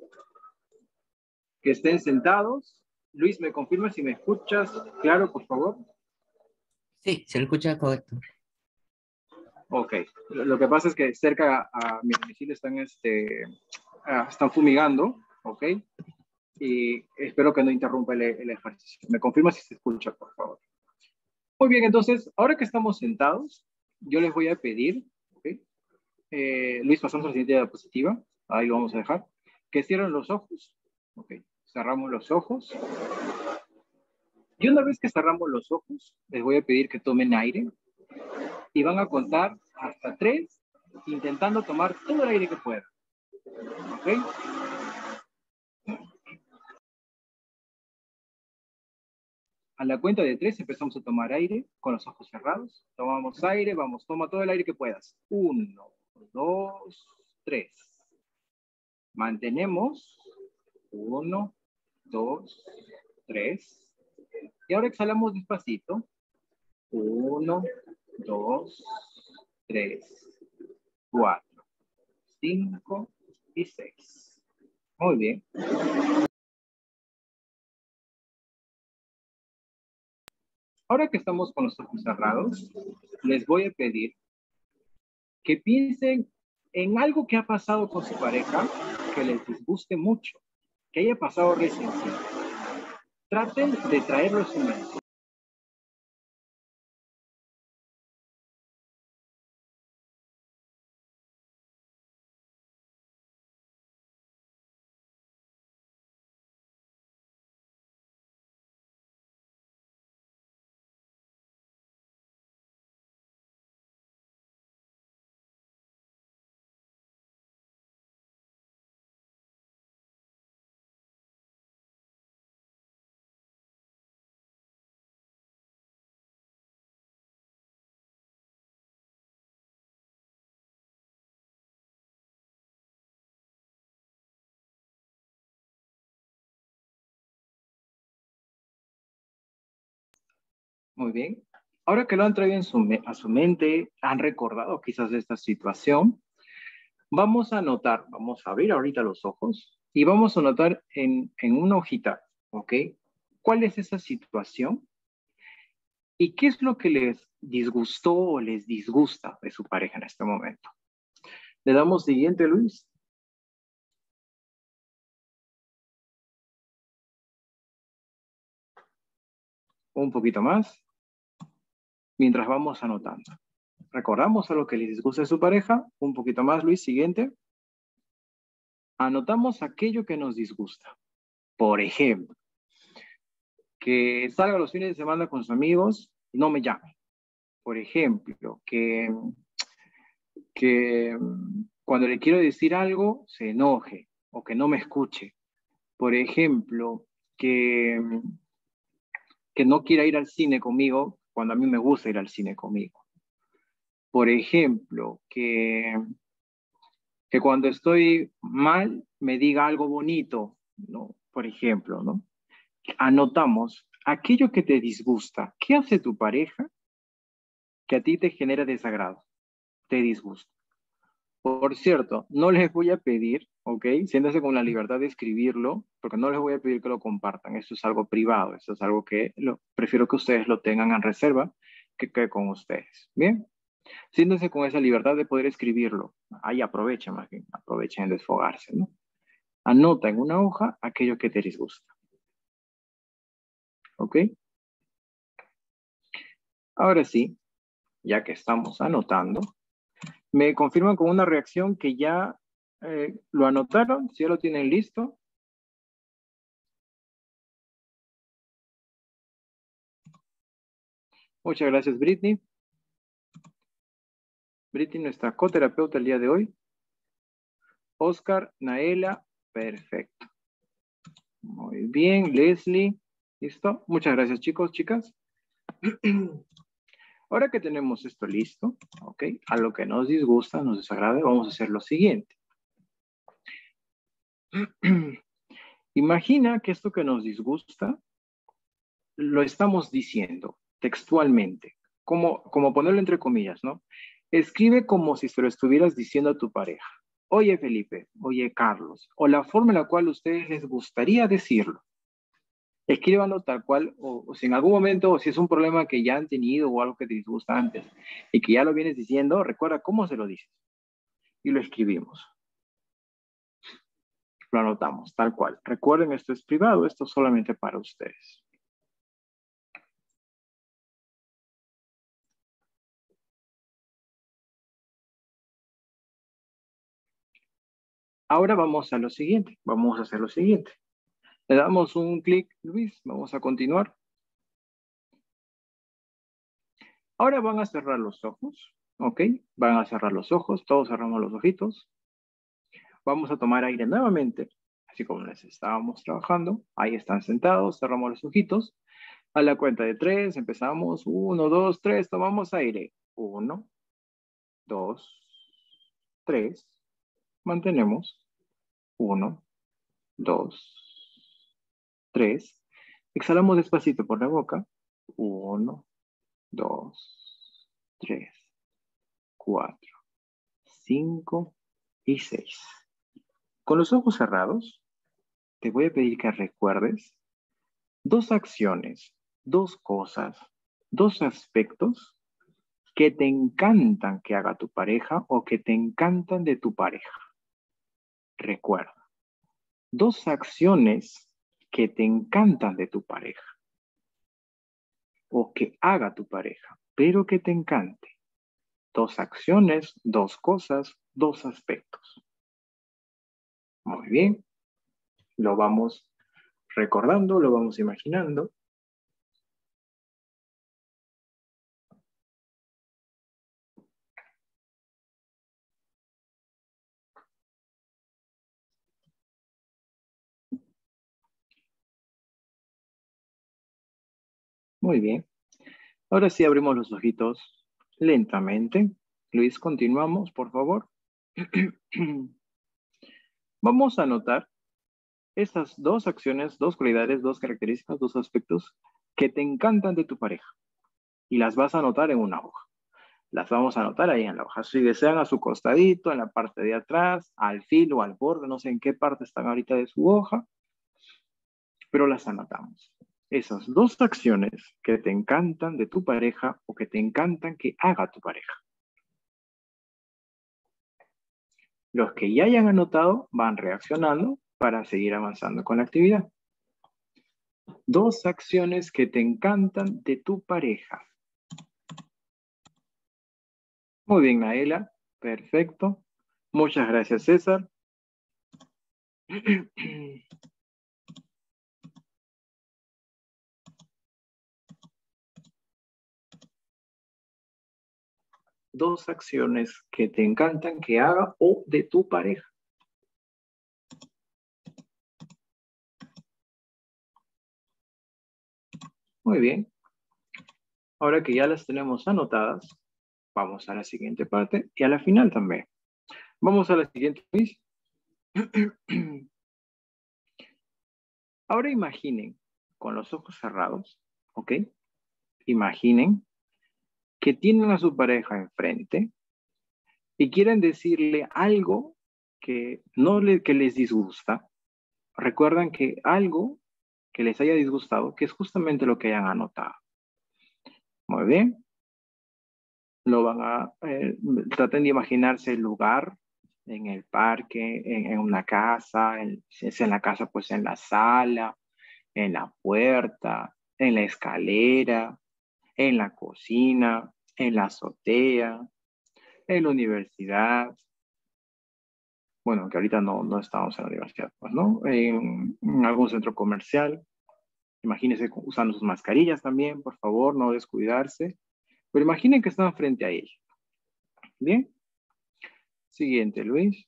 A: Que estén sentados. Luis, ¿me confirma si me escuchas? Claro, por favor.
E: Sí, se lo escucha correcto.
A: Ok. Lo que pasa es que cerca a mi domicilio están fumigando, ¿ok? Y espero que no interrumpa el ejercicio. ¿Me confirma si se escucha, por favor? Muy bien, entonces, ahora que estamos sentados, yo les voy a pedir, ¿ok? Luis, pasamos a la siguiente diapositiva. Ahí lo vamos a dejar. Que cierren los ojos. Ok. Cerramos los ojos. Y una vez que cerramos los ojos, les voy a pedir que tomen aire y van a contar hasta 3, intentando tomar todo el aire que puedan. ¿Ok? A la cuenta de 3 empezamos a tomar aire con los ojos cerrados. Tomamos aire, vamos, toma todo el aire que puedas. 1, 2, 3. Mantenemos. 1, 2, 3. Y ahora exhalamos despacito. 1, 2, 3, 4, 5 y 6. Muy bien. Ahora que estamos con los ojos cerrados, les voy a pedir que piensen en algo que ha pasado con su pareja que les disguste mucho, que haya pasado recientemente. Traten de traerlo a su mente. Muy bien. Ahora que lo han traído a su mente, han recordado quizás esta situación, vamos a anotar, vamos a abrir ahorita los ojos y vamos a anotar en una hojita, ¿ok? ¿Cuál es esa situación? ¿Y qué es lo que les disgustó o les disgusta de su pareja en este momento? Le damos siguiente, Luis. Un poquito más, mientras vamos anotando. Recordamos a lo que les disgusta de su pareja. Un poquito más, Luis, siguiente. Anotamos aquello que nos disgusta. Por ejemplo, que salga los fines de semana con sus amigos y no me llame. Por ejemplo, que cuando le quiero decir algo se enoje o que no me escuche. Por ejemplo, que no quiera ir al cine conmigo cuando a mí me gusta ir al cine conmigo. Por ejemplo, que cuando estoy mal me diga algo bonito, ¿no? Por ejemplo, ¿no? Anotamos aquello que te disgusta. ¿Qué hace tu pareja que a ti te genera desagrado? Te disgusta. Por cierto, no les voy a pedir, ¿ok? Siéntanse con la libertad de escribirlo, porque no les voy a pedir que lo compartan. Esto es algo privado, esto es algo que prefiero que ustedes lo tengan en reserva que quede con ustedes. ¿Bien? Siéntense con esa libertad de poder escribirlo. Ahí aprovechen, más bien, aprovechen en desfogarse, ¿no? Anota en una hoja aquello que te disgusta. ¿Ok? Ahora sí, ya que estamos anotando, me confirman con una reacción que ya lo anotaron, si ya lo tienen listo. Muchas gracias, Britney. Britney, nuestra coterapeuta el día de hoy. Oscar, Naela, perfecto. Muy bien, Leslie, listo. Muchas gracias, chicos, chicas. Ahora que tenemos esto listo, ¿ok? A lo que nos disgusta, nos desagrada, vamos a hacer lo siguiente. Imagina que esto que nos disgusta lo estamos diciendo textualmente, como ponerlo entre comillas, ¿no? Escribe como si se lo estuvieras diciendo a tu pareja. Oye, Felipe, oye, Carlos, o la forma en la cual a ustedes les gustaría decirlo. Escríbanlo tal cual, o si en algún momento, o si es un problema que ya han tenido o algo que te disgusta antes y que ya lo vienes diciendo, recuerda cómo se lo dices. Y lo escribimos. Lo anotamos, tal cual. Recuerden, esto es privado, esto es solamente para ustedes. Ahora vamos a lo siguiente, vamos a hacer lo siguiente. Le damos un clic, Luis, vamos a continuar. Ahora van a cerrar los ojos, ¿ok? Van a cerrar los ojos, todos cerramos los ojitos. Vamos a tomar aire nuevamente, así como les estábamos trabajando. Ahí están sentados, cerramos los ojitos. A la cuenta de 3 empezamos. 1, 2, 3, tomamos aire. 1, 2, 3. Mantenemos. 1, 2, 3. Exhalamos despacito por la boca. 1, 2, 3, 4, 5 y 6. Con los ojos cerrados, te voy a pedir que recuerdes 2 acciones, 2 cosas, 2 aspectos que te encantan que haga tu pareja o que te encantan de tu pareja. Recuerda, 2 acciones que te encantan de tu pareja o que haga tu pareja, pero que te encante. 2 acciones, 2 cosas, 2 aspectos. Muy bien. Lo vamos recordando, lo vamos imaginando. Muy bien. Ahora sí abrimos los ojitos lentamente. Luis, continuamos, por favor. Vamos a anotar estas 2 acciones, 2 cualidades, 2 características, 2 aspectos que te encantan de tu pareja. Y las vas a anotar en una hoja. Las vamos a anotar ahí en la hoja. Si desean, a su costadito, en la parte de atrás, al filo o al borde, no sé en qué parte están ahorita de su hoja, pero las anotamos. Esas 2 acciones que te encantan de tu pareja o que te encantan que haga tu pareja. Los que ya hayan anotado van reaccionando para seguir avanzando con la actividad. 2 acciones que te encantan de tu pareja. Muy bien, Naela. Perfecto. Muchas gracias, César. Dos acciones que te encantan que haga o de tu pareja. Muy bien. Ahora que ya las tenemos anotadas, vamos a la siguiente parte y a la final también. Vamos a la siguiente, Luis. Ahora imaginen, con los ojos cerrados, ¿ok? Imaginen que tienen a su pareja enfrente y quieren decirle algo que les disgusta. Recuerdan que algo que les haya disgustado, que es justamente lo que hayan anotado. Muy bien. Traten de imaginarse el lugar, en el parque, en una casa, si es en la casa, pues en la sala, en la puerta, en la escalera, en la cocina, en la azotea, en la universidad. Bueno, que ahorita no estamos en la universidad, pues, ¿no? En algún centro comercial. Imagínense usando sus mascarillas también, por favor, no descuidarse. Pero imaginen que están frente a ella. Bien. Siguiente, Luis.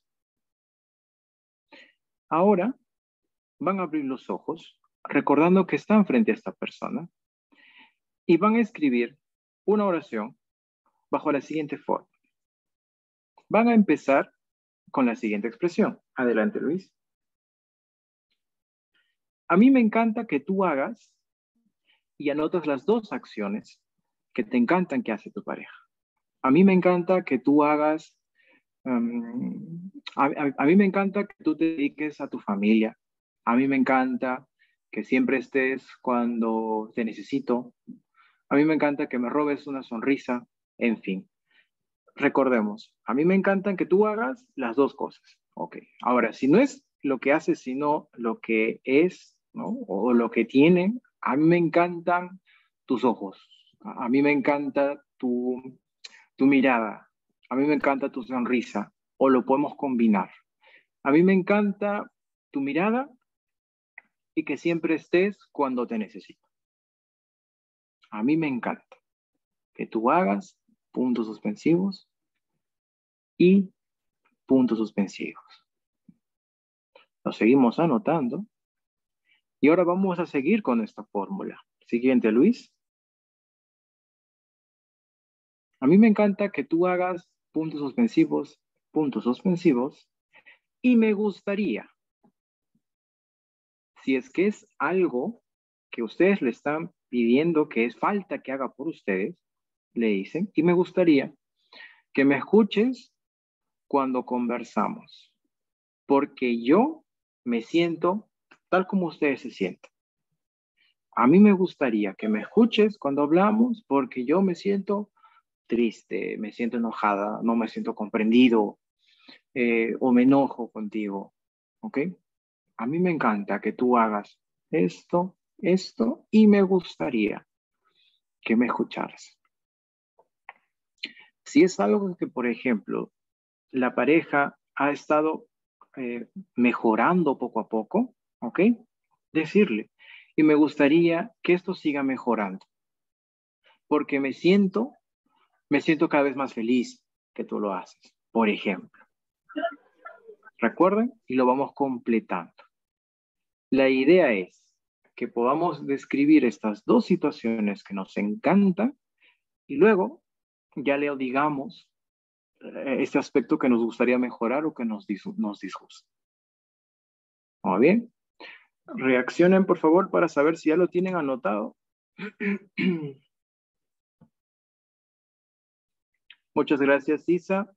A: Ahora van a abrir los ojos, recordando que están frente a esta persona, y van a escribir una oración bajo la siguiente forma. Van a empezar con la siguiente expresión. Adelante, Luis. A mí me encanta que tú hagas y anotas las dos acciones que te encantan que hace tu pareja. A mí me encanta que tú hagas, a mí me encanta que tú te dediques a tu familia. A mí me encanta que siempre estés cuando te necesito. A mí me encanta que me robes una sonrisa. En fin, recordemos, a mí me encantan que tú hagas las dos cosas. Ok, ahora, si no es lo que haces, sino lo que es, ¿no? O lo que tiene, a mí me encantan tus ojos. A mí me encanta tu mirada. A mí me encanta tu sonrisa. O lo podemos combinar. A mí me encanta tu mirada y que siempre estés cuando te necesito. A mí me encanta que tú hagas puntos suspensivos y puntos suspensivos. Lo seguimos anotando. Y ahora vamos a seguir con esta fórmula. Siguiente, Luis. A mí me encanta que tú hagas puntos suspensivos, y me gustaría, si es que es algo que ustedes le están pidiendo que es falta que haga por ustedes, le dicen, y me gustaría que me escuches cuando conversamos, porque yo me siento tal como ustedes se sienten. A mí me gustaría que me escuches cuando hablamos, porque yo me siento triste, me siento enojada, no me siento comprendido, o me enojo contigo, ¿ok? A mí me encanta que tú hagas esto, y me gustaría que me escucharas. Si es algo que, por ejemplo, la pareja ha estado mejorando poco a poco, ¿ok? Decirle, y me gustaría que esto siga mejorando, porque me siento cada vez más feliz que tú lo haces, por ejemplo. Recuerden, y lo vamos completando. La idea es que podamos describir estas dos situaciones que nos encantan y luego ya le digamos este aspecto que nos gustaría mejorar o que nos disgusta. ¿Muy bien? Reaccionen, por favor, para saber si ya lo tienen anotado. Muchas gracias, Isa.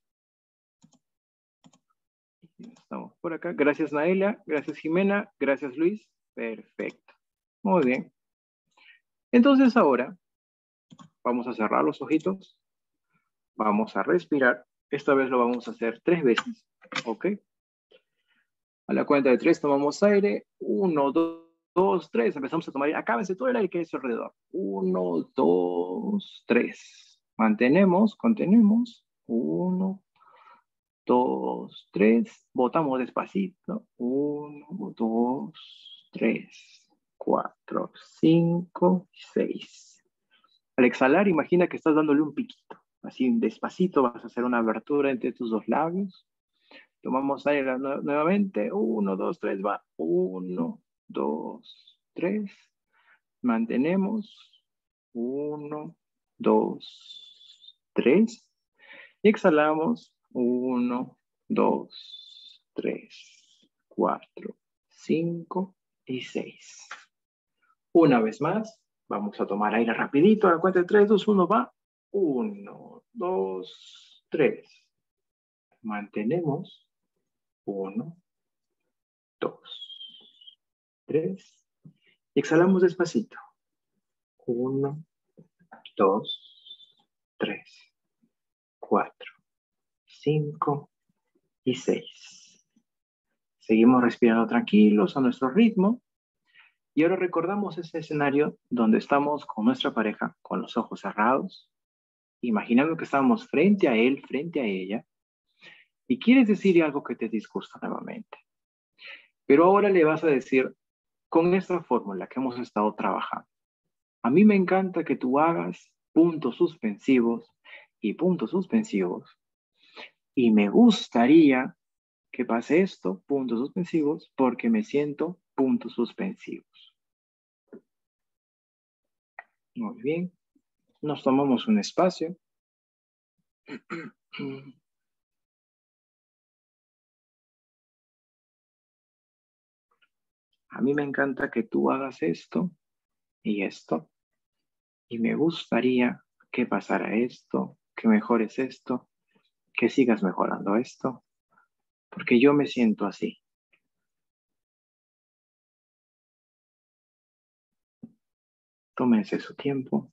A: Estamos por acá. Gracias, Naelia. Gracias, Jimena. Gracias, Luis. Perfecto. Muy bien. Entonces ahora vamos a cerrar los ojitos. Vamos a respirar. Esta vez lo vamos a hacer 3 veces. ¿Ok? A la cuenta de 3 tomamos aire. 1, 2, 3. Empezamos a tomar aire. Acábense todo el aire que hay alrededor. 1, 2, 3. Mantenemos, contenemos. 1, 2, 3. Botamos despacito. 1, 2, 3, 4, 5, 6. Al exhalar, imagina que estás dándole un piquito. Así despacito vas a hacer una abertura entre tus dos labios. Tomamos aire nuevamente. 1, 2, 3, va. 1, 2, 3. Mantenemos. 1, 2, 3. Y exhalamos. 1, 2, 3, 4, 5 y 6. Una vez más, vamos a tomar aire rapidito. A la cuenta de 3, 2, 1, va. 1, 2, 3. Mantenemos. 1, 2, 3. Y exhalamos despacito. 1, 2, 3, 4, 5 y 6. Seguimos respirando tranquilos a nuestro ritmo. Y ahora recordamos ese escenario donde estamos con nuestra pareja, con los ojos cerrados, imaginando que estamos frente a él, frente a ella, y quieres decir algo que te disgusta nuevamente. Pero ahora le vas a decir, con esta fórmula que hemos estado trabajando, a mí me encanta que tú hagas puntos suspensivos y puntos suspensivos. Y me gustaría que pase esto, puntos suspensivos, porque me siento puntos suspensivos. Muy bien. Nos tomamos un espacio. A mí me encanta que tú hagas esto y esto. Y me gustaría que pasara esto, que mejores esto, que sigas mejorando esto, porque yo me siento así. Tómense su tiempo.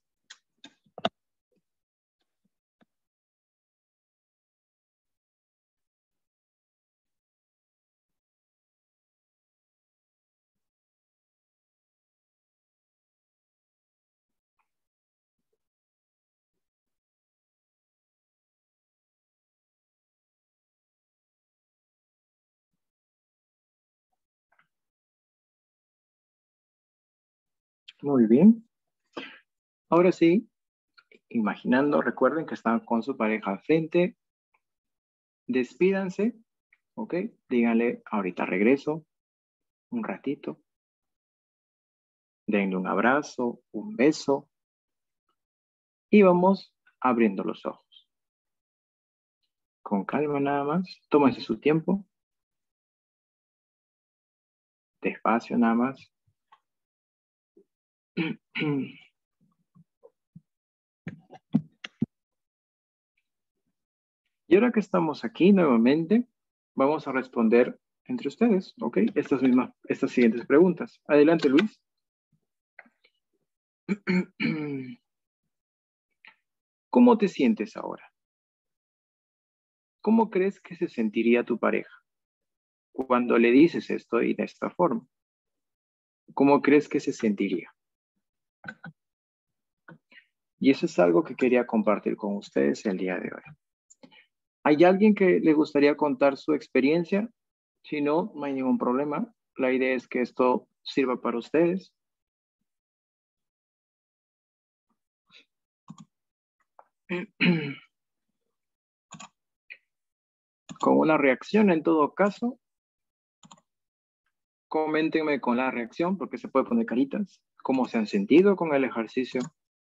A: Muy bien. Ahora sí, imaginando, recuerden que están con su pareja al frente. Despídanse, ¿ok? Díganle, ahorita regreso, un ratito. Denle un abrazo, un beso. Y vamos abriendo los ojos. Con calma nada más. Tómense su tiempo. Despacio nada más. Y ahora que estamos aquí nuevamente, vamos a responder entre ustedes, ¿ok? Estas siguientes preguntas. Adelante, Luis. ¿Cómo te sientes ahora? ¿Cómo crees que se sentiría tu pareja cuando le dices esto y de esta forma? ¿Cómo crees que se sentiría? Y eso es algo que quería compartir con ustedes el día de hoy. ¿Hay alguien que le gustaría contar su experiencia? Si no, no hay ningún problema. La idea es que esto sirva para ustedes. Con una reacción en todo caso. Coméntenme con la reacción porque se puede poner caritas. ¿Cómo se han sentido con el ejercicio?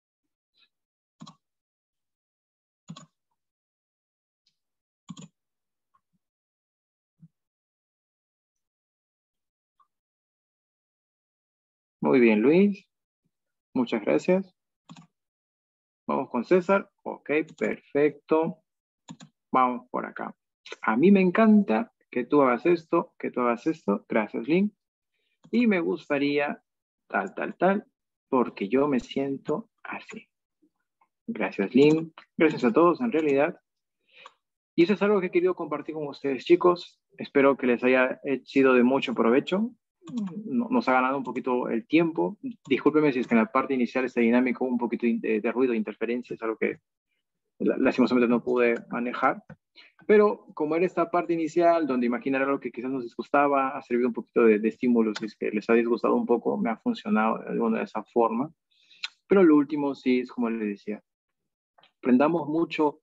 A: Muy bien, Luis. Muchas gracias. Vamos con César. Ok, perfecto. Vamos por acá. A mí me encanta que tú hagas esto, que tú hagas esto. Gracias, Lynn. Y me gustaría tal, porque yo me siento así. Gracias, Lynn. Gracias a todos, en realidad. Y eso es algo que he querido compartir con ustedes, chicos. Espero que les haya sido de mucho provecho. Nos ha ganado un poquito el tiempo. Discúlpenme si es que en la parte inicial esta dinámica un poquito de ruido, interferencia, es algo que lastimosamente no pude manejar. Pero como era esta parte inicial, donde imaginar algo que quizás nos disgustaba, ha servido un poquito de estímulo. Si es que les ha disgustado un poco, me ha funcionado de alguna de esa forma. Pero lo último sí es como les decía. Aprendamos mucho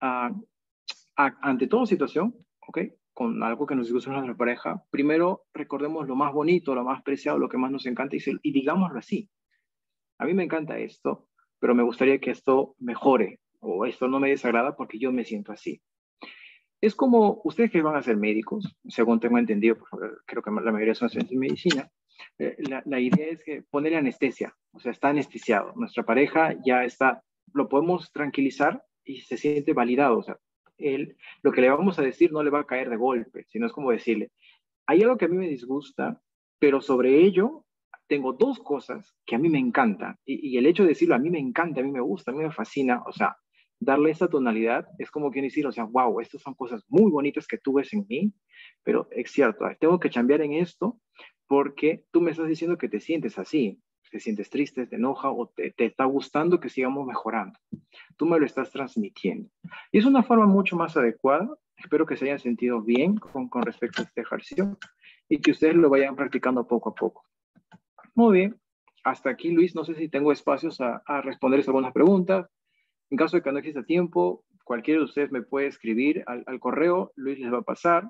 A: ante toda situación, ¿ok? Con algo que nos disgusta a nuestra pareja, primero recordemos lo más bonito, lo más preciado, lo que más nos encanta y digámoslo así. A mí me encanta esto, pero me gustaría que esto mejore o esto no me desagrada porque yo me siento así. Es como ustedes que van a ser médicos, según tengo entendido, creo que la mayoría son estudiantes de medicina, la idea es que ponerle anestesia, o sea, está anestesiado. Nuestra pareja ya está, lo podemos tranquilizar y se siente validado, o sea, lo que le vamos a decir no le va a caer de golpe, sino es como decirle, hay algo que a mí me disgusta, pero sobre ello tengo dos cosas que a mí me encantan. Y el hecho de decirlo, a mí me encanta, a mí me gusta, a mí me fascina, o sea, darle esa tonalidad es como quien decir, o sea, wow, estas son cosas muy bonitas que tú ves en mí, pero es cierto, tengo que cambiar en esto porque tú me estás diciendo que te sientes así, te sientes triste, te enoja o te está gustando que sigamos mejorando. Tú me lo estás transmitiendo. Y es una forma mucho más adecuada. Espero que se hayan sentido bien con respecto a este ejercicio y que ustedes lo vayan practicando poco a poco. Muy bien. Hasta aquí, Luis. No sé si tengo espacios a responderles algunas preguntas. En caso de que no exista tiempo, cualquiera de ustedes me puede escribir al correo, Luis les va a pasar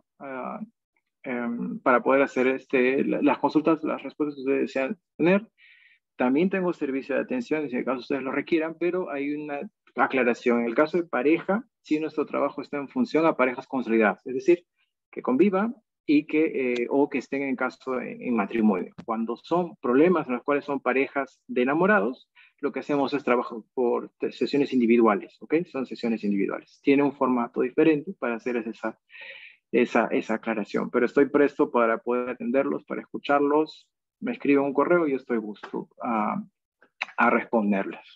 A: para poder hacer las consultas, las respuestas que ustedes desean tener. También tengo servicio de atención, si en el caso ustedes lo requieran, pero hay una aclaración. En el caso de pareja, sí nuestro trabajo está en función a parejas consolidadas, es decir, que convivan y o que estén en caso en matrimonio. Cuando son problemas en los cuales son parejas de enamorados, lo que hacemos es trabajo por sesiones individuales, ¿ok? Son sesiones individuales. Tiene un formato diferente para hacer esa aclaración, pero estoy presto para poder atenderlos, para escucharlos. Me escriben un correo y yo estoy gusto a responderles.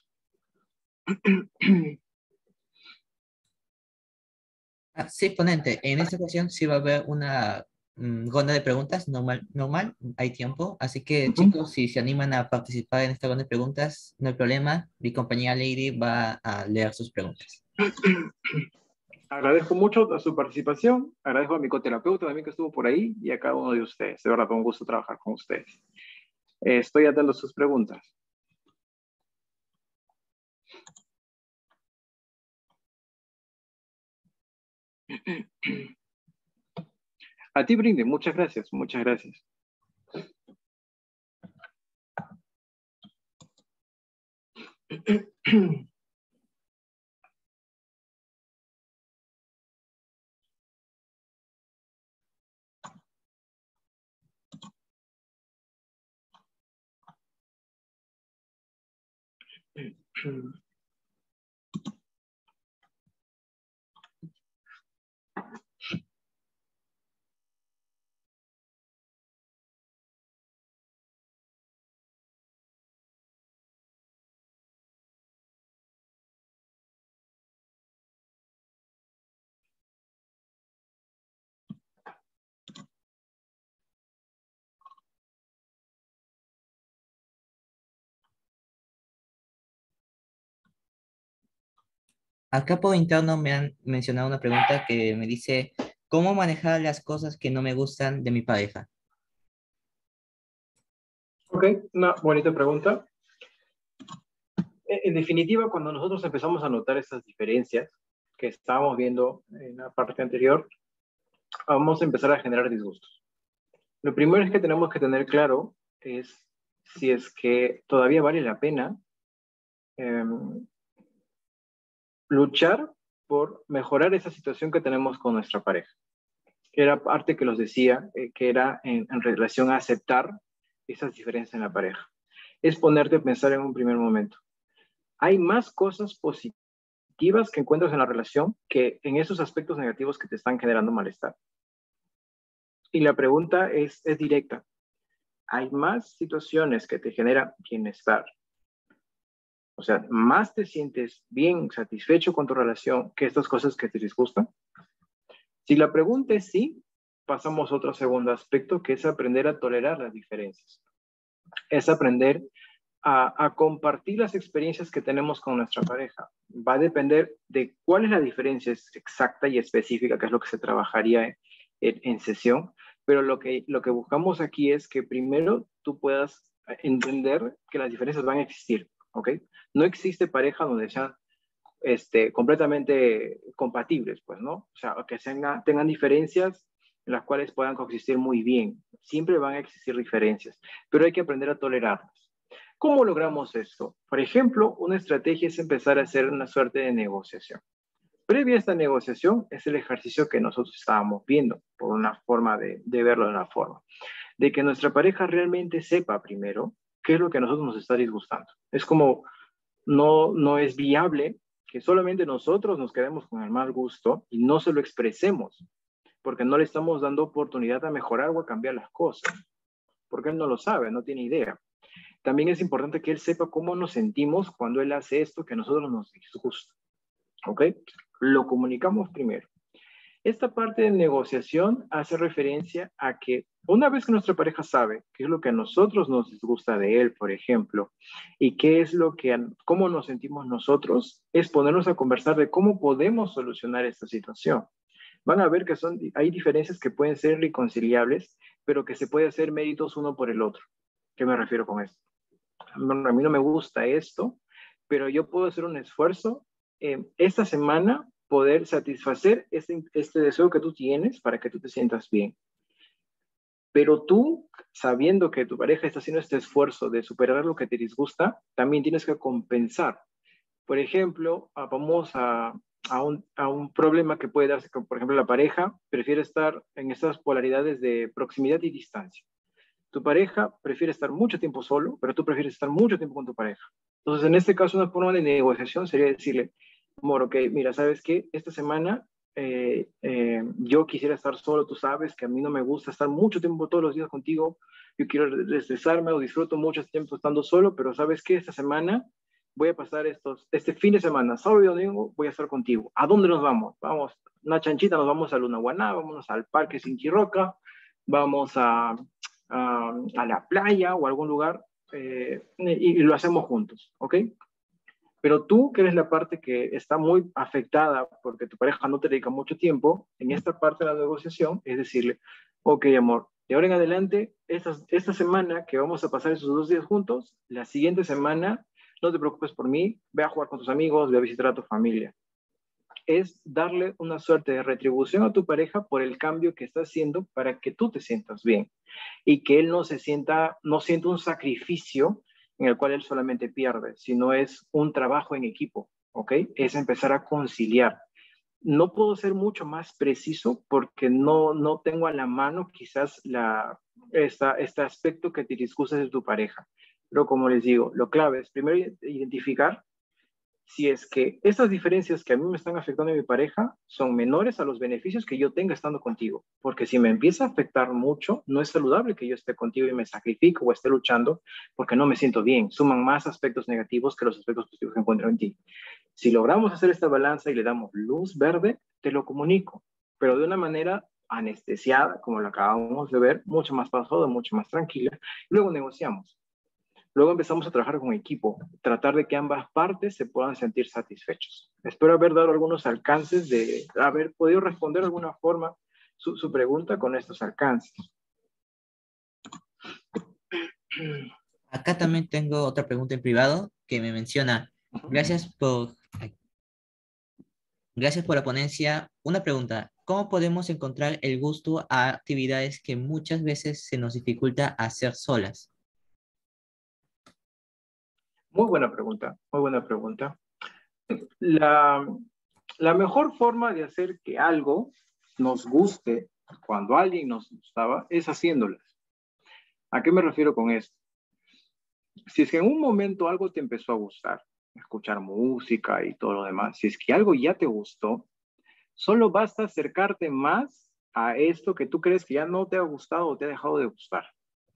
E: Sí, ponente. En esta ocasión sí va a haber una ronda de preguntas normal, hay tiempo. Así que, chicos, si se animan a participar en esta ronda de preguntas, no hay problema. Mi compañera Lady va a leer sus preguntas.
A: Agradezco mucho su participación, agradezco a mi coterapeuta también que estuvo por ahí y a cada uno de ustedes. De verdad, fue un gusto trabajar con ustedes. Estoy atento a sus preguntas. A ti, Brinde, muchas gracias, muchas gracias.
E: Acá por interno me han mencionado una pregunta que me dice, ¿cómo manejar las cosas que no me gustan de mi pareja?
A: Ok, una bonita pregunta. En definitiva, cuando nosotros empezamos a notar esas diferencias que estábamos viendo en la parte anterior, vamos a empezar a generar disgustos. Lo primero es que tenemos que tener claro es si es que todavía vale la pena luchar por mejorar esa situación que tenemos con nuestra pareja. Era parte que los decía, que era en relación a aceptar esas diferencias en la pareja. Es ponerte a pensar en un primer momento. Hay más cosas positivas que encuentras en la relación que en esos aspectos negativos que te están generando malestar. Y la pregunta es directa. Hay más situaciones que te generan bienestar. O sea, más te sientes bien, satisfecho con tu relación que estas cosas que te disgustan. Si la pregunta es sí, pasamos a otro segundo aspecto, que es aprender a tolerar las diferencias. Es aprender a compartir las experiencias que tenemos con nuestra pareja. Va a depender de cuál es la diferencia exacta y específica, que es lo que se trabajaría en sesión, pero lo que buscamos aquí es que primero tú puedas entender que las diferencias van a existir, ¿ok? No existe pareja donde sean completamente compatibles, pues, ¿no? O sea, que tengan diferencias en las cuales puedan coexistir muy bien. Siempre van a existir diferencias, pero hay que aprender a tolerarlas. ¿Cómo logramos esto? Por ejemplo, una estrategia es empezar a hacer una suerte de negociación. Previa a esta negociación es el ejercicio que nosotros estábamos viendo, por una forma de verlo de una forma, de que nuestra pareja realmente sepa primero qué es lo que a nosotros nos está disgustando. Es como, no es viable que solamente nosotros nos quedemos con el mal gusto y no se lo expresemos, porque no le estamos dando oportunidad a mejorar o a cambiar las cosas, porque él no lo sabe, no tiene idea. También es importante que él sepa cómo nos sentimos cuando él hace esto que a nosotros nos disgusta. ¿Ok? Lo comunicamos primero. Esta parte de negociación hace referencia a que una vez que nuestra pareja sabe qué es lo que a nosotros nos disgusta de él, por ejemplo, y cómo nos sentimos nosotros, es ponernos a conversar de cómo podemos solucionar esta situación. Van a ver que hay diferencias que pueden ser irreconciliables, pero que se puede hacer méritos uno por el otro. ¿Qué me refiero con esto? A mí no me gusta esto, pero yo puedo hacer un esfuerzo esta semana poder satisfacer este deseo que tú tienes para que tú te sientas bien. Pero tú, sabiendo que tu pareja está haciendo este esfuerzo de superar lo que te disgusta, también tienes que compensar. Por ejemplo, vamos a un problema que puede darse, por ejemplo, la pareja prefiere estar en estas polaridades de proximidad y distancia. Tu pareja prefiere estar mucho tiempo solo, pero tú prefieres estar mucho tiempo con tu pareja. Entonces, en este caso, una forma de negociación sería decirle, amor, ok, mira, ¿sabes qué? Esta semana yo quisiera estar solo, tú sabes que a mí no me gusta estar mucho tiempo todos los días contigo, yo quiero estresarme o disfruto mucho tiempo estando solo, pero ¿sabes qué? Esta semana voy a pasar este fin de semana, sábado y domingo, voy a estar contigo. ¿A dónde nos vamos? Vamos, una chanchita, nos vamos a Lunahuaná, vámonos al parque Sinchirroca, vamos a la playa o a algún lugar y lo hacemos juntos, ¿ok? Pero tú, que eres la parte que está muy afectada porque tu pareja no te dedica mucho tiempo, en esta parte de la negociación es decirle, ok, amor, de ahora en adelante, esta semana que vamos a pasar esos 2 días juntos, la siguiente semana, no te preocupes por mí, ve a jugar con tus amigos, ve a visitar a tu familia. Es darle una suerte de retribución a tu pareja por el cambio que está haciendo para que tú te sientas bien y que él no sienta un sacrificio en el cual él solamente pierde, sino es un trabajo en equipo, ¿ok? Es empezar a conciliar. No puedo ser mucho más preciso porque no tengo a la mano quizás este aspecto que te disgustas de tu pareja. Pero como les digo, lo clave es primero identificar si es que estas diferencias que a mí me están afectando en mi pareja son menores a los beneficios que yo tenga estando contigo. Porque si me empieza a afectar mucho, no es saludable que yo esté contigo y me sacrifico o esté luchando porque no me siento bien. Suman más aspectos negativos que los aspectos positivos que encuentro en ti. Si logramos hacer esta balanza y le damos luz verde, te lo comunico, pero de una manera anestesiada, como lo acabamos de ver, mucho más pausada, mucho más tranquila. Luego negociamos. Luego empezamos a trabajar con equipo, tratar de que ambas partes se puedan sentir satisfechos. Espero haber dado algunos alcances de haber podido responder de alguna forma su pregunta con estos alcances.
E: Acá también tengo otra pregunta en privado que me menciona, gracias por la ponencia. Una pregunta, ¿cómo podemos encontrar el gusto a actividades que muchas veces se nos dificulta hacer solas?
A: Muy buena pregunta, muy buena pregunta. La mejor forma de hacer que algo nos guste cuando alguien nos gustaba es haciéndolas. ¿A qué me refiero con esto? Si es que en un momento algo te empezó a gustar, escuchar música y todo lo demás, si es que algo ya te gustó, solo basta acercarte más a esto que tú crees que ya no te ha gustado o te ha dejado de gustar.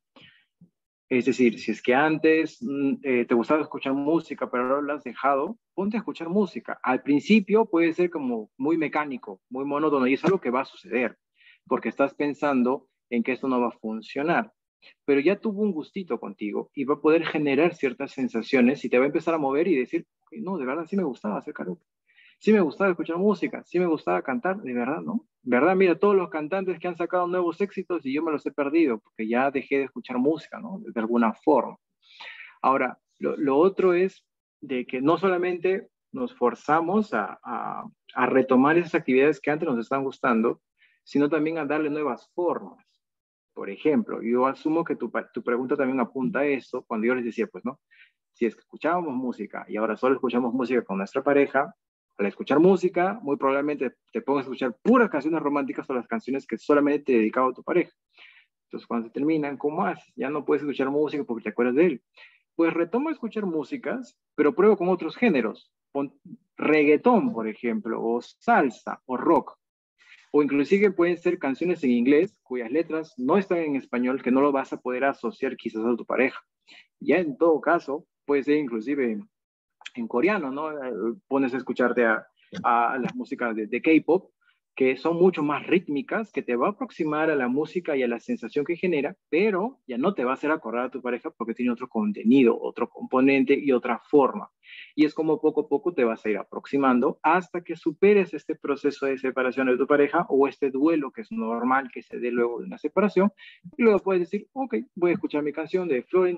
A: Es decir, si es que antes te gustaba escuchar música, pero ahora lo has dejado, ponte a escuchar música. Al principio puede ser como muy mecánico, muy monótono, y es algo que va a suceder, porque estás pensando en que esto no va a funcionar. Pero ya tuvo un gustito contigo y va a poder generar ciertas sensaciones y te va a empezar a mover y decir, no, de verdad sí me gustaba hacer karaoke. Sí me gustaba escuchar música, sí me gustaba cantar, de verdad, ¿no? ¿Verdad? Mira, todos los cantantes que han sacado nuevos éxitos y yo me los he perdido porque ya dejé de escuchar música, ¿no? De alguna forma. Ahora, lo otro es de que no solamente nos forzamos a retomar esas actividades que antes nos estaban gustando, sino también a darle nuevas formas. Por ejemplo, yo asumo que tu pregunta también apunta a eso cuando yo les decía, pues, ¿no? Si es que escuchábamos música y ahora solo escuchamos música con nuestra pareja, al escuchar música, muy probablemente te pongas a escuchar puras canciones románticas o las canciones que solamente te dedicaba a tu pareja. Entonces, cuando se terminan, ¿cómo haces? Ya no puedes escuchar música porque te acuerdas de él. Pues retomo a escuchar músicas, pero pruebo con otros géneros. Pon reggaetón, por ejemplo, o salsa, o rock. O inclusive pueden ser canciones en inglés cuyas letras no están en español, que no lo vas a poder asociar quizás a tu pareja. Ya en todo caso, puede ser inclusive en coreano, ¿no? Pones a escucharte a las músicas de K-pop, que son mucho más rítmicas, que te va a aproximar a la música y a la sensación que genera, pero ya no te va a hacer acordar a tu pareja porque tiene otro contenido, otro componente y otra forma. Y es como poco a poco te vas a ir aproximando hasta que superes este proceso de separación de tu pareja o este duelo que es normal que se dé luego de una separación. Y luego puedes decir, ok, voy a escuchar mi canción de Florentino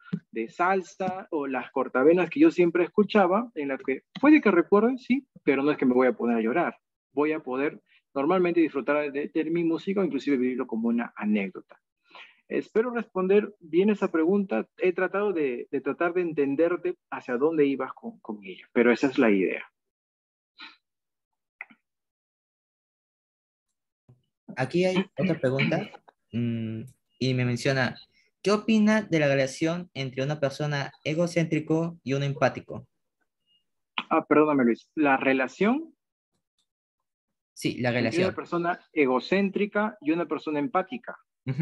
A: de salsa o las cortavenas que yo siempre escuchaba, en la que puede que recuerde, sí, pero no es que me voy a poner a llorar. Voy a poder normalmente disfrutar de mi música o inclusive vivirlo como una anécdota. Espero responder bien esa pregunta. He tratado de tratar de entenderte hacia dónde ibas con ella, pero esa es la idea.
E: Aquí hay otra pregunta y me menciona, ¿qué opina de la relación entre una persona egocéntrico y uno empático?
A: Perdóname, Luis. La relación
E: Sí, la
A: entre una
E: relación.
A: persona egocéntrica y una persona empática.
E: Ujú.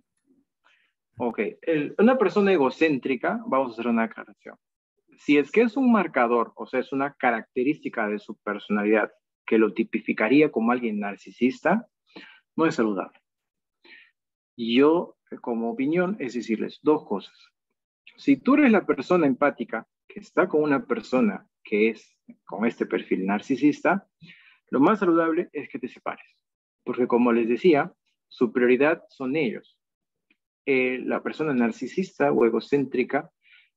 A: Ok, una persona egocéntrica, vamos a hacer una aclaración. Si es que es un marcador, o sea, es una característica de su personalidad que lo tipificaría como alguien narcisista, no es saludable. Yo, como opinión, es decirles dos cosas. Si tú eres la persona empática que está con una persona que es con este perfil narcisista, lo más saludable es que te separes. Porque como les decía, su prioridad son ellos. La persona narcisista o egocéntrica,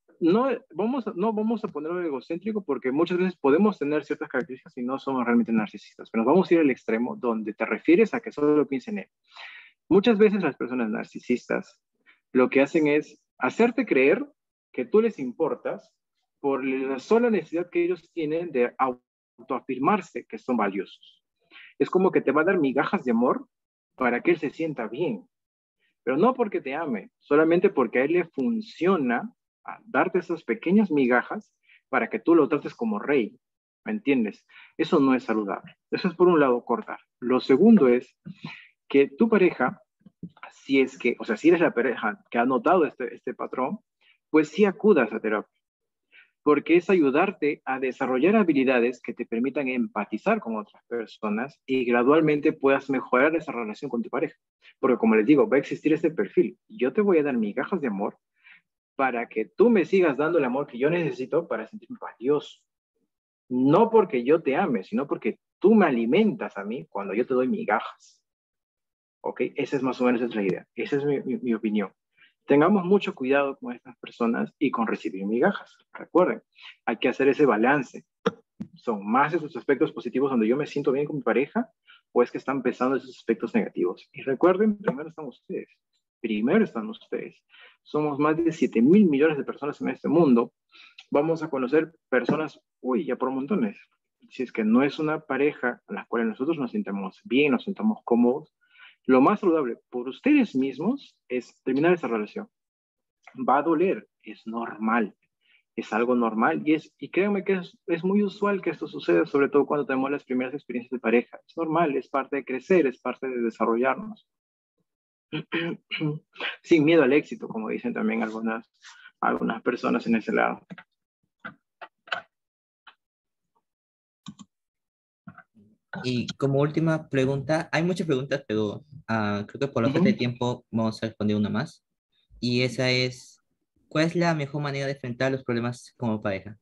A: no vamos a ponerlo egocéntrico porque muchas veces podemos tener ciertas características y no somos realmente narcisistas, pero nos vamos a ir al extremo donde te refieres a que solo piensen en él. Muchas veces las personas narcisistas lo que hacen es hacerte creer que tú les importas por la sola necesidad que ellos tienen de autoafirmarse que son valiosos. Es como que te va a dar migajas de amor para que él se sienta bien, pero no porque te ame, solamente porque a él le funciona a darte esas pequeñas migajas para que tú lo trates como rey, ¿me entiendes? Eso no es saludable. Eso es por un lado cortar. Lo segundo es que tu pareja, si es que, o sea, si eres la pareja que ha notado este patrón, pues sí acudas a terapia, porque es ayudarte a desarrollar habilidades que te permitan empatizar con otras personas y gradualmente puedas mejorar esa relación con tu pareja. Porque como les digo, va a existir este perfil. Yo te voy a dar migajas de amor para que tú me sigas dando el amor que yo necesito para sentirme valioso. No porque yo te ame, sino porque tú me alimentas a mí cuando yo te doy migajas. ¿Ok? Esa es más o menos la idea. Esa es mi opinión. Tengamos mucho cuidado con estas personas y con recibir migajas. Recuerden, hay que hacer ese balance. ¿Son más esos aspectos positivos donde yo me siento bien con mi pareja o es que están pesando esos aspectos negativos? Y recuerden, primero están ustedes. Primero están ustedes. Somos más de 7.000 millones de personas en este mundo. Vamos a conocer personas, uy, ya por montones. Si es que no es una pareja a la cual nosotros nos sintamos bien, nos sintamos cómodos, lo más saludable por ustedes mismos es terminar esa relación. Va a doler, es normal, es algo normal y créanme que es muy usual que esto suceda, sobre todo cuando tenemos las primeras experiencias de pareja. Es normal, es parte de crecer, es parte de desarrollarnos. Sin miedo al éxito, como dicen también algunas personas en ese lado.
E: Y como última pregunta, hay muchas preguntas, pero creo que por la falta de tiempo vamos a responder una más. Y esa es, ¿cuál es la mejor manera de enfrentar los problemas como pareja?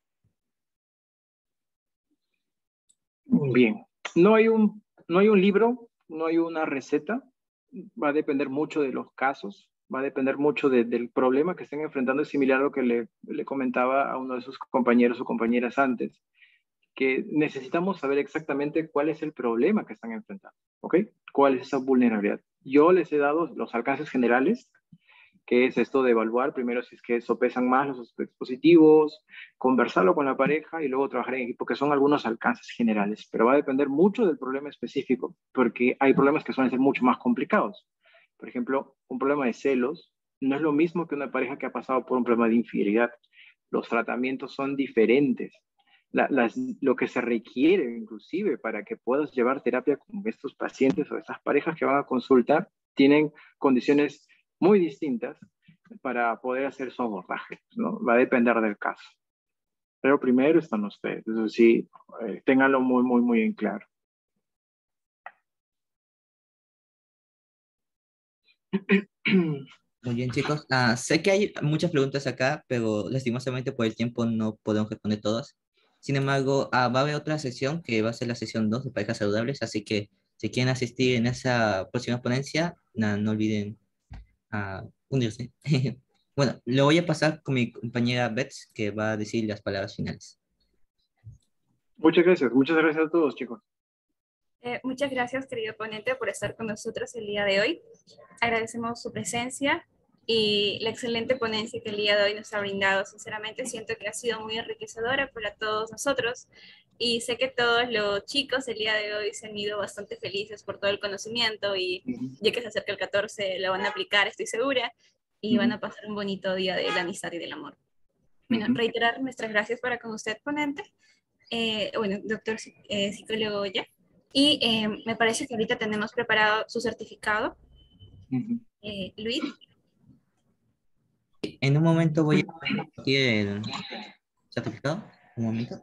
A: Bien, no hay un libro, no hay una receta, va a depender mucho de los casos, va a depender mucho del problema que estén enfrentando, es similar a lo que le comentaba a uno de sus compañeros o compañeras antes, que necesitamos saber exactamente cuál es el problema que están enfrentando, ¿ok? ¿Cuál es esa vulnerabilidad? Yo les he dado los alcances generales, que es esto de evaluar primero si es que sopesan más los aspectos positivos, conversarlo con la pareja y luego trabajar en equipo, que son algunos alcances generales, pero va a depender mucho del problema específico, porque hay problemas que suelen ser mucho más complicados. Por ejemplo, un problema de celos no es lo mismo que una pareja que ha pasado por un problema de infidelidad. Los tratamientos son diferentes. Lo que se requiere inclusive para que puedas llevar terapia con estos pacientes o estas parejas que van a consultar tienen condiciones muy distintas para poder hacer su abordaje, ¿no? Va a depender del caso. Pero primero están ustedes, eso sí, ténganlo muy, muy, muy en claro.
E: Muy bien, chicos. Sé que hay muchas preguntas acá, pero lastimosamente por el tiempo no podemos responder todas. Sin embargo, va a haber otra sesión que va a ser la sesión 2 de parejas saludables, así que si quieren asistir en esa próxima ponencia, no olviden unirse. Bueno, lo voy a pasar con mi compañera Bets, que va a decir las palabras finales.
A: Muchas gracias a todos, chicos.
F: Muchas gracias, querido ponente, por estar con nosotros el día de hoy. Agradecemos su presencia y la excelente ponencia que el día de hoy nos ha brindado. Sinceramente, siento que ha sido muy enriquecedora para todos nosotros y sé que todos los chicos el día de hoy se han ido bastante felices por todo el conocimiento y ya que se acerca el 14 lo van a aplicar, estoy segura, y van a pasar un bonito día de la amistad y del amor. Bueno, reiterar nuestras gracias para con usted, ponente. Bueno, doctor psicólogo ya. Y me parece que ahorita tenemos preparado su certificado. Luis.
E: En un momento voy a compartir el certificado. Un momento.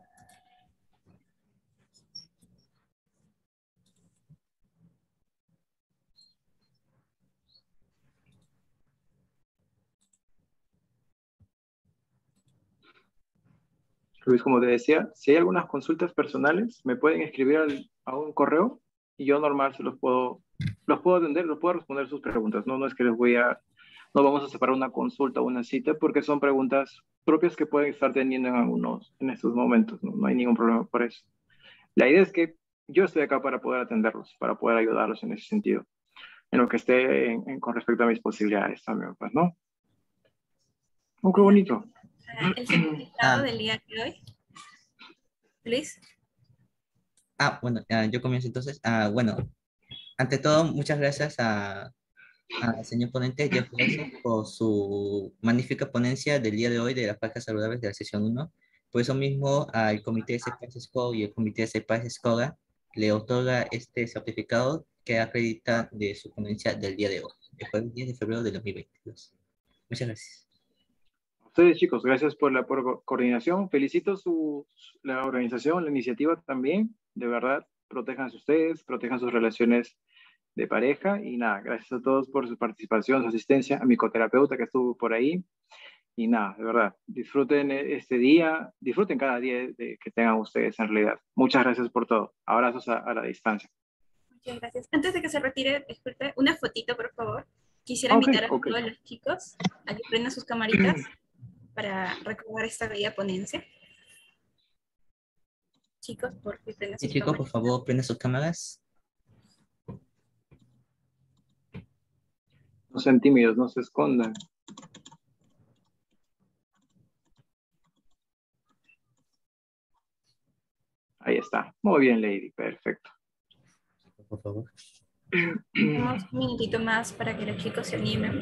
A: Luis, como te decía, si hay algunas consultas personales, me pueden escribir a un correo y yo normal se los puedo atender, los puedo responder sus preguntas. No, no es que no vamos a separar una consulta o una cita porque son preguntas propias que pueden estar teniendo en estos momentos. No, no hay ningún problema por eso. La idea es que yo estoy acá para poder atenderlos, para poder ayudarlos en ese sentido, en lo que esté con respecto a mis posibilidades también, pues, ¿no? Oh, qué bonito.
F: El certificado del día de hoy. Luis.
E: Bueno, yo comienzo entonces. Bueno, ante todo, muchas gracias al señor ponente Jeff Wilson por su magnífica ponencia del día de hoy de las parejas saludables de la sesión 1. Por eso mismo, al comité de CEPAS SCO y el comité de CEPAS SCOGA le otorga este certificado que acredita de su ponencia del día de hoy, el jueves 10 de febrero de 2022. Muchas gracias.
A: A ustedes, chicos, gracias por la coordinación. Felicito la organización, la iniciativa también. De verdad, protéjanse ustedes, protejan sus relaciones de pareja. Y nada, gracias a todos por su participación, su asistencia, a mi coterapeuta que estuvo por ahí. Y nada, de verdad, disfruten este día, disfruten cada día que tengan ustedes en realidad. Muchas gracias por todo. Abrazos a la distancia.
F: Muchas gracias. Antes de que se retire, disculpe, una fotito, por favor. Quisiera invitar a todos los chicos a que prendan sus camaritas para recordar esta bella ponencia. Chicos, por favor, prendan sus
E: chicos, por favor, prendan sus cámaras.
A: No sean tímidos, no se escondan. Ahí está. Muy bien, Lady. Perfecto.
E: Por favor.
F: Tenemos un minutito más para que los chicos se animen.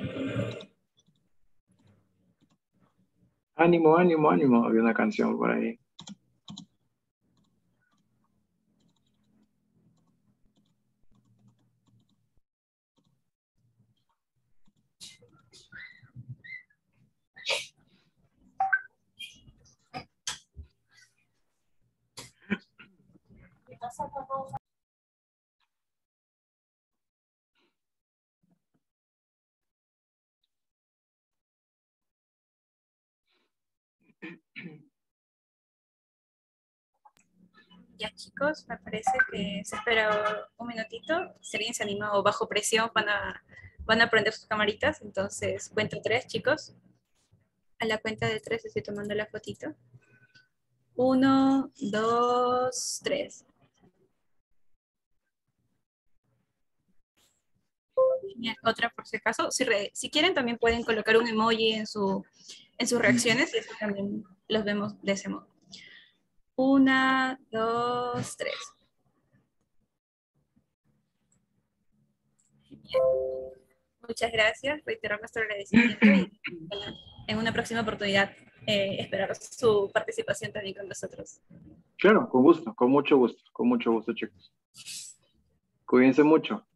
A: Ánimo, ánimo, ánimo. Había una canción por ahí.
F: Ya, chicos, me parece que se espera un minutito. Si alguien se anima o bajo presión van a prender sus camaritas. Entonces, cuento 3, chicos. A la cuenta de 3 estoy tomando la fotito. 1, 2, 3. Otra por si acaso. Si quieren también pueden colocar un emoji en sus reacciones y eso también los vemos de ese modo. 1, 2, 3. Bien. Muchas gracias. Reitero nuestro agradecimiento y bueno, en una próxima oportunidad esperar su participación también con nosotros.
A: Claro, con gusto, con mucho gusto, chicos. Cuídense mucho.